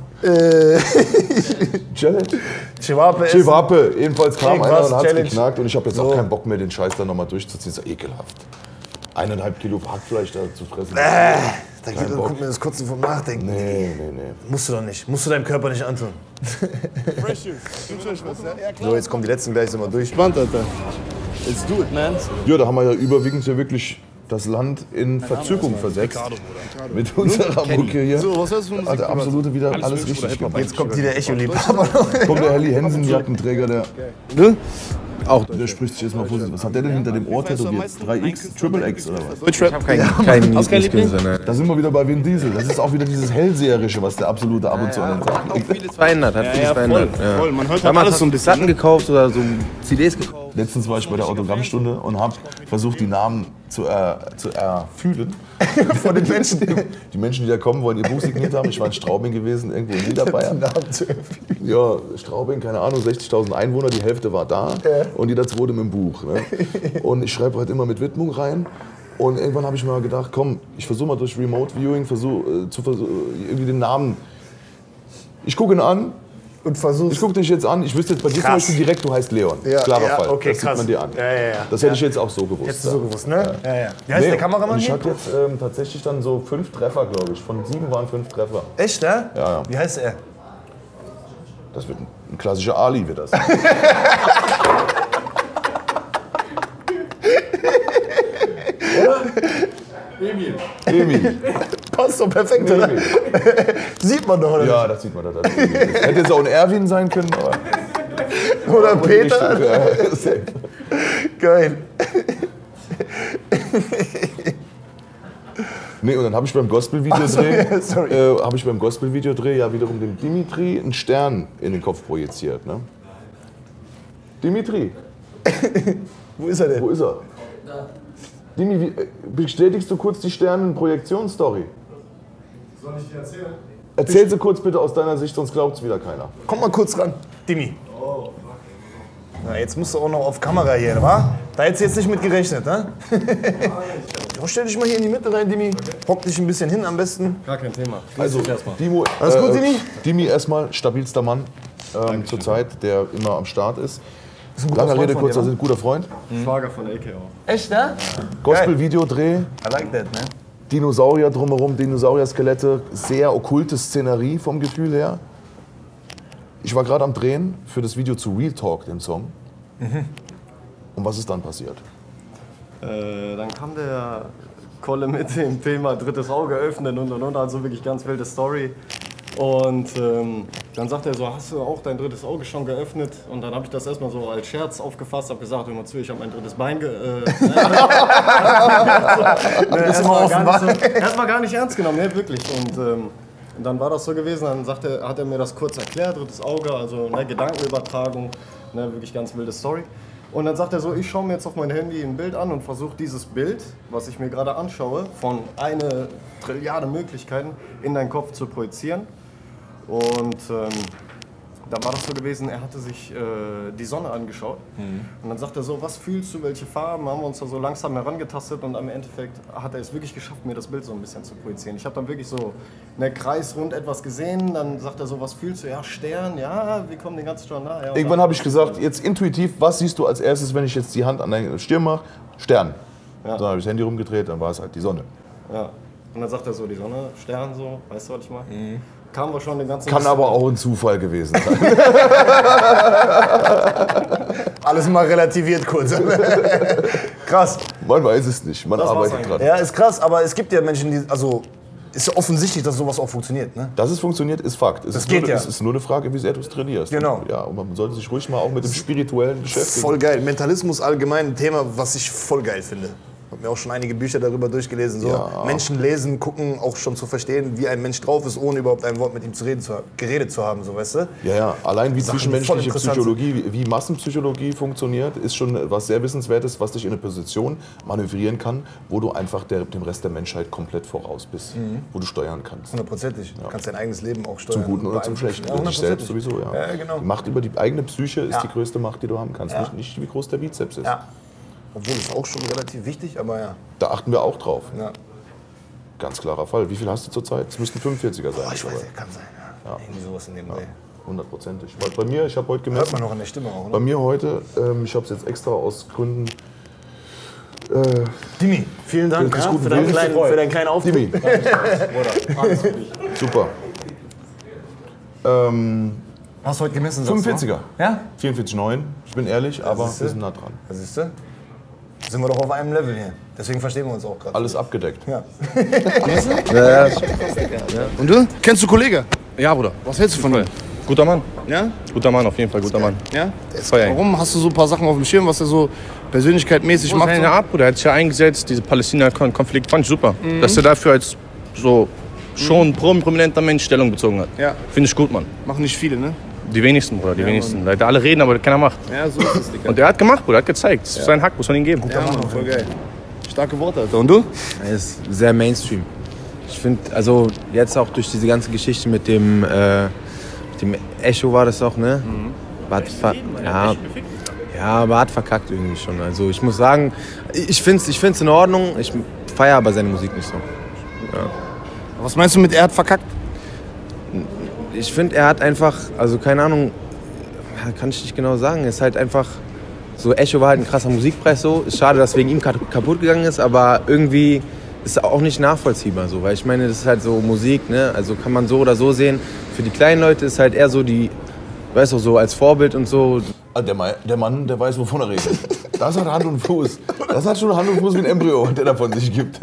Challenge? Cevape. Jedenfalls kam einer und hat es geknackt und ich habe jetzt auch keinen Bock mehr, den Scheiß da nochmal durchzuziehen. Das ist ja ekelhaft. 1,5 Kilo Hackfleisch da zu fressen. Da kommt mir das Kotzen vom Nachdenken. Nee. Musst du doch nicht. Musst du deinem Körper nicht antun. So, jetzt kommen die letzten gleich mal durch. Spannend, Alter. Let's do it, man. Ja, da haben wir ja überwiegend ja wirklich das Land in Verzückung versetzt. Mit unserer Mucke hier. So, was hörst du für Musik? Hat der Absolute wieder alles richtig gemacht. Jetzt kommt hier der Echo-Liebhaber. Kommt der Helly Hansen, Jackenträger, der... Ne? Auch der spricht sich jetzt mal positiv. Was hat der denn hinter dem Ohr tätowiert? 3X, Triple X oder was? Ich habe keinen Lieblingskünstler. Da sind wir wieder bei Vin Diesel. Das ist auch wieder dieses Hellseherische, was der Absolute ab und zu an den Tag legt. Vieles verändert, hat vieles verändert. Voll. Man hört damals alles so ein bisschen. Platten gekauft oder so CDs gekauft. Letztens war ich bei der Autogrammstunde und habe versucht, die Namen zu erfühlen. Von den Menschen. Die Menschen, die da kommen, wollen ihr Buch signiert haben. Ich war in Straubing gewesen, irgendwo in Niederbayern. Namen zu erfühlen. Ja, Straubing, keine Ahnung, 60.000 Einwohner, die Hälfte war da und die das wurde mit dem Buch. Ne? Und ich schreibe halt immer mit Widmung rein. Und irgendwann habe ich mir mal gedacht, komm, ich versuche mal durch Remote Viewing irgendwie den Namen. Ich gucke ihn an. Und versuchst. Ich gucke dich jetzt an. Ich wüsste jetzt bei dir zum Beispiel direkt, du heißt Leon. Ja, klarer Fall. Okay, das krass. sieht man dir an. Ja. Das hätte ich jetzt auch so gewusst. Hättest du so gewusst, ne? Ja. Wie heißt der Kameramann und ich hier? hatte jetzt tatsächlich dann so 5 Treffer, glaube ich. Von 7 waren 5 Treffer. Echt, ne? Ja. Wie heißt er? Das wird ein klassischer Ali, wird das. Emil. Passt doch perfekt, oder? Sieht man doch, oder? Ja, das sieht man. Das hätte jetzt auch ein Erwin sein können, aber... Oder Peter. Geil. Nee, und dann habe ich beim Gospel-Videodreh ja wiederum dem Dimitri einen Stern in den Kopf projiziert. Ne? Dimitri. Wo ist er denn? Wo ist er? Da. Dimi, bestätigst du kurz die Sternenprojektionsstory? Soll ich dir erzählen? Erzähl sie kurz bitte aus deiner Sicht, sonst glaubt es wieder keiner. Komm mal kurz ran, Dimi. Na, jetzt musst du auch noch auf Kamera hier, wa? Da hättest du jetzt nicht mit gerechnet, ne? Ja, stell dich mal hier in die Mitte rein, Dimi. Hock dich ein bisschen hin am besten. Gar kein Thema. Also, Dimo, alles gut, Dimi? Dimi erstmal, stabilster Mann zurzeit, der immer am Start ist. Lange Rede, kurzer Sinn, guter Freund. Schwager von AK auch. Echt, ne? Gospel-Videodreh. I like that, ne? Dinosaurier drumherum, Dinosaurier-Skelette, sehr okkulte Szenerie vom Gefühl her. Ich war gerade am Drehen für das Video zu Real Talk, dem Song. Und was ist dann passiert? Dann kam der Kolle mit dem Thema drittes Auge öffnen und, also wirklich ganz wilde Story. Und dann sagt er so, hast du auch dein drittes Auge schon geöffnet? Und dann habe ich das erstmal so als Scherz aufgefasst, habe gesagt, hör mal zu, ich habe mein drittes Bein erstmal gar nicht ernst genommen, ne, wirklich. Und dann war das so gewesen, dann hat er mir das kurz erklärt, drittes Auge, also ne, Gedankenübertragung, ne, wirklich ganz wilde Story. Und dann sagt er so, ich schaue mir jetzt auf mein Handy ein Bild an und versuche dieses Bild, was ich mir gerade anschaue, von 1 Trilliarde Möglichkeiten in deinen Kopf zu projizieren. Und da war das so gewesen, er hatte sich die Sonne angeschaut. Und dann sagt er so, was fühlst du, welche Farben? Haben wir uns da so langsam herangetastet und am Endeffekt hat er es wirklich geschafft, mir das Bild so ein bisschen zu projizieren. Ich habe dann wirklich so einen kreisrund etwas gesehen, dann sagt er so, was fühlst du? Ja, Stern, ja, wir kommen den ganzen Stern nah. Ja, irgendwann habe ich gesagt, jetzt intuitiv, was siehst du als erstes, wenn ich jetzt die Hand an deine Stirn mache? Stern. Ja. Dann habe ich das Handy rumgedreht, dann war es halt die Sonne. Ja. Und dann sagt er so, die Sonne, Stern, so, weißt du, was ich meine? Kamen wir schon den ganzen Kann aber auch ein Zufall gewesen sein. Alles mal relativiert kurz. Krass. Man weiß es nicht, man arbeitet dran. Ja, ist krass, aber es gibt ja Menschen, die, also ist ja offensichtlich, dass sowas auch funktioniert, ne? Dass es funktioniert, ist Fakt. Das geht ja. Es ist nur eine Frage, wie sehr du es trainierst. Genau. Ja, und man sollte sich ruhig mal auch mit dem Spirituellen beschäftigen. Voll geil. Mentalismus allgemein ein Thema, was ich voll geil finde. Ich habe mir auch schon einige Bücher darüber durchgelesen. So. Ja. Menschen lesen, gucken, auch schon zu verstehen, wie ein Mensch drauf ist, ohne überhaupt ein Wort mit ihm geredet zu haben, so, weißt du? Ja. Allein wie Sachen zwischenmenschliche voll interessant Psychologie, wie Massenpsychologie funktioniert, ist schon was sehr Wissenswertes, was dich in eine Position manövrieren kann, wo du einfach dem Rest der Menschheit komplett voraus bist, wo du steuern kannst. 100%. Du kannst dein eigenes Leben auch steuern. Zum Guten oder zum Schlechten. Ja, dich selbst sowieso, ja. Ja, genau. Die Macht über die eigene Psyche ist die größte Macht, die du haben kannst. Ja. Nicht wie groß der Bizeps ist. Ja. Obwohl, das ist auch schon relativ wichtig, aber ja. Da achten wir auch drauf. Ja. Ganz klarer Fall. Wie viel hast du zurzeit? Es müssten 45er sein. Ich weiß, kann sein. Ja. Irgendwie sowas in dem Dreh. 100%ig. Bei mir, ich habe heute gemerkt. Hört man noch an der Stimme auch, ne? Bei mir heute, ich habe es jetzt extra aus Gründen. Dimi, vielen Dank für deinen kleinen Auftritt. Dimi. Super. Hast du heute gemessen? 45er. Ja? 44,9. Ich bin ehrlich, aber wir sind nah dran. Was siehst du? Sind wir doch auf einem Level hier. Deswegen verstehen wir uns auch gerade. Alles abgedeckt. Ja. Ja. Und du? Kennst du Kollege? Ja, Bruder. Was hältst du von ihm? Guter Mann. Ja? Guter Mann, auf jeden Fall, guter Mann. Ja? Feier ihn. Warum hast du so ein paar Sachen auf dem Schirm, was er so persönlichkeitmäßig macht? Seine Art, Bruder. Er hat sich ja eingesetzt, diese Palästina-Konflikt. Fand ich super. Dass er dafür als so schon prominenter Mensch Stellung bezogen hat. Ja. Finde ich gut, Mann. Machen nicht viele, ne? Die wenigsten, Bruder, die wenigsten. Leute, alle reden, aber keiner macht. Ja, so ist es, Digga. Und der hat gemacht, Bruder, hat gezeigt. Das ist sein Hack, muss man ihm geben. Ja, Mann, voll geil. Starke Worte, Alter. Und du? Er ist sehr Mainstream. Ich finde, also jetzt auch durch diese ganze Geschichte mit dem Echo war das auch, ne? Aber hat verkackt irgendwie schon. Also ich muss sagen, ich find's in Ordnung, ich feiere aber seine Musik nicht so. Ja. Was meinst du mit er hat verkackt? Ich finde, er hat einfach, also keine Ahnung, kann ich nicht genau sagen, ist halt einfach, so Echo war halt ein krasser Musikpreis so, ist schade, dass wegen ihm kaputt gegangen ist, aber irgendwie ist auch nicht nachvollziehbar so, weil ich meine, das ist halt so Musik, ne, also kann man so oder so sehen, für die kleinen Leute ist halt eher so die, weißt du, so als Vorbild und so. Der Mann, der weiß, wovon er redet. Das hat Hand und Fuß. Das hat schon Hand und Fuß wie ein Embryo, der davon sich gibt.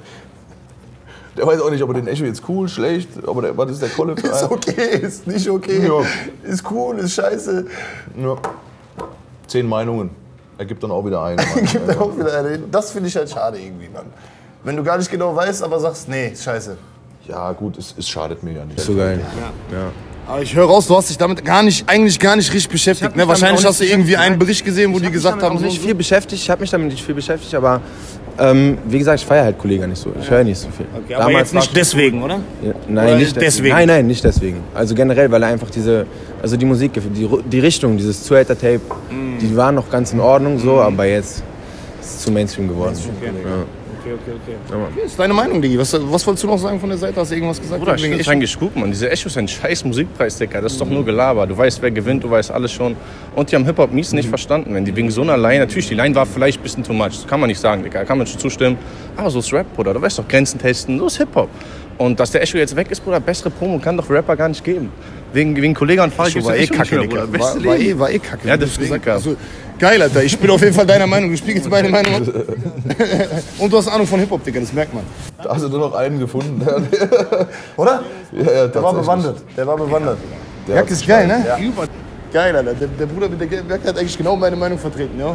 Der weiß auch nicht, ob er den Echo jetzt cool, schlecht, was ist der Kolle für einen? Ist okay, ist nicht okay, ja. Ist cool, ist scheiße. Ja. 10 Meinungen. Er gibt dann auch wieder eine. Gibt dann auch wieder eine. Das finde ich halt schade irgendwie, Mann. Wenn du gar nicht genau weißt, aber sagst, nee, ist scheiße. Ja gut, es schadet mir ja nicht. So geil. Ja. Aber ich höre raus, du hast dich damit eigentlich gar nicht richtig beschäftigt. Ne? Wahrscheinlich hast du irgendwie einen Bericht gesehen, wo die gesagt haben, ich habe mich damit nicht viel beschäftigt, aber wie gesagt, ich feiere halt Kollega nicht so. Ich höre nicht so viel. Okay, aber jetzt nicht deswegen, oder? Ja, nein, nicht deswegen. Nein, nicht deswegen. Also generell, weil er einfach die Musik, die Richtung, dieses Zuhälter-Tape, die waren noch ganz in Ordnung so, aber jetzt ist es zu Mainstream geworden. Okay. Ja, ist deine Meinung, Digi? Was wolltest du noch sagen von der Seite? Hast du irgendwas gesagt? Bruder, ich finde es eigentlich gut, Mann. Diese Echo ist ein scheiß Musikpreis, Digga. Das ist doch nur Gelaber. Du weißt, wer gewinnt, du weißt alles schon. Und die haben Hip-Hop mies nicht verstanden. Wenn die wegen so einer Line, natürlich, die Line war vielleicht ein bisschen too much. Das kann man nicht sagen, Digga. Kann man schon zustimmen. Aber so ist Rap, Bruder. Du weißt doch, Grenzen testen, so ist Hip-Hop. Und dass der Echo jetzt weg ist, Bruder, bessere Promo kann doch Rapper gar nicht geben. Wegen Kollegen und Fall gibt es Echo kacke, Bruder. War eh kacke. Ja, das ist also, geil, Alter. Ich bin auf jeden Fall deiner Meinung. Du spiegelst meine Meinung ab. Und du hast Ahnung von Hip-Hop, Digga. Das merkt man. Da hast du nur noch einen gefunden. Oder? Ja, der war bewandert. Der Jacke ist geil, ne? Ja. Geil, Alter. Der Bruder mit der gelben Jacke hat eigentlich genau meine Meinung vertreten, ja?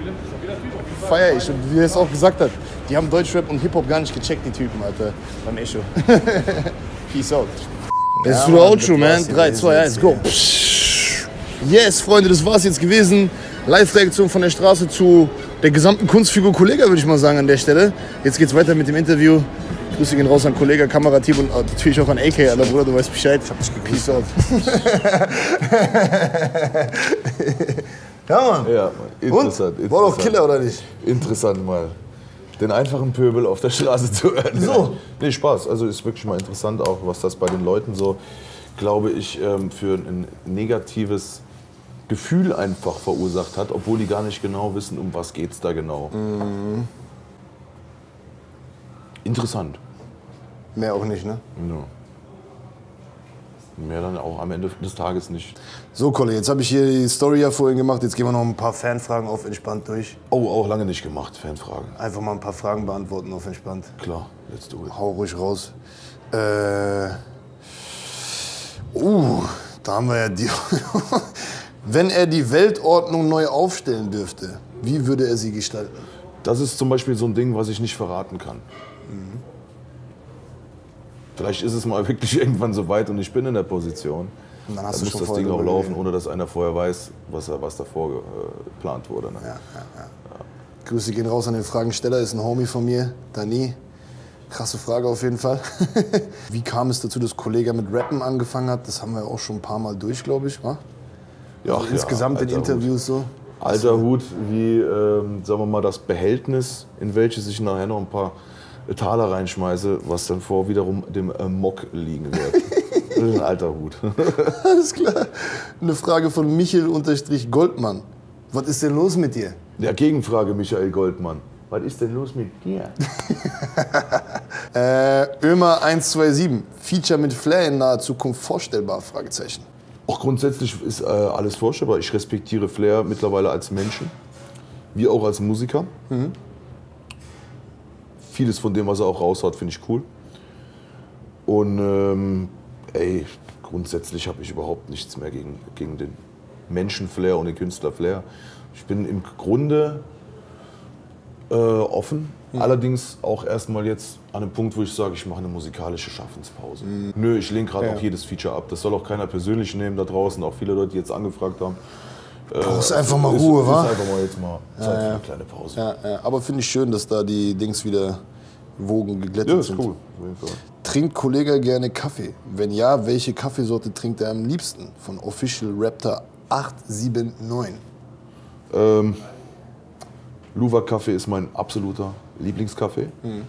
Feier ich. Und wie er es auch gesagt hat, die haben Deutschrap und Hip-Hop gar nicht gecheckt, die Typen, Alter. Beim Echo. Peace out. Das ist wieder Outro, man. 3, 2, 1, go. Yes, Freunde, das war's jetzt gewesen. Live-Reaktion von der Straße zu der gesamten Kunstfigur Kollega, würde ich mal sagen, an der Stelle. Jetzt geht's weiter mit dem Interview. Grüße gehen raus an Kollega, Kamerateam und natürlich auch an AK, Alter, Bruder, du weißt Bescheid. Ich hab dich gepeace out. Ja, Mann. Ja, interessant. War doch Killer, oder nicht? Interessant mal. Den einfachen Pöbel auf der Straße zu hören. So. Nee, Spaß. Also ist wirklich mal interessant auch, was das bei den Leuten so, glaube ich, für ein negatives Gefühl einfach verursacht hat, obwohl die gar nicht genau wissen, um was geht's da genau. Mhm. Interessant. Mehr auch nicht, ne? Ja. Mehr dann auch am Ende des Tages nicht. So, Kolle, jetzt habe ich hier die Story ja vorhin gemacht. Jetzt gehen wir noch ein paar Fanfragen auf entspannt durch. Oh, auch lange nicht gemacht, Fanfragen. Einfach mal ein paar Fragen beantworten auf entspannt. Klar, let's do it. Hau ruhig raus. Da haben wir ja die... Wenn er die Weltordnung neu aufstellen dürfte, wie würde er sie gestalten? Das ist zum Beispiel so ein Ding, was ich nicht verraten kann. Mhm. Vielleicht ist es mal wirklich irgendwann so weit und ich bin in der Position. Und dann muss das Ding auch laufen, ohne dass einer vorher weiß, was davor geplant wurde. Ne? Ja. Grüße gehen raus an den Fragensteller, ist ein Homie von mir, Dani. Krasse Frage auf jeden Fall. Wie kam es dazu, dass Kollega mit Rappen angefangen hat? Das haben wir auch schon ein paar Mal durch, glaube ich, wa? Ja, also insgesamt in Interviews so. Alter Hut, wie, sagen wir mal, das Behältnis, in welches ich nachher noch ein paar Taler reinschmeiße, was dann vor wiederum dem Mock liegen wird. Das ist ein alter Hut. Alles klar. Eine Frage von Michel-Goldmann. Was ist denn los mit dir? Ja, Gegenfrage, Michael Goldmann. Was ist denn los mit dir? Ömer 127. Feature mit Flair in naher Zukunft vorstellbar? Fragezeichen. Auch grundsätzlich ist alles vorstellbar. Ich respektiere Flair mittlerweile als Menschen, wie auch als Musiker. Mhm. Vieles von dem, was er auch raushaut, finde ich cool. Und grundsätzlich habe ich überhaupt nichts mehr gegen den Menschen Flair und den Künstler Flair. Ich bin im Grunde offen Allerdings auch erstmal jetzt an einem Punkt, wo ich sage, ich mache eine musikalische Schaffenspause. Nö, ich lehne gerade auch jedes Feature ab. Das soll auch keiner persönlich nehmen da draußen. Auch viele Leute, die jetzt angefragt haben. Brauchst einfach mal Ruhe, wa? Ist einfach mal jetzt mal Zeit für eine kleine Pause. Ja. Aber finde ich schön, dass da die Dings wieder Wogen geglättet sind. Cool. Auf jeden Fall. Trinkt Kollege gerne Kaffee? Wenn ja, welche Kaffeesorte trinkt er am liebsten? Von Official Raptor 879. Luwak Kaffee ist mein absoluter Lieblingskaffee.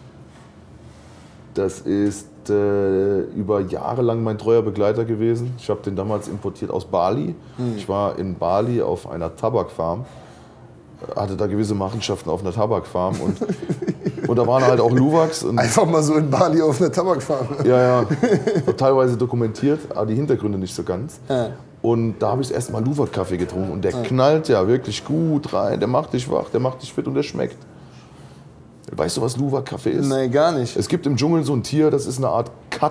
Das ist über Jahre lang mein treuer Begleiter gewesen. Ich habe den damals importiert aus Bali. Ich war in Bali auf einer Tabakfarm, hatte da gewisse Machenschaften auf einer Tabakfarm und da waren halt auch Luwaks. Einfach mal so in Bali auf einer Tabakfarm. Ja. Teilweise dokumentiert, aber die Hintergründe nicht so ganz. Ja. Und da habe ich das erste Mal Luwak-Kaffee getrunken und der knallt ja wirklich gut rein. Der macht dich wach, der macht dich fit und der schmeckt. Weißt du, was Luwak-Kaffee ist? Nein, gar nicht. Es gibt im Dschungel so ein Tier, das ist eine Art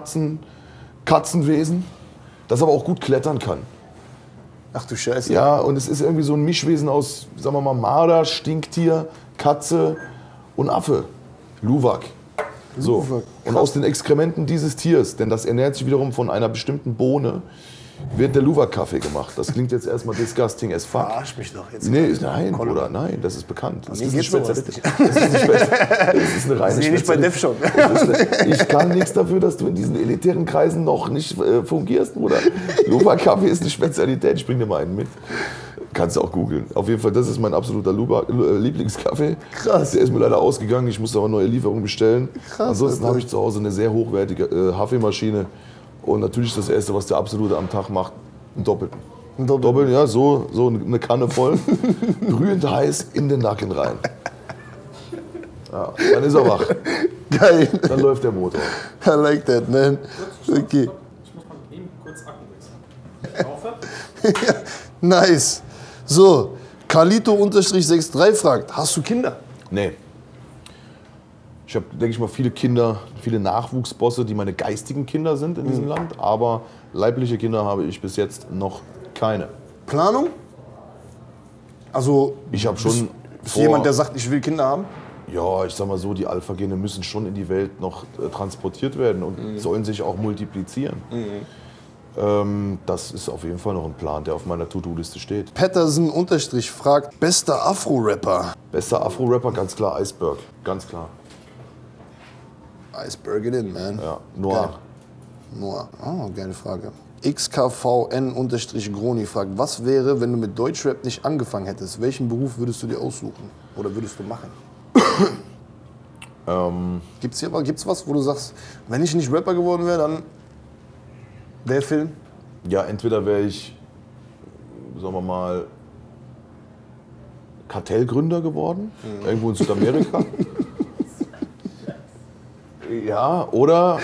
Katzenwesen, das aber auch gut klettern kann. Ach du Scheiße. Ja, und es ist irgendwie so ein Mischwesen aus, sagen wir mal, Marder, Stinktier, Katze und Affe. Luwak. So. Und aus den Exkrementen dieses Tiers, denn das ernährt sich wiederum von einer bestimmten Bohne, wird der Luwak-Kaffee gemacht. Das klingt jetzt erstmal disgusting as fuck. Verarsch mich doch jetzt. Nein, Bruder, nein, das ist bekannt. Das ist geht's Spezialität. Das ist eine reine Spezialität. Nicht bei Defshop. Ich kann nichts dafür, dass du in diesen elitären Kreisen noch nicht fungierst, Bruder. Luwak-Kaffee ist eine Spezialität. Ich bring dir mal einen mit. Kannst du auch googeln. Auf jeden Fall, das ist mein absoluter Lieblingskaffee. Krass. Der ist mir leider ausgegangen. Ich musste aber neue Lieferungen bestellen. Krass. Ansonsten habe ich zu Hause eine sehr hochwertige Kaffeemaschine. Und natürlich das Erste, was der Absolute am Tag macht, einen Doppelten. Doppelten, ja, so eine Kanne voll, brühend heiß in den Nacken rein. Ja, dann ist er wach. Geil. Dann läuft der Motor. I like that, man. Okay. Ich muss mal eben kurz Akku wechseln. Nice. So, Carlito-63 fragt, hast du Kinder? Nee. Ich habe, denke ich mal, viele Kinder, viele Nachwuchsbosse, die meine geistigen Kinder sind in diesem Land, aber leibliche Kinder habe ich bis jetzt noch keine. Planung? Also, ich habe schon bist jemand, der sagt, ich will Kinder haben? Ja, ich sag mal so, die Alpha-Gene müssen schon in die Welt noch transportiert werden und sollen sich auch multiplizieren. Das ist auf jeden Fall noch ein Plan, der auf meiner To-Do-Liste steht. Patterson- fragt, bester Afro-Rapper? Bester Afro-Rapper, ganz klar Iceberg, ganz klar. Iceberg it in, man. Ja, Noir. Noir. Oh, geile Frage. XKVN-Groni fragt, was wäre, wenn du mit Deutschrap nicht angefangen hättest? Welchen Beruf würdest du dir aussuchen? Oder würdest du machen? Gibt's was, wo du sagst, wenn ich nicht Rapper geworden wäre, dann der Film? Ja, entweder wäre ich, sagen wir mal, Kartellgründer geworden, irgendwo in Südamerika. Ja, oder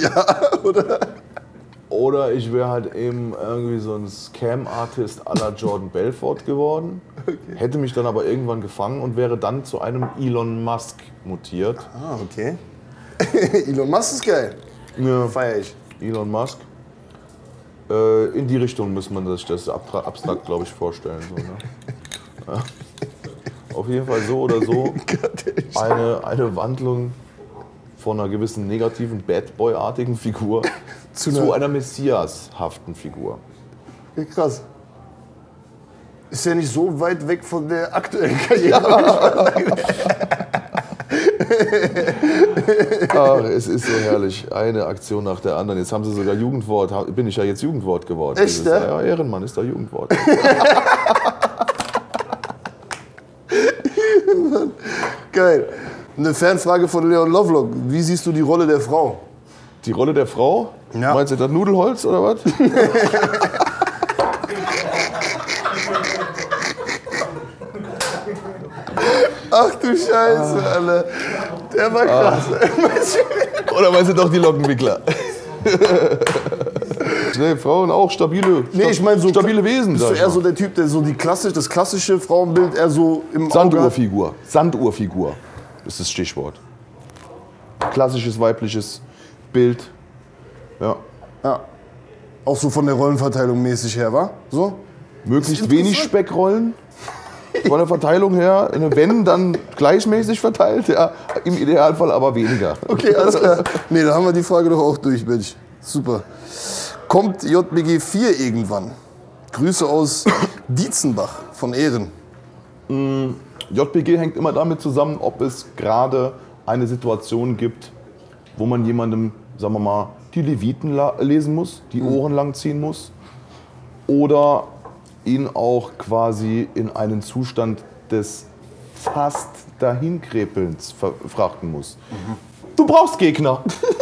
ich wäre halt eben irgendwie so ein Scam-Artist à la Jordan Belfort geworden, hätte mich dann aber irgendwann gefangen und wäre dann zu einem Elon Musk mutiert. Ah, okay. Elon Musk ist geil. Ja. Feier ich. Elon Musk. In die Richtung muss man sich das abstrakt, glaube ich, vorstellen. So, ne? Ja. Auf jeden Fall so oder so eine Wandlung von einer gewissen negativen Bad-Boy-artigen Figur zu einer Messias-haften Figur. Ja, krass. Ist ja nicht so weit weg von der aktuellen Karriere. Ach, es ist so herrlich. Eine Aktion nach der anderen. Jetzt haben sie sogar Jugendwort. Bin ich ja jetzt Jugendwort geworden. Echt, ja, Ehrenmann ist da Jugendwort. Geil. Eine Fanfrage von Leon Lovelock. Wie siehst du die Rolle der Frau? Die Rolle der Frau? Ja. Meinst du das Nudelholz oder was? Ach du Scheiße, Alter. Der war krass. Oder meinst du doch die Lockenwickler? Nee, Frauen auch stabile, ich mein so stabile Wesen. Bist du eher so der Typ, der so das klassische Frauenbild eher so im Sanduhrfigur. Sanduhrfigur ist das Stichwort. Klassisches weibliches Bild. Ja. Ja. Auch so von der Rollenverteilung mäßig her, wa? So? Möglichst wenig Speckrollen. Von der Verteilung her, wenn, dann gleichmäßig verteilt, ja. Im Idealfall aber weniger. Okay, alles klar. Nee, dann haben wir die Frage doch auch durch, Mensch. Super. Kommt JBG 4 irgendwann? Grüße aus Dietzenbach von Ehren. JBG hängt immer damit zusammen, ob es gerade eine Situation gibt, wo man jemandem, sagen wir mal, die Leviten lesen muss, die Ohren lang ziehen muss, oder ihn auch quasi in einen Zustand des fast Dahinkrepelns verfrachten muss. Du brauchst Gegner.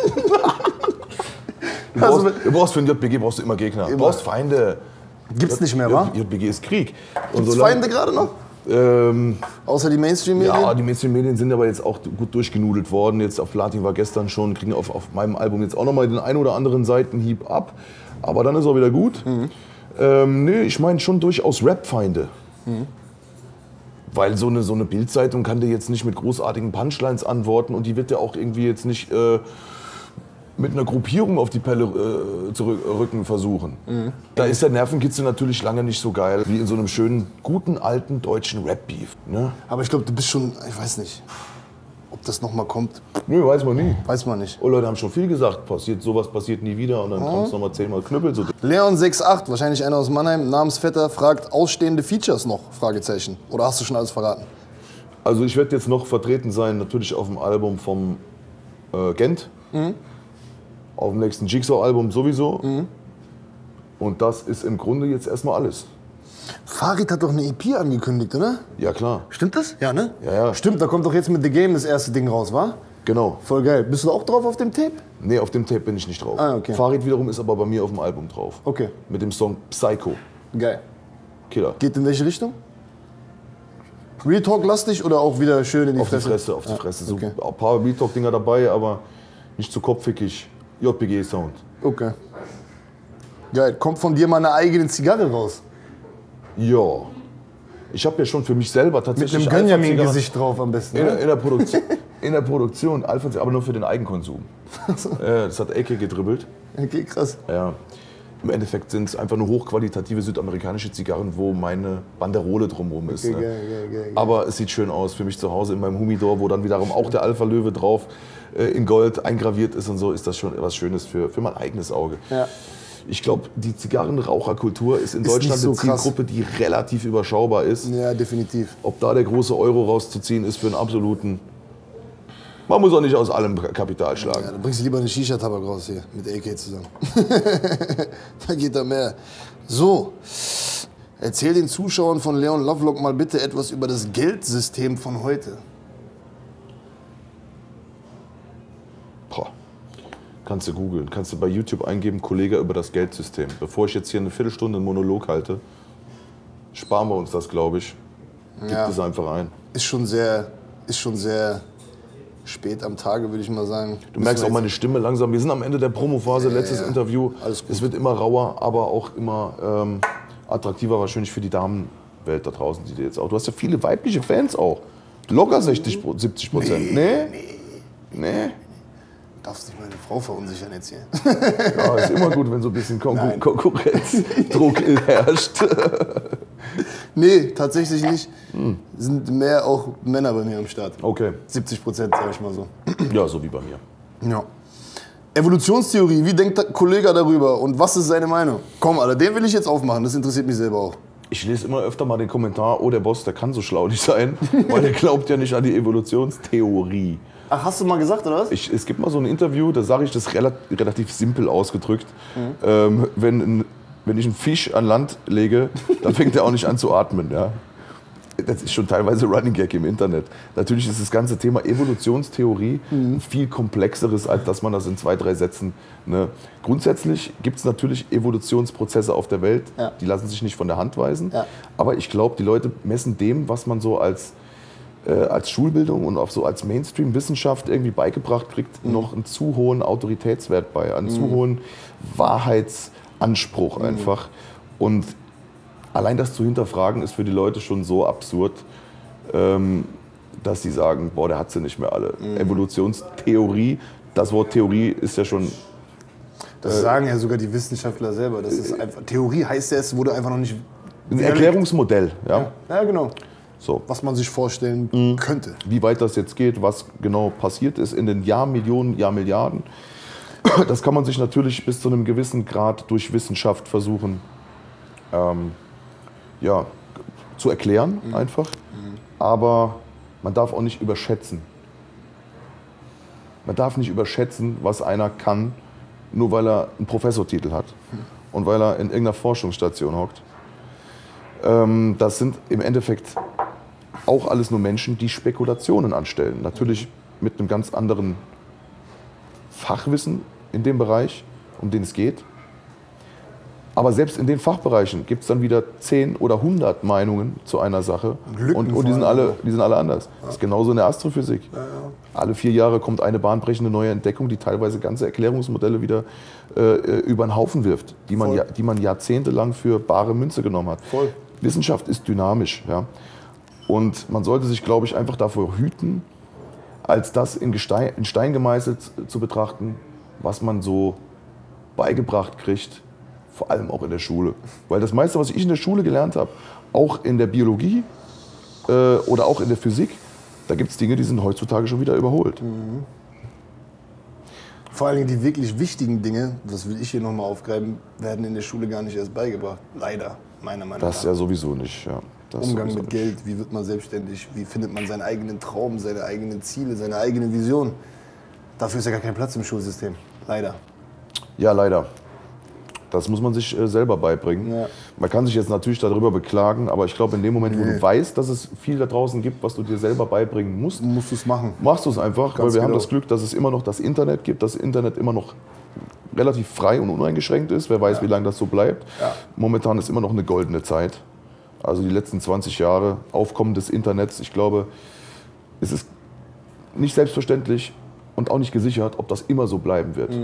Du brauchst für den JBG brauchst du immer Gegner. Du brauchst Feinde. Gibt's nicht mehr, wa? JBG ist Krieg. Gibt's Feinde gerade noch? Außer die Mainstream-Medien? Ja, die Mainstream-Medien sind aber jetzt auch gut durchgenudelt worden. Jetzt auf Platin war gestern schon, kriegen auf meinem Album jetzt auch nochmal den einen oder anderen Seitenhieb ab. Aber dann ist auch wieder gut. Nee, ich meine schon durchaus Rap-Feinde. Weil so eine Bild-Zeitung kann dir jetzt nicht mit großartigen Punchlines antworten und die wird ja auch irgendwie jetzt nicht mit einer Gruppierung auf die Pelle zu rücken versuchen. Da ist der Nervenkitzel natürlich lange nicht so geil wie in so einem schönen, guten, alten deutschen Rap-Beef. Ne? Aber ich glaube, du bist schon, ich weiß nicht, ob das nochmal kommt. Nö, weiß man nie. Weiß man nicht. Oh, Leute haben schon viel gesagt, sowas passiert nie wieder und dann kommst du nochmal 10-mal Knüppel. So. Leon68, wahrscheinlich einer aus Mannheim, Namensvetter, fragt, ausstehende Features noch? Fragezeichen. Oder hast du schon alles verraten? Also ich werde jetzt noch vertreten sein, natürlich auf dem Album vom Gent. Auf dem nächsten Jigsaw-Album sowieso. Und das ist im Grunde jetzt erstmal alles. Farid hat doch eine EP angekündigt, oder? Ja, klar. Stimmt das? Ja, ne? Ja. Stimmt, da kommt doch jetzt mit The Game das erste Ding raus, wa? Genau. Voll geil. Bist du auch drauf auf dem Tape? Nee, auf dem Tape bin ich nicht drauf. Ah, okay. Farid wiederum ist aber bei mir auf dem Album drauf. Okay. Mit dem Song Psycho. Geil. Killer. Geht in welche Richtung? Real Talk-lastig oder auch wieder schön in die Fresse? Auf die Fresse. So ein paar Real Talk-Dinger dabei, aber nicht zu kopfig. JBG-Sound. Okay. Geil. Kommt von dir mal eine eigene Zigarre raus? Ja. Ich habe ja schon für mich selber tatsächlich. Mit einem Gönjamin-Gesicht drauf am besten. In der Produktion, Alpha, aber nur für den Eigenkonsum. Das hat Ecke gedribbelt. Okay, krass. Ja. Im Endeffekt sind es einfach nur hochqualitative südamerikanische Zigarren, wo meine Banderole drumherum ist. Okay, ne? geil. Aber es sieht schön aus für mich zu Hause in meinem Humidor, wo dann wiederum auch der Alpha-Löwe drauf in Gold eingraviert ist und so, ist das schon etwas Schönes für mein eigenes Auge. Ja. Ich glaube, die Zigarrenraucherkultur ist in Deutschland so eine Zielgruppe, die relativ überschaubar ist. Ja, definitiv. Ob da der große Euro rauszuziehen ist für einen absoluten... Man muss auch nicht aus allem Kapital schlagen. Ja, dann bringst du lieber eine Shisha-Tabak raus hier mit AK zusammen. Da geht da mehr. So, erzähl den Zuschauern von Leon Lovelock mal bitte etwas über das Geldsystem von heute. Boah. Kannst du googeln, kannst du bei YouTube eingeben, Kollege über das Geldsystem. Bevor ich jetzt hier eine Viertelstunde einen Monolog halte, sparen wir uns das, glaube ich. Gib es einfach ein. Ist schon sehr spät am Tage, würde ich mal sagen. Du merkst auch meine Stimme langsam. Wir sind am Ende der Promophase, letztes Interview. Alles gut. Es wird immer rauer, aber auch immer attraktiver wahrscheinlich für die Damenwelt da draußen. Die jetzt auch. Du hast ja viele weibliche Fans auch. Locker 60-70%. Nee. Darfst nicht meine Frau verunsichern jetzt hier. Ja, ist immer gut, wenn so ein bisschen Konkurrenzdruck herrscht. Nee, tatsächlich nicht. Sind mehr auch Männer bei mir am Start. Okay. 70%, sag ich mal so. Ja, so wie bei mir. Ja. Evolutionstheorie, wie denkt der Kollege darüber und was ist seine Meinung? Komm, Alter, den will ich jetzt aufmachen, das interessiert mich selber auch. Ich lese immer öfter mal den Kommentar, oh, der Boss, der kann so schlau nicht sein, weil der glaubt ja nicht an die Evolutionstheorie. Ach, hast du mal gesagt, oder was? Es gibt mal so ein Interview, da sage ich das relativ simpel ausgedrückt. Wenn ich einen Fisch an Land lege, dann fängt er auch nicht an zu atmen. Ja? Das ist schon teilweise Running Gag im Internet. Natürlich ist das ganze Thema Evolutionstheorie viel komplexeres, als dass man das in 2, 3 Sätzen... Ne? Grundsätzlich gibt es natürlich Evolutionsprozesse auf der Welt, die lassen sich nicht von der Hand weisen. Ja. Aber ich glaube, die Leute messen dem, was man so als Schulbildung und auch so als Mainstream-Wissenschaft irgendwie beigebracht kriegt, noch einen zu hohen Autoritätswert bei, einen zu hohen Wahrheitsanspruch einfach. Und allein das zu hinterfragen ist für die Leute schon so absurd, dass sie sagen, boah, der hat sie nicht mehr alle. Evolutionstheorie, das Wort Theorie ist ja schon... Das sagen ja sogar die Wissenschaftler selber. Das ist einfach, Theorie heißt ja, es wurde einfach noch nicht... Ein Erklärungsmodell, ja. Ja, genau. So. Was man sich vorstellen könnte. Wie weit das jetzt geht, was genau passiert ist in den Jahrmillionen, Jahrmilliarden, das kann man sich natürlich bis zu einem gewissen Grad durch Wissenschaft versuchen zu erklären einfach. Aber man darf auch nicht überschätzen. Man darf nicht überschätzen, was einer kann, nur weil er einen Professortitel hat und weil er in irgendeiner Forschungsstation hockt. Das sind im Endeffekt auch alles nur Menschen, die Spekulationen anstellen. Natürlich mit einem ganz anderen Fachwissen in dem Bereich, um den es geht. Aber selbst in den Fachbereichen gibt es dann wieder 10 oder 100 Meinungen zu einer Sache. Und die sind alle anders. Das ist genauso in der Astrophysik. Alle 4 Jahre kommt eine bahnbrechende neue Entdeckung, die teilweise ganze Erklärungsmodelle wieder über den Haufen wirft, die man jahrzehntelang für bare Münze genommen hat. Voll. Wissenschaft ist dynamisch. Ja? Und man sollte sich, glaube ich, einfach davor hüten, als das in Stein gemeißelt zu betrachten, was man so beigebracht kriegt, vor allem auch in der Schule. Weil das meiste, was ich in der Schule gelernt habe, auch in der Biologie oder auch in der Physik, da gibt es Dinge, die sind heutzutage schon wieder überholt. Vor allem die wirklich wichtigen Dinge, das will ich hier nochmal aufgreifen, werden in der Schule gar nicht erst beigebracht. Leider, meiner Meinung nach. Das ja sowieso nicht. Ja. Umgang mit Geld, wie wird man selbstständig, wie findet man seinen eigenen Traum, seine eigenen Ziele, seine eigene Vision. Dafür ist ja gar kein Platz im Schulsystem. Leider. Ja, leider. Das muss man sich selber beibringen. Ja. Man kann sich jetzt natürlich darüber beklagen, aber ich glaube, in dem Moment, wo du weißt, dass es viel da draußen gibt, was du dir selber beibringen musst, musst du es machen. Machst du es einfach, weil wir haben das Glück, dass es immer noch das Internet gibt, dass das Internet immer noch relativ frei und uneingeschränkt ist. Wer weiß, wie lange das so bleibt. Ja. Momentan ist immer noch eine goldene Zeit. Also die letzten 20 Jahre Aufkommen des Internets, ich glaube, es ist nicht selbstverständlich und auch nicht gesichert, ob das immer so bleiben wird.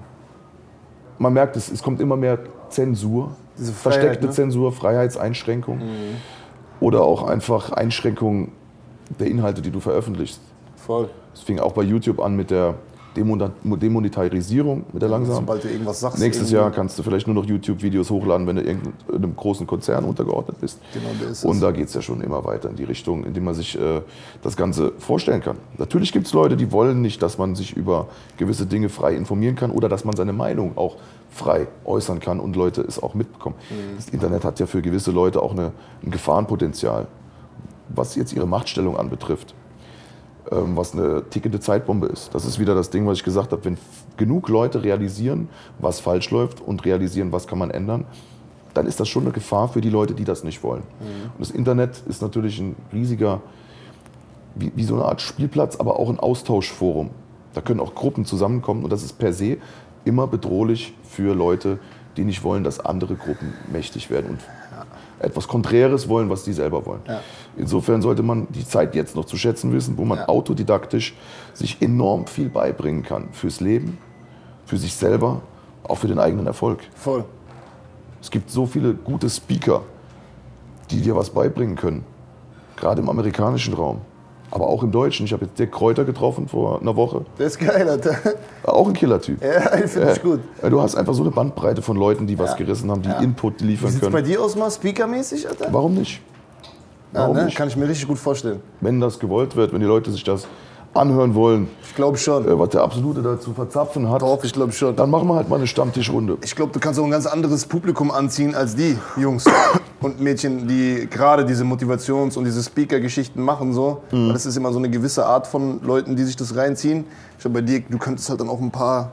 Man merkt es kommt immer mehr Zensur, versteckte Zensur, Freiheitseinschränkung oder auch einfach Einschränkung der Inhalte, die du veröffentlichst. Voll. Es fing auch bei YouTube an mit der Demonetarisierung, mit der langsamen. Sobald du irgendwas sagst. Nächstes Jahr kannst du vielleicht nur noch YouTube-Videos hochladen, wenn du irgendeinem großen Konzern untergeordnet bist. Genau, das ist und da geht es ja schon immer weiter in die Richtung, in die man sich das Ganze vorstellen kann. Natürlich gibt es Leute, die wollen nicht, dass man sich über gewisse Dinge frei informieren kann oder dass man seine Meinung auch frei äußern kann und Leute es auch mitbekommen. Das Internet hat ja für gewisse Leute auch ein Gefahrenpotenzial, was jetzt ihre Machtstellung anbetrifft. Was eine tickende Zeitbombe ist. Das ist wieder das Ding, was ich gesagt habe. Wenn genug Leute realisieren, was falsch läuft und realisieren, was kann man ändern, dann ist das schon eine Gefahr für die Leute, die das nicht wollen. Und das Internet ist natürlich ein riesiger, wie so eine Art Spielplatz, aber auch ein Austauschforum. Da können auch Gruppen zusammenkommen und das ist per se immer bedrohlich für Leute, die nicht wollen, dass andere Gruppen mächtig werden und etwas Konträres wollen, was die selber wollen. Ja. Insofern sollte man die Zeit jetzt noch zu schätzen wissen, wo man autodidaktisch sich enorm viel beibringen kann. Fürs Leben, für sich selber, auch für den eigenen Erfolg. Voll. Es gibt so viele gute Speaker, die dir was beibringen können. Gerade im amerikanischen Raum. Aber auch im Deutschen. Ich habe jetzt Dirk Kräuter getroffen vor einer Woche. Der ist geil, Alter. Auch ein Killertyp. Ja, finde ich gut. Du hast einfach so eine Bandbreite von Leuten, die was gerissen haben, die Input liefern können. Wie sieht es bei dir aus, mal speakermäßig, Alter? Warum nicht? Warum nicht? Kann ich mir richtig gut vorstellen. Wenn das gewollt wird, wenn die Leute sich das anhören wollen. Ich glaube schon. Was der Absolute da zu verzapfen hat. Doch, ich glaube schon. Dann machen wir halt mal eine Stammtischrunde. Ich glaube, du kannst auch ein ganz anderes Publikum anziehen als die Jungs und Mädchen, die gerade diese Motivations- und diese Speaker-Geschichten machen. So. Weil das ist immer so eine gewisse Art von Leuten, die sich das reinziehen. Ich glaube, bei dir, du könntest halt dann auch ein paar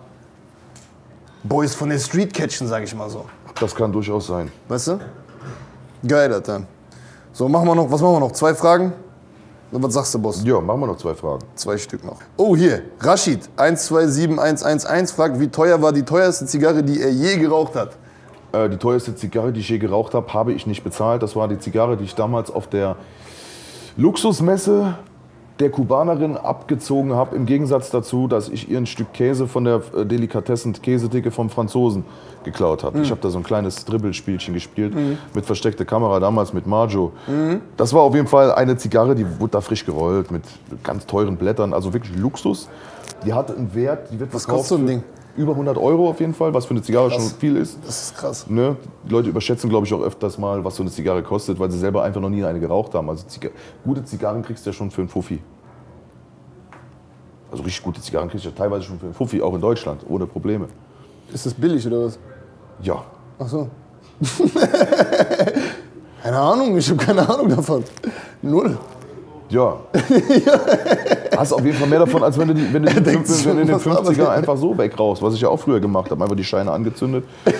Boys von der Street catchen, sage ich mal so. Das kann durchaus sein. Weißt du? Geil, Alter. So, was machen wir noch? 2 Fragen? Was sagst du, Boss? Ja, machen wir noch 2 Fragen. 2 Stück noch. Oh, hier. Rashid, 127111, fragt, wie teuer war die teuerste Zigarre, die er je geraucht hat? Die teuerste Zigarre, die ich je geraucht habe, habe ich nicht bezahlt. Das war die Zigarre, die ich damals auf der Luxusmesse der Kubanerin abgezogen habe. Im Gegensatz dazu, dass ich ihr ein Stück Käse von der Delikatessen-Käsedicke vom Franzosen geklaut habe. Ich habe da so ein kleines Dribbelspielchen gespielt mit versteckter Kamera, damals mit Marjo. Das war auf jeden Fall eine Zigarre, die wurde da frisch gerollt mit ganz teuren Blättern, also wirklich Luxus. Die hatte einen Wert, die wird Was kostet so ein Ding? über 100 € auf jeden Fall, was für eine Zigarre schon viel ist. Das ist krass. Ne? Die Leute überschätzen, glaube ich, auch öfters mal, was so eine Zigarre kostet, weil sie selber einfach noch nie eine geraucht haben. Also gute Zigarren kriegst du ja schon für einen Fuffi. Also richtig gute Zigarren kriegst du ja teilweise schon für einen Fuffi, auch in Deutschland, ohne Probleme. Ist das billig oder was? Ja. Ach so. Keine Ahnung, ich habe keine Ahnung davon. Null. Ja. Hast auf jeden Fall mehr davon, als wenn du den 50er einfach so wegrauchst, was ich ja auch früher gemacht habe. Einfach die Scheine angezündet.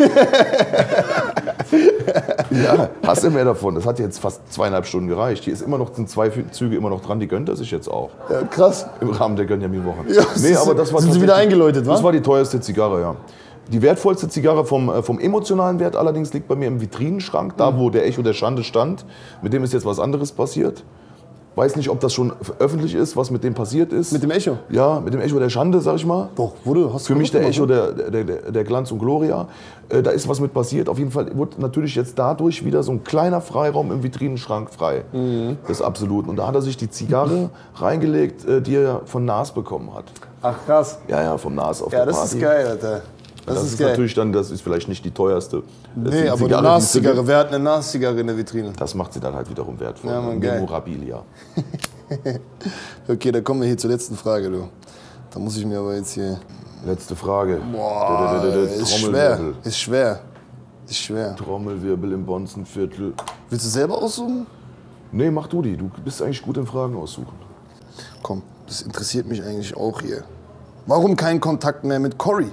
Ja, hast du mehr davon. Das hat jetzt fast 2,5 Stunden gereicht. Hier ist immer noch, sind 2 Züge immer noch dran, die gönnt er sich jetzt auch. Ja, krass. Im Rahmen der Gönjamin-Wochen. Ja, nee, aber das war sind sie wieder eingeläutet, wa? Das war die teuerste Zigarre, ja. Die wertvollste Zigarre vom emotionalen Wert allerdings liegt bei mir im Vitrinenschrank, da wo der Echo der Schande stand. Mit dem ist jetzt was anderes passiert. Weiß nicht, ob das schon öffentlich ist, was mit dem passiert ist. Mit dem Echo? Ja, mit dem Echo der Schande, sag ich mal. Doch, wurde. Hast du für mich der gemacht, Echo der Glanz und Gloria. Da ist was mit passiert. Auf jeden Fall wurde natürlich jetzt dadurch wieder so ein kleiner Freiraum im Vitrinenschrank frei. Mhm. Das ist absolut. Und da hat er sich die Zigarre reingelegt, die er von Nas bekommen hat. Ach krass. Ja, ja, vom Nas auf der Party. Ja, das ist geil, Alter. Das ist geil. Natürlich dann, das ist vielleicht nicht die teuerste. Nee, aber eine Nas-Zigarre, wer hat eine Nas-Zigarre in der Vitrine? Das macht sie dann halt wiederum wertvoll. Ja, man, geil. Memorabilia. Okay, dann kommen wir hier zur letzten Frage, du. Da muss ich mir aber jetzt hier... Letzte Frage. Boah, ist schwer. Ist schwer. Ist schwer. Trommelwirbel im Bonzenviertel. Willst du selber aussuchen? Nee, mach du die. Du bist eigentlich gut im Fragen aussuchen. Komm, das interessiert mich eigentlich auch hier. Warum kein Kontakt mehr mit Cory?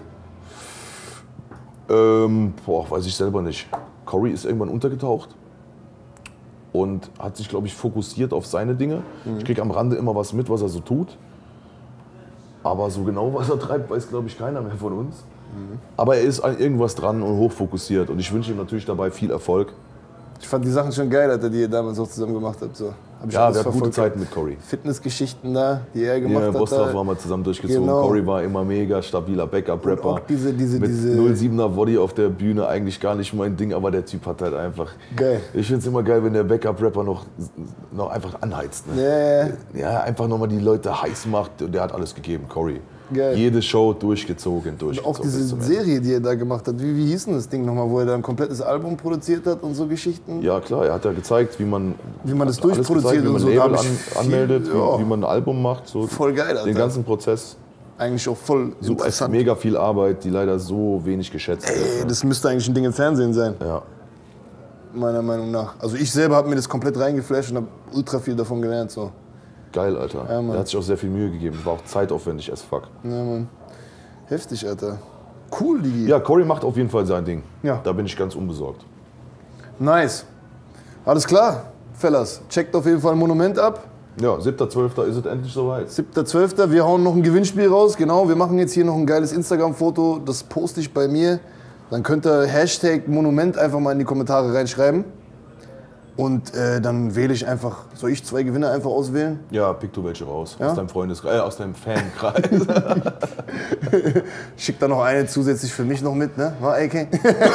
Weiß ich selber nicht. Cory ist irgendwann untergetaucht und hat sich, glaube ich, fokussiert auf seine Dinge. Ich kriege am Rande immer was mit, was er so tut. Aber so genau, was er treibt, weiß, glaube ich, keiner mehr von uns. Aber er ist an irgendwas dran und hochfokussiert. Und ich wünsche ihm natürlich dabei viel Erfolg. Ich fand die Sachen schon geil, Alter, die ihr damals auch zusammen gemacht habt. So. Hab ich Ja, wir hatten gute Zeiten mit Cory. Fitnessgeschichten da, die er gemacht hat. Bostorf waren wir zusammen durchgezogen. Genau. Cory war immer mega stabiler Backup-Rapper. Auch diese mit 07er Body auf der Bühne, eigentlich gar nicht mein Ding, aber der Typ hat halt einfach... Geil. Ich finde es immer geil, wenn der Backup-Rapper noch einfach anheizt. Ne? Ja, einfach nochmal die Leute heiß macht. Und der hat alles gegeben, Cory. Geil. Jede Show durchgezogen. Und auch diese Serie, die er da gemacht hat. Wie hieß denn das Ding nochmal, wo er da ein komplettes Album produziert hat und so Geschichten? Ja klar, er hat ja gezeigt, wie man das durchproduziert und und so. Wie man Label anmeldet, ja. wie man ein Album macht. So voll geil, Alter. Den ganzen Prozess. Eigentlich auch voll so interessant. Mega viel Arbeit, die leider so wenig geschätzt wird. Ey, das müsste eigentlich ein Ding im Fernsehen sein. Ja. Meiner Meinung nach. Also ich selber habe mir das komplett reingeflasht und habe ultra viel davon gelernt. So. Geil, Alter. Ja, der hat sich auch sehr viel Mühe gegeben. War auch zeitaufwendig as fuck. Ja, Mann. Heftig, Alter. Cool, Digi. Ja, Cory macht auf jeden Fall sein Ding. Ja. Da bin ich ganz unbesorgt. Nice. Alles klar, Fellas. Checkt auf jeden Fall ein Monument ab. Ja, 7.12. ist es endlich soweit. 7.12. Wir hauen noch ein Gewinnspiel raus. Genau, wir machen jetzt hier noch ein geiles Instagram-Foto. Das poste ich bei mir. Dann könnt ihr Hashtag Monument einfach mal in die Kommentare reinschreiben. Und dann wähle ich einfach, soll ich 2 Gewinner einfach auswählen? Ja, pick du welche raus. Ja? Aus deinem aus deinem Fankreis. Schick da noch eine zusätzlich für mich noch mit, ne? War AK?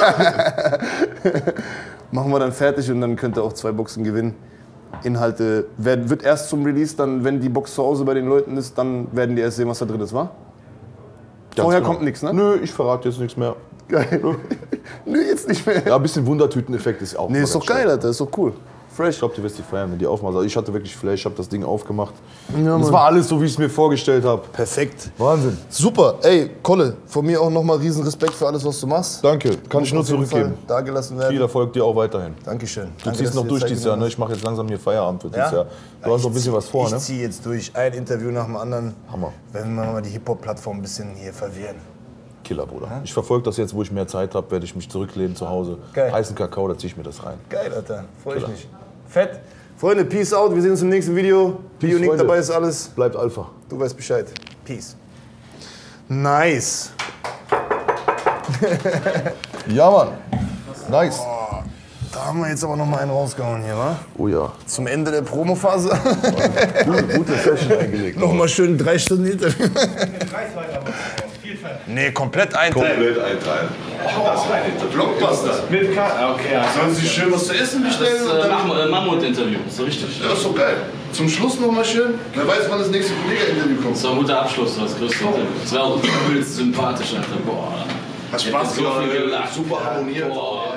Machen wir dann fertig und dann könnt ihr auch 2 Boxen gewinnen. Inhalte wird erst zum Release, dann, wenn die Box zu Hause bei den Leuten ist, dann werden die erst sehen, was da drin ist, wa? Vorher kommt nichts, ne? Nö, ich verrate jetzt nichts mehr. Geil. Nö, jetzt nicht mehr. Ja, ein bisschen Wundertüteneffekt ist auch. Nee, ist doch geil, Alter, ist doch cool. Fresh. Ich glaube, du wirst die feiern, wenn die aufmachst. Also ich hatte wirklich Flash, ich habe das Ding aufgemacht. Ja, und es war alles so, wie ich es mir vorgestellt habe. Perfekt. Wahnsinn. Super. Ey, Kolle, von mir auch nochmal riesen Respekt für alles, was du machst. Danke, kann ich nur zurückgeben. Dagelassen werden. Viel Erfolg dir auch weiterhin. Dankeschön. Du ziehst noch durch dieses Jahr, ne? Ich mache jetzt langsam hier Feierabend für dieses Jahr. Du hast noch ein bisschen was vor, ne? Ich ziehe jetzt durch. Ein Interview nach dem anderen. Hammer. Wenn wir mal die Hip-Hop-Plattform ein bisschen hier verwirren. Killer, Bruder. Ja? Ich verfolge das jetzt, wo ich mehr Zeit habe, werde ich mich zurücklehnen zu Hause. Geil. Heißen Kakao, da ziehe ich mir das rein. Geil, Alter. Freue ich mich. Fett. Freunde, peace out. Wir sehen uns im nächsten Video. Wie unique dabei ist alles. Bleibt Alpha. Du weißt Bescheid. Peace. Nice. Ja, Mann. Nice. Oh, da haben wir jetzt aber noch mal einen rausgehauen hier, wa? Oh ja. Zum Ende der Promophase. Gute Session eingelegt. Nochmal schön 3 Stunden Interview. Nee, komplett einteilen. Komplett einteilen. Das ist ein Blockbuster. Mit K. Okay, ja. Sollen Sie schön was zu essen bestellen? Mammut-Interview, so richtig. Ja, ist doch geil. Zum Schluss nochmal schön. Wer weiß, wann das nächste Kollege-Interview kommt. Das war ein guter Abschluss, das größte Interview. Das war auch übelst sympathisch, Alter. Boah. Hat Spaß gemacht, super harmoniert. Boah.